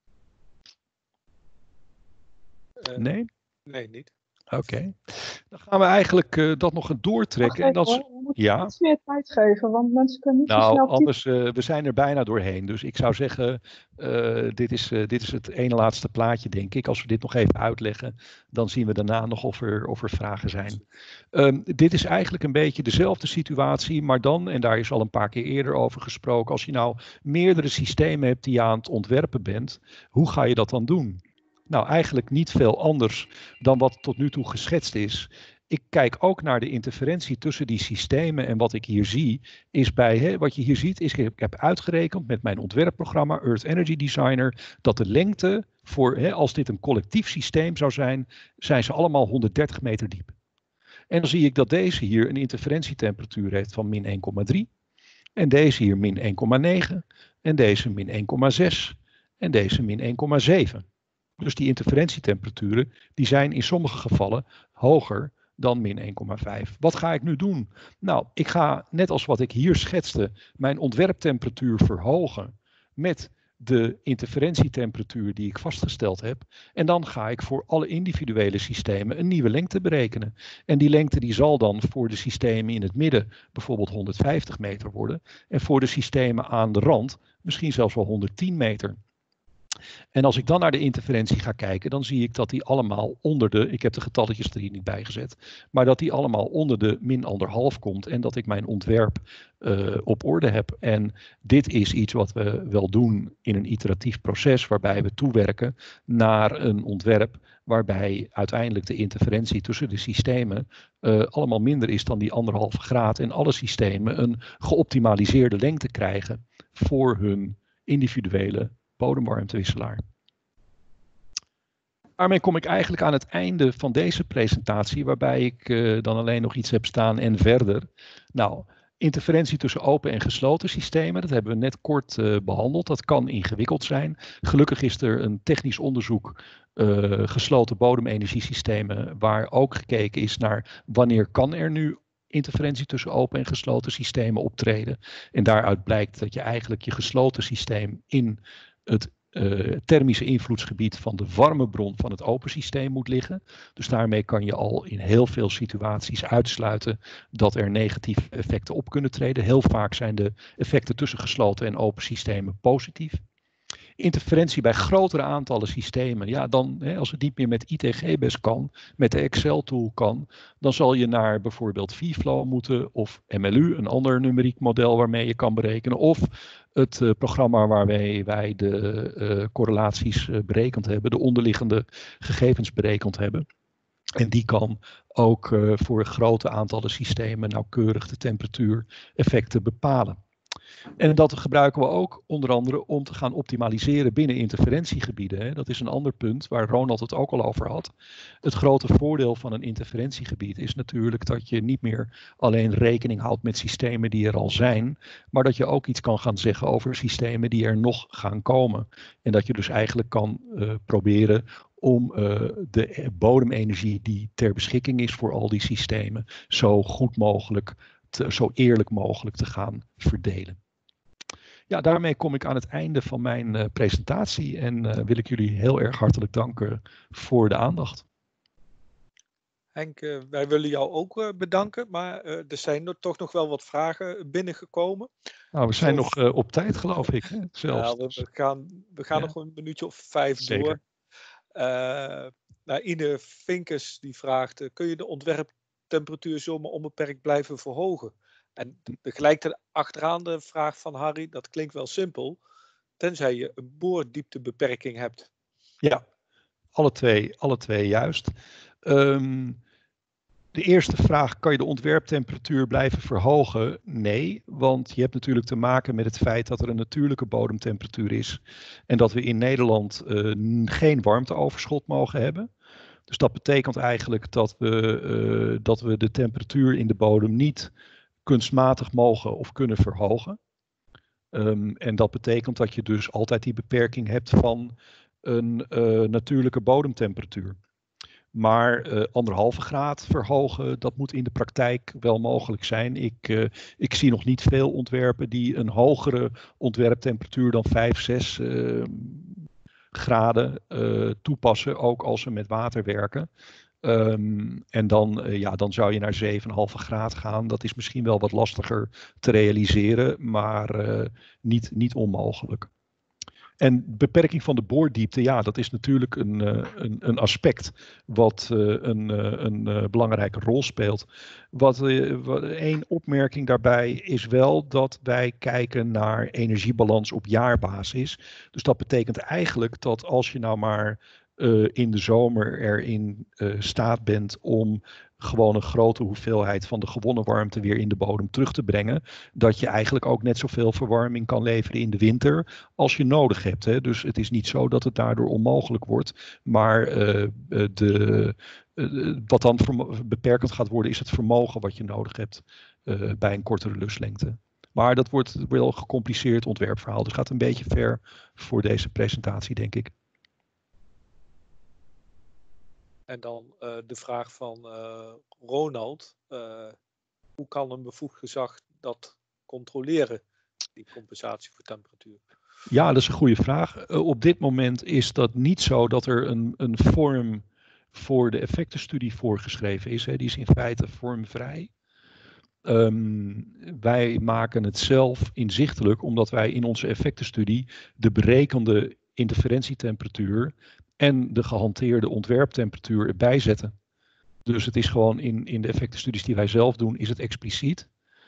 Uh, nee? Nee, niet. Oké. Okay. Dan gaan we eigenlijk uh, dat nog een doortrekken. En dat is... We moeten ja. iets meer tijd geven, want mensen kunnen niet nou, zo snel... anders, uh, we zijn er bijna doorheen. Dus ik zou zeggen, uh, dit, is, uh, dit is het ene laatste plaatje, denk ik. Als we dit nog even uitleggen, dan zien we daarna nog of er, of er vragen zijn. Um, dit is eigenlijk een beetje dezelfde situatie, maar dan, en daar is al een paar keer eerder over gesproken, als je nou meerdere systemen hebt die je aan het ontwerpen bent, hoe ga je dat dan doen? Nou, eigenlijk niet veel anders dan wat tot nu toe geschetst is. Ik kijk ook naar de interferentie tussen die systemen en wat ik hier zie is bij, hè, wat je hier ziet is, ik heb uitgerekend met mijn ontwerpprogramma Earth Energy Designer dat de lengte voor, hè, als dit een collectief systeem zou zijn, zijn ze allemaal honderddertig meter diep. En dan zie ik dat deze hier een interferentietemperatuur heeft van min één komma drie en deze hier min één komma negen en deze min één komma zes en deze min één komma zeven. Dus die interferentietemperaturen die zijn in sommige gevallen hoger dan min één komma vijf. Wat ga ik nu doen? Nou, ik ga net als wat ik hier schetste mijn ontwerptemperatuur verhogen met de interferentietemperatuur die ik vastgesteld heb. En dan ga ik voor alle individuele systemen een nieuwe lengte berekenen. En die lengte die zal dan voor de systemen in het midden bijvoorbeeld honderdvijftig meter worden. En voor de systemen aan de rand misschien zelfs wel honderdtien meter. En als ik dan naar de interferentie ga kijken, dan zie ik dat die allemaal onder de, ik heb de getalletjes er hier niet bij gezet, maar dat die allemaal onder de min anderhalf komt en dat ik mijn ontwerp uh, op orde heb. En dit is iets wat we wel doen in een iteratief proces, waarbij we toewerken naar een ontwerp waarbij uiteindelijk de interferentie tussen de systemen uh, allemaal minder is dan die anderhalve graad en alle systemen een geoptimaliseerde lengte krijgen voor hun individuele bodemwarmtewisselaar. Daarmee kom ik eigenlijk aan het einde van deze presentatie, waarbij ik uh, dan alleen nog iets heb staan en verder. Nou, interferentie tussen open en gesloten systemen, dat hebben we net kort uh, behandeld. Dat kan ingewikkeld zijn. Gelukkig is er een technisch onderzoek uh, gesloten bodemenergiesystemen, waar ook gekeken is naar wanneer kan er nu interferentie tussen open en gesloten systemen optreden. En daaruit blijkt dat je eigenlijk je gesloten systeem in het uh, thermische invloedsgebied van de warme bron van het open systeem moet liggen. Dus daarmee kan je al in heel veel situaties uitsluiten dat er negatieve effecten op kunnen treden. Heel vaak zijn de effecten tussen gesloten en open systemen positief. Interferentie bij grotere aantallen systemen, ja, dan, hè, als het niet meer met I T G best kan, met de Excel-tool kan, dan zal je naar bijvoorbeeld V-Flow moeten of M L U, een ander numeriek model waarmee je kan berekenen, of het uh, programma waarmee wij de uh, correlaties uh, berekend hebben, de onderliggende gegevens berekend hebben. En die kan ook uh, voor grote aantallen systemen nauwkeurig de temperatuureffecten bepalen. En dat gebruiken we ook onder andere om te gaan optimaliseren binnen interferentiegebieden. Hè. Dat is een ander punt waar Ronald het ook al over had. Het grote voordeel van een interferentiegebied is natuurlijk dat je niet meer alleen rekening houdt met systemen die er al zijn, maar dat je ook iets kan gaan zeggen over systemen die er nog gaan komen. En dat je dus eigenlijk kan uh, proberen om uh, de bodemenergie die ter beschikking is voor al die systemen zo goed mogelijk, te, zo eerlijk mogelijk te gaan verdelen. Ja, daarmee kom ik aan het einde van mijn uh, presentatie en uh, wil ik jullie heel erg hartelijk danken voor de aandacht. Henk, uh, wij willen jou ook uh, bedanken, maar uh, er zijn er toch nog wel wat vragen binnengekomen. Nou, we zijn Zo... nog uh, op tijd, geloof ik. Hè? Zelfs. Ja, we, we gaan, we gaan ja. nog een minuutje of vijf Zeker. door. Uh, nou, Ine Vinkers die vraagt, uh, kun je de ontwerptemperatuur zomaar onbeperkt blijven verhogen? En de, gelijk de, achteraan de vraag van Harry, dat klinkt wel simpel, tenzij je een boordieptebeperking hebt. Ja, alle twee, alle twee juist. Um, de eerste vraag, kan je de ontwerptemperatuur blijven verhogen? Nee, want je hebt natuurlijk te maken met het feit dat er een natuurlijke bodemtemperatuur is. En dat we in Nederland uh, geen warmteoverschot mogen hebben. Dus dat betekent eigenlijk dat we, uh, dat we de temperatuur in de bodem niet kunstmatig mogen of kunnen verhogen. Um, en dat betekent dat je dus altijd die beperking hebt van een uh, natuurlijke bodemtemperatuur. Maar uh, anderhalve graad verhogen, dat moet in de praktijk wel mogelijk zijn. Ik, uh, ik zie nog niet veel ontwerpen die een hogere ontwerptemperatuur dan vijf, zes uh, graden uh, toepassen, ook als ze met water werken. Um, en dan, uh, ja, dan zou je naar zeven komma vijf graad gaan. Dat is misschien wel wat lastiger te realiseren, maar uh, niet, niet onmogelijk. En beperking van de boordiepte, ja, dat is natuurlijk een, uh, een, een aspect wat uh, een, uh, een uh, belangrijke rol speelt. Wat, uh, wat, één opmerking daarbij is wel dat wij kijken naar energiebalans op jaarbasis. Dus dat betekent eigenlijk dat als je nou maar Uh, in de zomer erin uh, staat bent om gewoon een grote hoeveelheid van de gewonnen warmte weer in de bodem terug te brengen, dat je eigenlijk ook net zoveel verwarming kan leveren in de winter als je nodig hebt. Hè? Dus het is niet zo dat het daardoor onmogelijk wordt, maar uh, de, uh, wat dan beperkend gaat worden is het vermogen wat je nodig hebt uh, bij een kortere lustlengte. Maar dat wordt wel een gecompliceerd ontwerpverhaal, dus gaat een beetje ver voor deze presentatie, denk ik. En dan uh, de vraag van uh, Ronald. Uh, hoe kan een bevoegd gezag dat controleren, die compensatie voor temperatuur? Ja, dat is een goede vraag. Uh, op dit moment is dat niet zo dat er een, een vorm voor de effectenstudie voorgeschreven is. Hè. Die is in feite vormvrij. Um, wij maken het zelf inzichtelijk omdat wij in onze effectenstudie de berekende interferentietemperatuur en de gehanteerde ontwerptemperatuur erbij zetten. Dus het is gewoon in, in de effectenstudies die wij zelf doen, is het expliciet.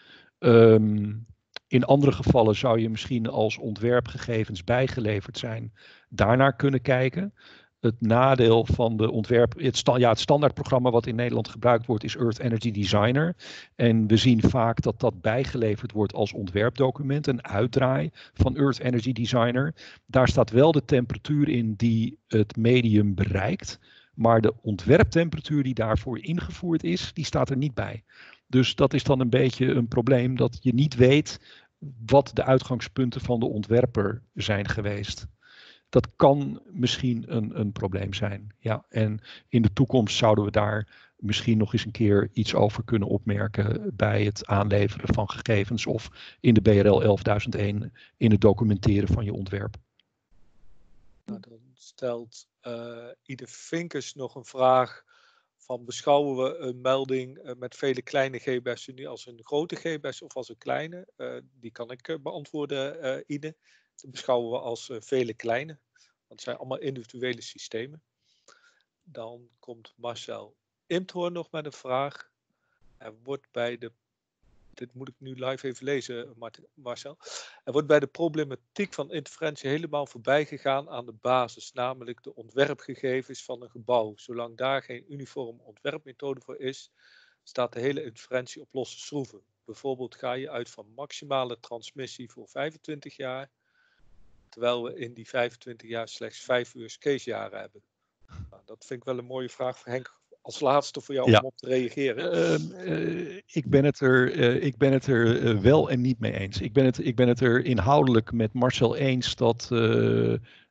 Um, in andere gevallen zou je misschien als ontwerpgegevens bijgeleverd zijn, daarnaar kunnen kijken. Het nadeel van de ontwerp, het, sta, ja, het standaardprogramma wat in Nederland gebruikt wordt is Earth Energy Designer. En we zien vaak dat dat bijgeleverd wordt als ontwerpdocument, een uitdraai van Earth Energy Designer. Daar staat wel de temperatuur in die het medium bereikt, maar de ontwerptemperatuur die daarvoor ingevoerd is, die staat er niet bij. Dus dat is dan een beetje een probleem dat je niet weet wat de uitgangspunten van de ontwerper zijn geweest. Dat kan misschien een, een probleem zijn. Ja, en in de toekomst zouden we daar misschien nog eens een keer iets over kunnen opmerken bij het aanleveren van gegevens of in de B R L elfduizend één in het documenteren van je ontwerp. Nou, dan stelt uh, Ide Vinkers nog een vraag van beschouwen we een melding uh, met vele kleine G B S'en nu als een grote G B S of als een kleine? Uh, die kan ik uh, beantwoorden, uh, Ide. Dat beschouwen we als uh, vele kleine. Want het zijn allemaal individuele systemen. Dan komt Marcel Imthoorn nog met een vraag. Er wordt bij de... Dit moet ik nu live even lezen, Marcel. Er wordt bij de problematiek van interferentie helemaal voorbij gegaan aan de basis. Namelijk de ontwerpgegevens van een gebouw. Zolang daar geen uniform ontwerpmethode voor is, staat de hele interferentie op losse schroeven. Bijvoorbeeld ga je uit van maximale transmissie voor vijfentwintig jaar. Terwijl we in die vijfentwintig jaar slechts vijf uur case-jaren hebben. Nou, dat vind ik wel een mooie vraag voor Henk. Als laatste voor jou ja. om op te reageren. Uh, uh, ik ben het er, uh, ik ben het er uh, wel en niet mee eens. Ik ben het, ik ben het er inhoudelijk met Marcel eens dat uh,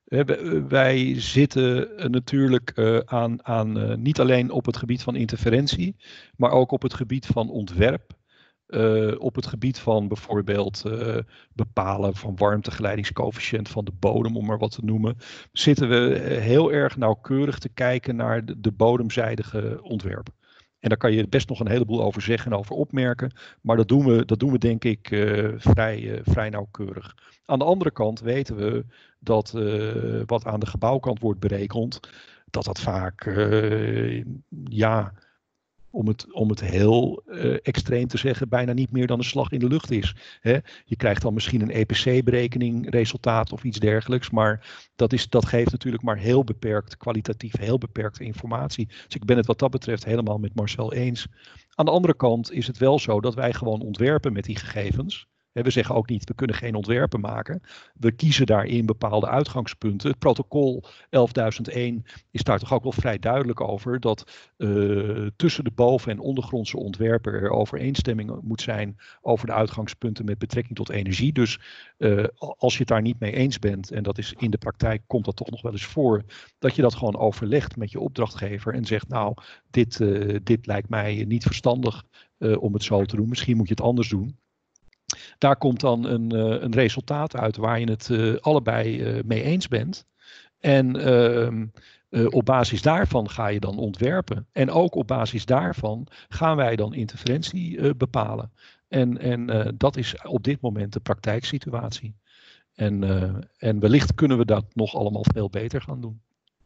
wij zitten uh, natuurlijk uh, aan, aan uh, niet alleen op het gebied van interferentie, maar ook op het gebied van ontwerp. Uh, op het gebied van bijvoorbeeld uh, bepalen van warmtegeleidingscoëfficiënt van de bodem, om maar wat te noemen, zitten we heel erg nauwkeurig te kijken naar de, de bodemzijdige ontwerp. En daar kan je best nog een heleboel over zeggen en over opmerken. Maar dat doen we, dat doen we denk ik uh, vrij, uh, vrij nauwkeurig. Aan de andere kant weten we dat uh, wat aan de gebouwkant wordt berekend, dat dat vaak, uh, ja, om het, om het heel uh, extreem te zeggen, bijna niet meer dan een slag in de lucht is. Hè? Je krijgt dan misschien een E P C-berekening, resultaat of iets dergelijks. Maar dat, is, dat geeft natuurlijk maar heel beperkt, kwalitatief heel beperkte informatie. Dus ik ben het wat dat betreft helemaal met Marcel eens. Aan de andere kant is het wel zo dat wij gewoon ontwerpen met die gegevens. We zeggen ook niet, we kunnen geen ontwerpen maken. We kiezen daarin bepaalde uitgangspunten. Het protocol elfduizend één is daar toch ook wel vrij duidelijk over. Dat uh, tussen de boven- en ondergrondse ontwerpen er overeenstemming moet zijn over de uitgangspunten met betrekking tot energie. Dus uh, als je het daar niet mee eens bent, en dat is in de praktijk komt dat toch nog wel eens voor, dat je dat gewoon overlegt met je opdrachtgever en zegt, nou, dit, uh, dit lijkt mij niet verstandig uh, om het zo te doen. Misschien moet je het anders doen. Daar komt dan een, uh, een resultaat uit waar je het uh, allebei uh, mee eens bent. En uh, uh, op basis daarvan ga je dan ontwerpen. En ook op basis daarvan gaan wij dan interferentie uh, bepalen. En, en uh, dat is op dit moment de praktijksituatie. En, uh, en wellicht kunnen we dat nog allemaal veel beter gaan doen.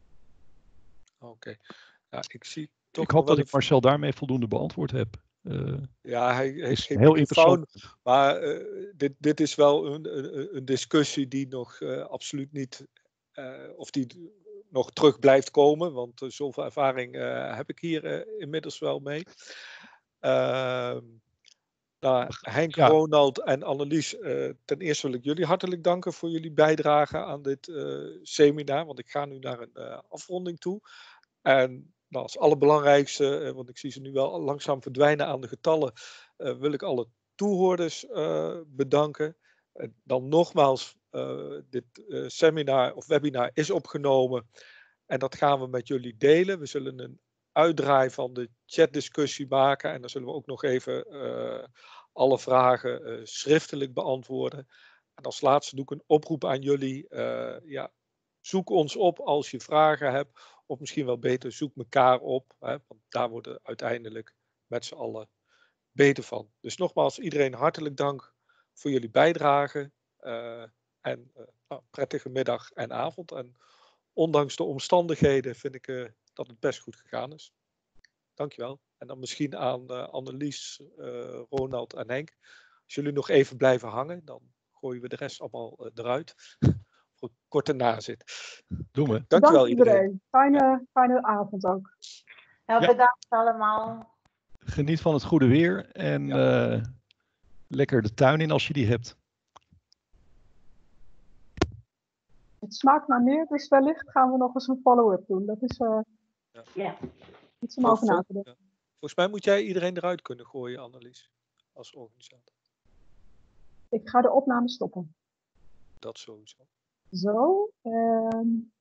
Oké. Okay. Ja, ik zie toch ik hoop dat ik een... Marcel daarmee voldoende beantwoord heb. Uh, ja, hij heeft geen heel microfoon, maar uh, dit, dit is wel een, een, een discussie die nog uh, absoluut niet, uh, of die nog terug blijft komen, want uh, zoveel ervaring uh, heb ik hier uh, inmiddels wel mee. Uh, nou, Henk, ja. Ronald en Annelies, uh, ten eerste wil ik jullie hartelijk danken voor jullie bijdrage aan dit uh, seminar, want ik ga nu naar een uh, afronding toe. En nou, als allerbelangrijkste, want ik zie ze nu wel langzaam verdwijnen aan de getallen, uh, wil ik alle toehoorders uh, bedanken. Uh, dan nogmaals, uh, dit uh, seminar of webinar is opgenomen en dat gaan we met jullie delen. We zullen een uitdraai van de chatdiscussie maken en dan zullen we ook nog even uh, alle vragen uh, schriftelijk beantwoorden. En als laatste doe ik een oproep aan jullie. Uh, ja, zoek ons op als je vragen hebt. Of misschien wel beter, zoek elkaar op. Hè, want daar worden we uiteindelijk met z'n allen beter van. Dus nogmaals, iedereen hartelijk dank voor jullie bijdrage. Uh, en uh, nou, prettige middag en avond. En ondanks de omstandigheden vind ik uh, dat het best goed gegaan is. Dankjewel. En dan misschien aan uh, Annelies, uh, Ronald en Henk. Als jullie nog even blijven hangen, dan gooien we de rest allemaal uh, eruit. Voor een korte nazit. Doen we. Dankjewel Dank iedereen. iedereen. Fijne, ja. fijne avond ook. Nou, bedankt ja. allemaal. Geniet van het goede weer en ja. uh, lekker de tuin in als je die hebt. Het smaakt naar meer, dus wellicht gaan we nog eens een follow-up doen. Dat is uh, ja. Ja. iets om over na te denken. Ja. Volgens mij moet jij iedereen eruit kunnen gooien, Annelies, als organisator. Ik ga de opname stoppen. Dat sowieso. Zo. Um...